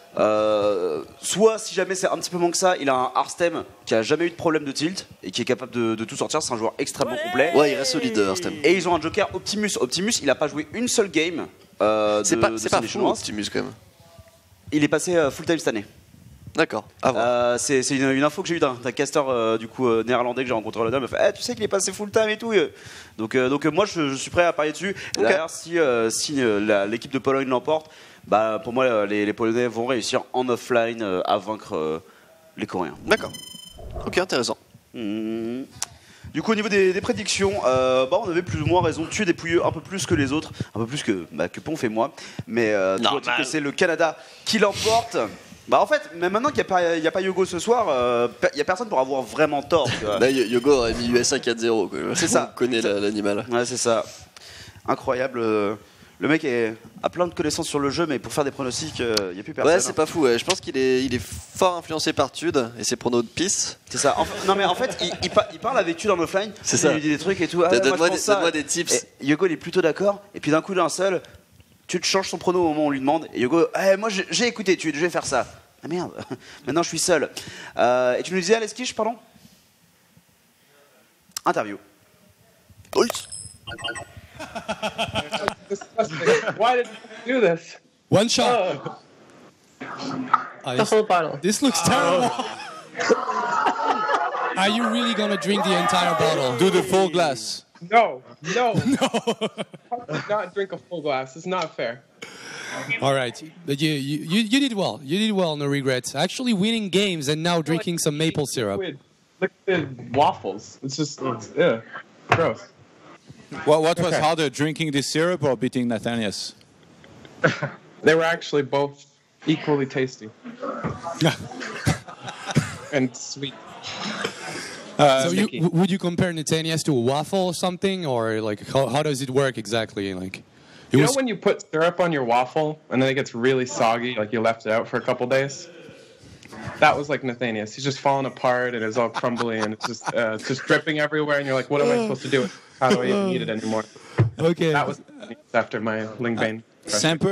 Euh, soit, si jamais c'est un petit peu moins que ça, il a un Arstem qui a jamais eu de problème de tilt et qui est capable de, de tout sortir. C'est un joueur extrêmement complet. Ouais, il reste solide, Arstem. Et ils ont un joker Optimus. Optimus, il a pas joué une seule game. Euh, c'est de, pas, de c'est pas Nation fou, Wars. Optimus quand même. Il est passé euh, full time cette année. D'accord. Ah bon. Euh, c'est, c'est une, une info que j'ai eue d'un, d'un caster euh, du coup euh, néerlandais que j'ai rencontré le dame. Il m'a fait, eh, tu sais qu'il est passé full time et tout. euh. Donc, euh, donc euh, moi je, je suis prêt à parier dessus. Et Okay. D'ailleurs, si, euh, si euh, la, l'équipe de Pologne l'emporte, bah pour moi euh, les, les Polonais vont réussir en offline euh, à vaincre euh, les Coréens. D'accord. Ok, intéressant. Mmh. Du coup, au niveau des, des prédictions, euh, bah, on avait plus ou moins raison de tuer des pouilleux un peu plus que les autres, un peu plus que, bah, que Ponf et moi. Mais euh, toujours est-il que c'est le Canada qui l'emporte. Bah en fait, même maintenant qu'il n'y a, pas- il y a pas Yogo ce soir, euh, il n'y a personne pour avoir vraiment tort. tu vois. Là, Y- Yogo aurait mis U S A quatre zéro. Quoi. C'est ça. On connaît la- l'animal. Ouais, c'est ça. Incroyable. euh, Le mec est, a plein de connaissances sur le jeu, mais pour faire des pronostics, il n'y a plus personne. Ouais, c'est pas fou. Ouais. Je pense qu'il est, il est fort influencé par Tude et ses pronos de pisse. C'est ça. En fait- non mais en fait, il, il pa- il parle avec Tude en offline. C'est il ça. lui dit des trucs et tout. Ah, ouais, Donne-moi moi, je des- pense ça. donne-moi des tips. Et Yogo, il est plutôt d'accord. Et puis d'un coup, d'un seul, Tude change son prono au moment où on lui demande. Et Yogo, eh, moi j'ai, j'ai écouté Tude, je vais faire ça. Ah merde, maintenant je suis seul. Euh, et tu nous disais, Aleskish, pardon? Interview. Oui. Why did you do this? One shot. Oh. Ah, The this, whole bottle. this looks terrible. Are you really gonna drink the entire bottle? Do the full glass. No, no, no. Not drink a full glass. It's not fair. All right, but you, you you you did well. You did well. No regrets. Actually, winning games and now drinking some maple syrup. Liquid, liquid waffles. It's just, it's, yeah, gross. What, what was Okay. harder, drinking this syrup or beating Nathanias? They were actually both equally tasty and sweet. so you, w- would you compare Nathanias to a waffle or something, or like how, how does it work exactly? Like, it You was know when you put syrup on your waffle and then it gets really soggy, like you left it out for a couple days? That was like Nathanias. He's just falling apart and it's all crumbly and it's just uh, it's just dripping everywhere and you're like, what am I supposed to do with it? How do I even eat it anymore? Okay. That was after my Lingbane. Semper,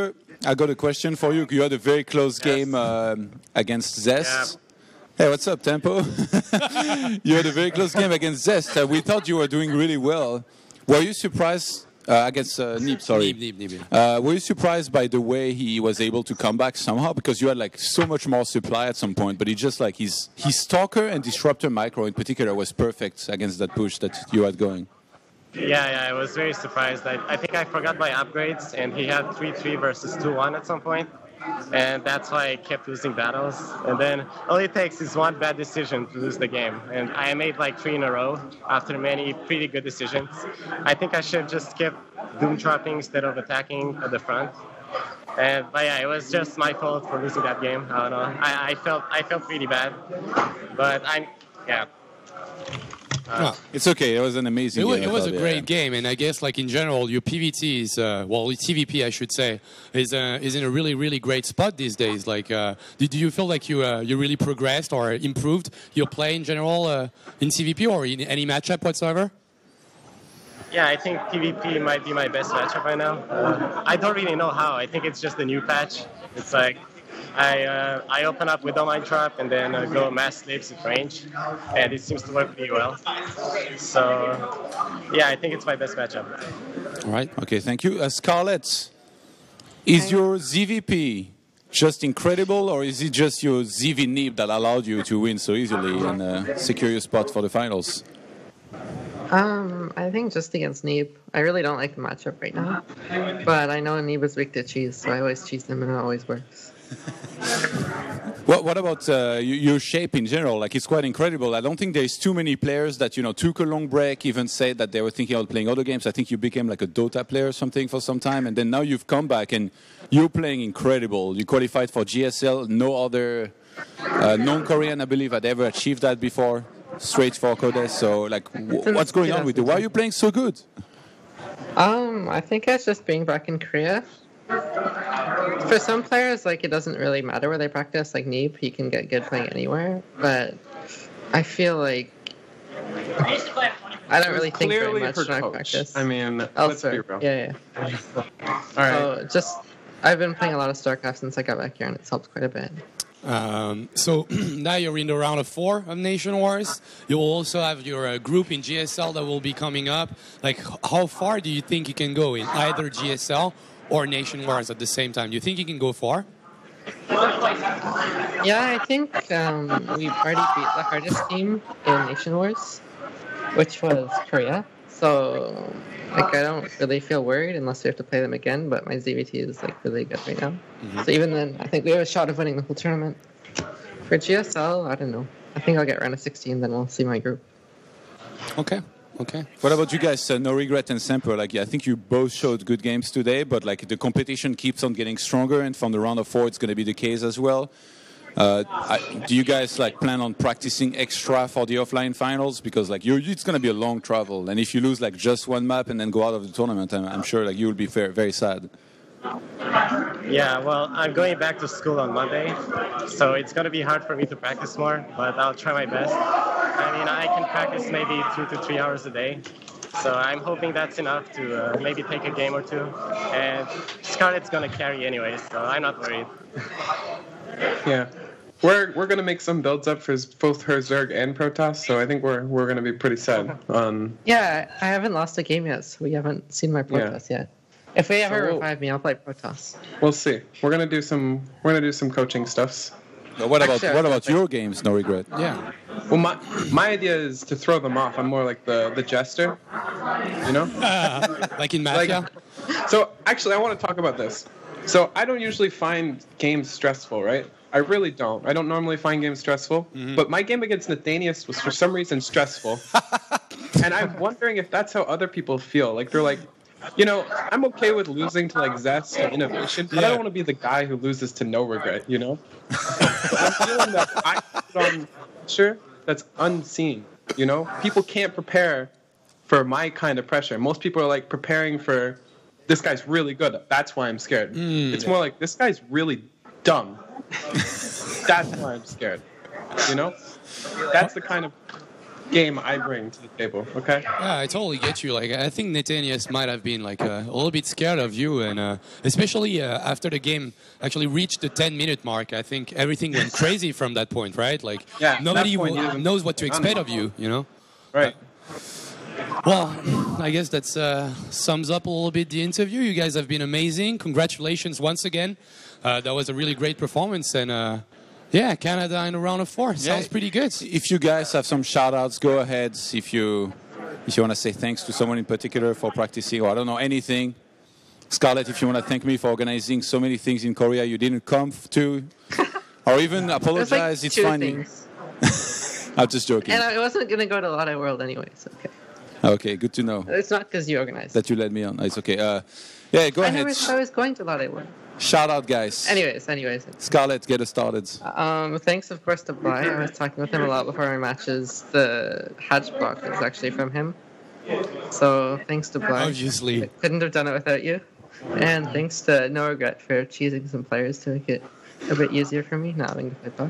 I got a question for you. You had a very close game um, against Zest. Hey, what's up, Tempo? You had a very close game against Zest. Uh, we thought you were doing really well. Were you surprised uh, against uh, Neeb? Sorry, Neeb, Neeb, Neeb, uh, were you surprised by the way he was able to come back somehow? Because you had like so much more supply at some point, but he just like his his Stalker and Disruptor Micro in particular was perfect against that push that you had going. Yeah, yeah, I was very surprised. I, I think I forgot my upgrades, and he had three three versus two one at some point, and that's why I kept losing battles. And then all it takes is one bad decision to lose the game, and I made like three in a row after many pretty good decisions. I think I should have just kept Doom Trapping instead of attacking at the front. And but yeah, it was just my fault for losing that game. I don't know. I, I felt I felt really bad, but I'm yeah. Uh, well, it's okay. It was an amazing it was, game. It was thought, a yeah. great game, and I guess, like in general, your P V T is uh, well, T V P, I should say, is uh, is in a really, really great spot these days. Like, uh, do, do you feel like you uh, you really progressed or improved your play in general uh, in T V P or in any matchup whatsoever? Yeah, I think P V P might be my best matchup right now. Uh, I don't really know how. I think it's just a new patch. It's like I uh, I open up with Mind Trap and then uh, go Mass Slaves with range, and it seems to work pretty well. So yeah, I think it's my best matchup. All right. Okay. Thank you. Uh, Scarlett, is your Z V P just incredible, or is it just your Z V Neeb that allowed you to win so easily and uh, secure your spot for the finals? Um, I think just against Neeb. I really don't like the matchup right now, but I know Neeb is weak to cheese, so I always cheese him, and it always works. What, what about uh, your shape in general? Like, it's quite incredible. I don't think there's too many players that, you know, took a long break, even said that they were thinking about playing other games. I think you became like a Dota player or something for some time, and then now you've come back and you're playing incredible. You qualified for G S L. No other uh, non-Korean, I believe, had ever achieved that before. Straight for Codes. So, like, w- what's going on with you? Why are you playing so good? Um, I think it's just being back in Korea. For some players, like, it doesn't really matter where they practice. Like Neeb, he can get good playing anywhere. But I feel like I don't really think very much when I practice. I mean, let's elsewhere. be real. Yeah, yeah. All right. So just I've been playing a lot of StarCraft since I got back here, and it's helped quite a bit. Um, so now you're in the round of four of Nation Wars. You will also have your uh, group in G S L that will be coming up. Like, h- how far do you think you can go in either G S L or Nation Wars at the same time? Do you think you can go far? Yeah, I think um, we've already beat the hardest team in Nation Wars, which was Korea. So, like, I don't really feel worried unless we have to play them again, but my Z V T is, like, really good right now. Mm-hmm. So even then, I think we have a shot of winning the whole tournament. For G S L, I don't know. I think I'll get round of sixteen, then we'll see my group. Okay. Okay. What about you guys, uh, No Regret and Semper? Like, yeah, I think you both showed good games today, but, like, the competition keeps on getting stronger, and from the round of four, it's going to be the case as well. Uh, I, do you guys like plan on practicing extra for the offline finals? Because like you're, it's going to be a long travel, and if you lose like just one map and then go out of the tournament, I'm, I'm sure like you will be very, very sad. Yeah, well, I'm going back to school on Monday, so it's going to be hard for me to practice more, but I'll try my best. I mean, I can practice maybe two to three hours a day, so I'm hoping that's enough to uh, maybe take a game or two. And Scarlett's going to carry anyway, so I'm not worried. Yeah. We're we're gonna make some builds up for both her Zerg and Protoss, so I think we're we're gonna be pretty set on. Yeah, I haven't lost a game yet, so we haven't seen my Protoss yeah. yet. If we ever so, revive me, I'll play Protoss. We'll see. We're gonna do some we're gonna do some coaching stuffs. But what about Actually, what about your games? No Regret. Yeah. Well, my my idea is to throw them off. I'm more like the the jester, you know. Uh, like in Mafia. Like, so actually, I want to talk about this. So I don't usually find games stressful, right? I really don't. I don't normally find games stressful. Mm-hmm. But my game against Nathanius was for some reason stressful. And I'm wondering if that's how other people feel. Like they're like, you know, I'm okay with losing to like Zest and Innovation, but yeah. I don't want to be the guy who loses to No Regret, you know? I'm feeling that I put on pressure that's unseen, you know? People can't prepare for my kind of pressure. Most people are like preparing for this guy's really good. That's why I'm scared. Mm. It's more like this guy's really dumb. That's why I'm scared. You know? That's the kind of game I bring to the table. Okay. Yeah, I totally get you. Like, I think Nathanias might have been like uh, a little bit scared of you, and uh, especially uh, after the game actually reached the ten-minute mark. I think everything went crazy from that point, right? Like, Yeah, at nobody that point, w- you didn't- knows what to expect of you. You know. Right. Well, I guess that uh, sums up a little bit the interview. You guys have been amazing. Congratulations once again. Uh, that was a really great performance, and uh, yeah, Canada in a round of four sounds Yeah. pretty good. If you guys have some shout-outs, go ahead. If you if you want to say thanks to someone in particular for practicing, or I don't know, anything. Scarlett, if you want to thank me for organizing so many things in Korea you didn't come f- to, or even apologize, like it's two fine. things. I'm just joking. And I wasn't going to go to Lotto World anyways. Okay. Okay, good to know It's not because you organized. that you let me on. It's okay. Uh, yeah, go I ahead. never said I was going to Lotto World. Shout out, guys. Anyways, anyways. Scarlett, get us started. Um, thanks, of course, to Bly. I was talking with him a lot before my matches. The hatch block is actually from him. So thanks to Bly. Obviously. I couldn't have done it without you. And thanks to No Regret for choosing some players to make it a bit easier for me not having to play puck.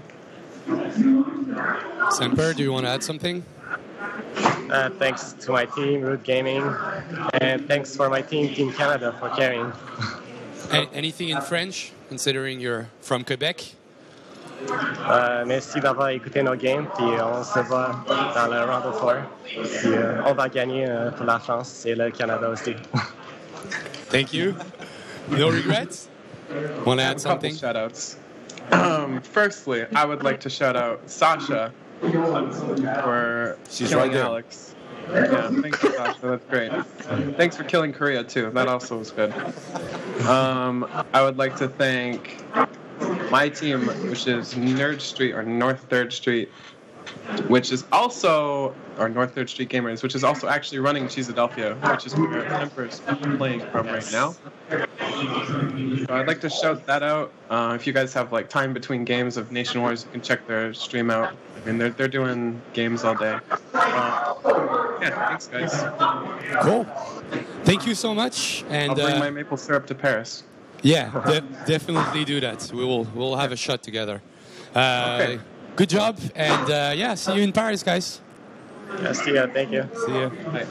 Semper, do you want to add something? Uh, thanks to my team, Root Gaming, and thanks for my team, Team Canada, for carrying. A- anything in French, considering you're from Quebec? Euh, merci d'avoir écouté nos games, puis on se voit dans le round of four. Puis euh, on va gagner euh, pour la France et le Canada aussi. Thank you. No regrets? Want to add something? Shout outs. Um, firstly, I would like to shout out Sasha for She's killing right there. Alex. Yeah, thanks for Sasha. That's great. Thanks for killing Korea too. That also was good. Um, I would like to thank my team, which is Nerd Street or North Third Street, which is also or North Third Street Gamers, which is also actually running Cheesadelphia, which is where Emperor's playing from right now. So I'd like to shout that out. Uh, if you guys have like time between games of Nation Wars, you can check their stream out. I mean, they're they're doing games all day. Uh, yeah, thanks guys. Cool. Thank you so much. And I'll bring uh, my maple syrup to Paris. yeah, de- definitely do that. We will we'll have a shot together. Uh, Okay. Good job, and uh, yeah, see you in Paris, guys. Yeah, see ya, thank you. See you. Bye.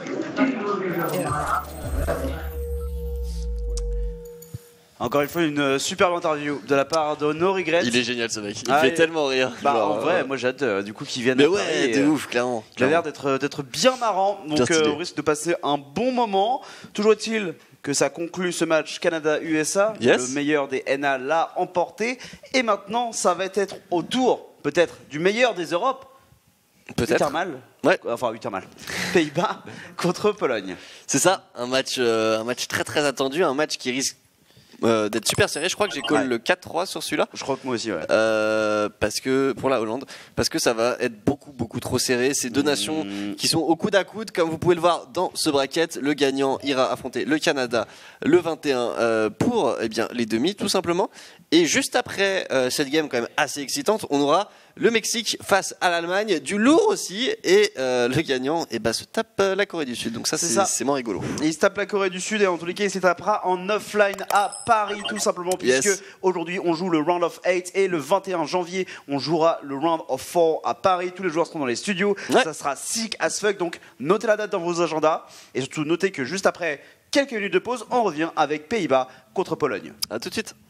Encore une fois, une superbe interview de la part de No Regret. Il est génial ce mec, il Ah, fait et- tellement rire. Bah, Genre, en vrai, euh, moi j'ai hâte euh, du coup qu'ils viennent. Mais à Paris ouais, et, de euh, ouf, clairement. Il a l'air d'être d'être bien marrant, donc Bien stylé. euh, on risque de passer un bon moment. Toujours est-il que ça conclut ce match Canada-U S A. Yes. Le meilleur des N A l'a emporté. Et maintenant, ça va être au tour, peut-être, du meilleur des Europes. Peut-être. Uttermal. Ouais. Enfin, Uttermal. Pays-Bas contre Pologne. C'est ça, un match, euh, un match très très attendu, un match qui risque euh, d'être super serré. Je crois que j'ai call Ouais. le quatre trois sur celui-là. Je crois que moi aussi, ouais. Euh, parce que pour la Hollande, parce que ça va être beaucoup beaucoup trop serré. Ces deux nations qui sont au coude à coude, comme vous pouvez le voir dans ce bracket. Le gagnant ira affronter le Canada le vingt et un euh, pour eh bien les demi tout simplement. Et juste après euh, cette game quand même assez excitante, on aura le Mexique face à l'Allemagne, du lourd aussi, et euh, le gagnant eh ben, se tape euh, la Corée du Sud. Donc ça C'est c'est ça. c'est moins rigolo. Et il se tape la Corée du Sud et en tous les cas il se tapera en offline à Paris tout simplement puisque Yes. aujourd'hui on joue le round of eight et le vingt et un janvier on jouera le round of four à Paris. Tous les joueurs seront dans les studios, Ouais. ça sera sick as fuck, donc notez la date dans vos agendas et surtout notez que juste après quelques minutes de pause on revient avec Pays-Bas contre Pologne. À tout de suite.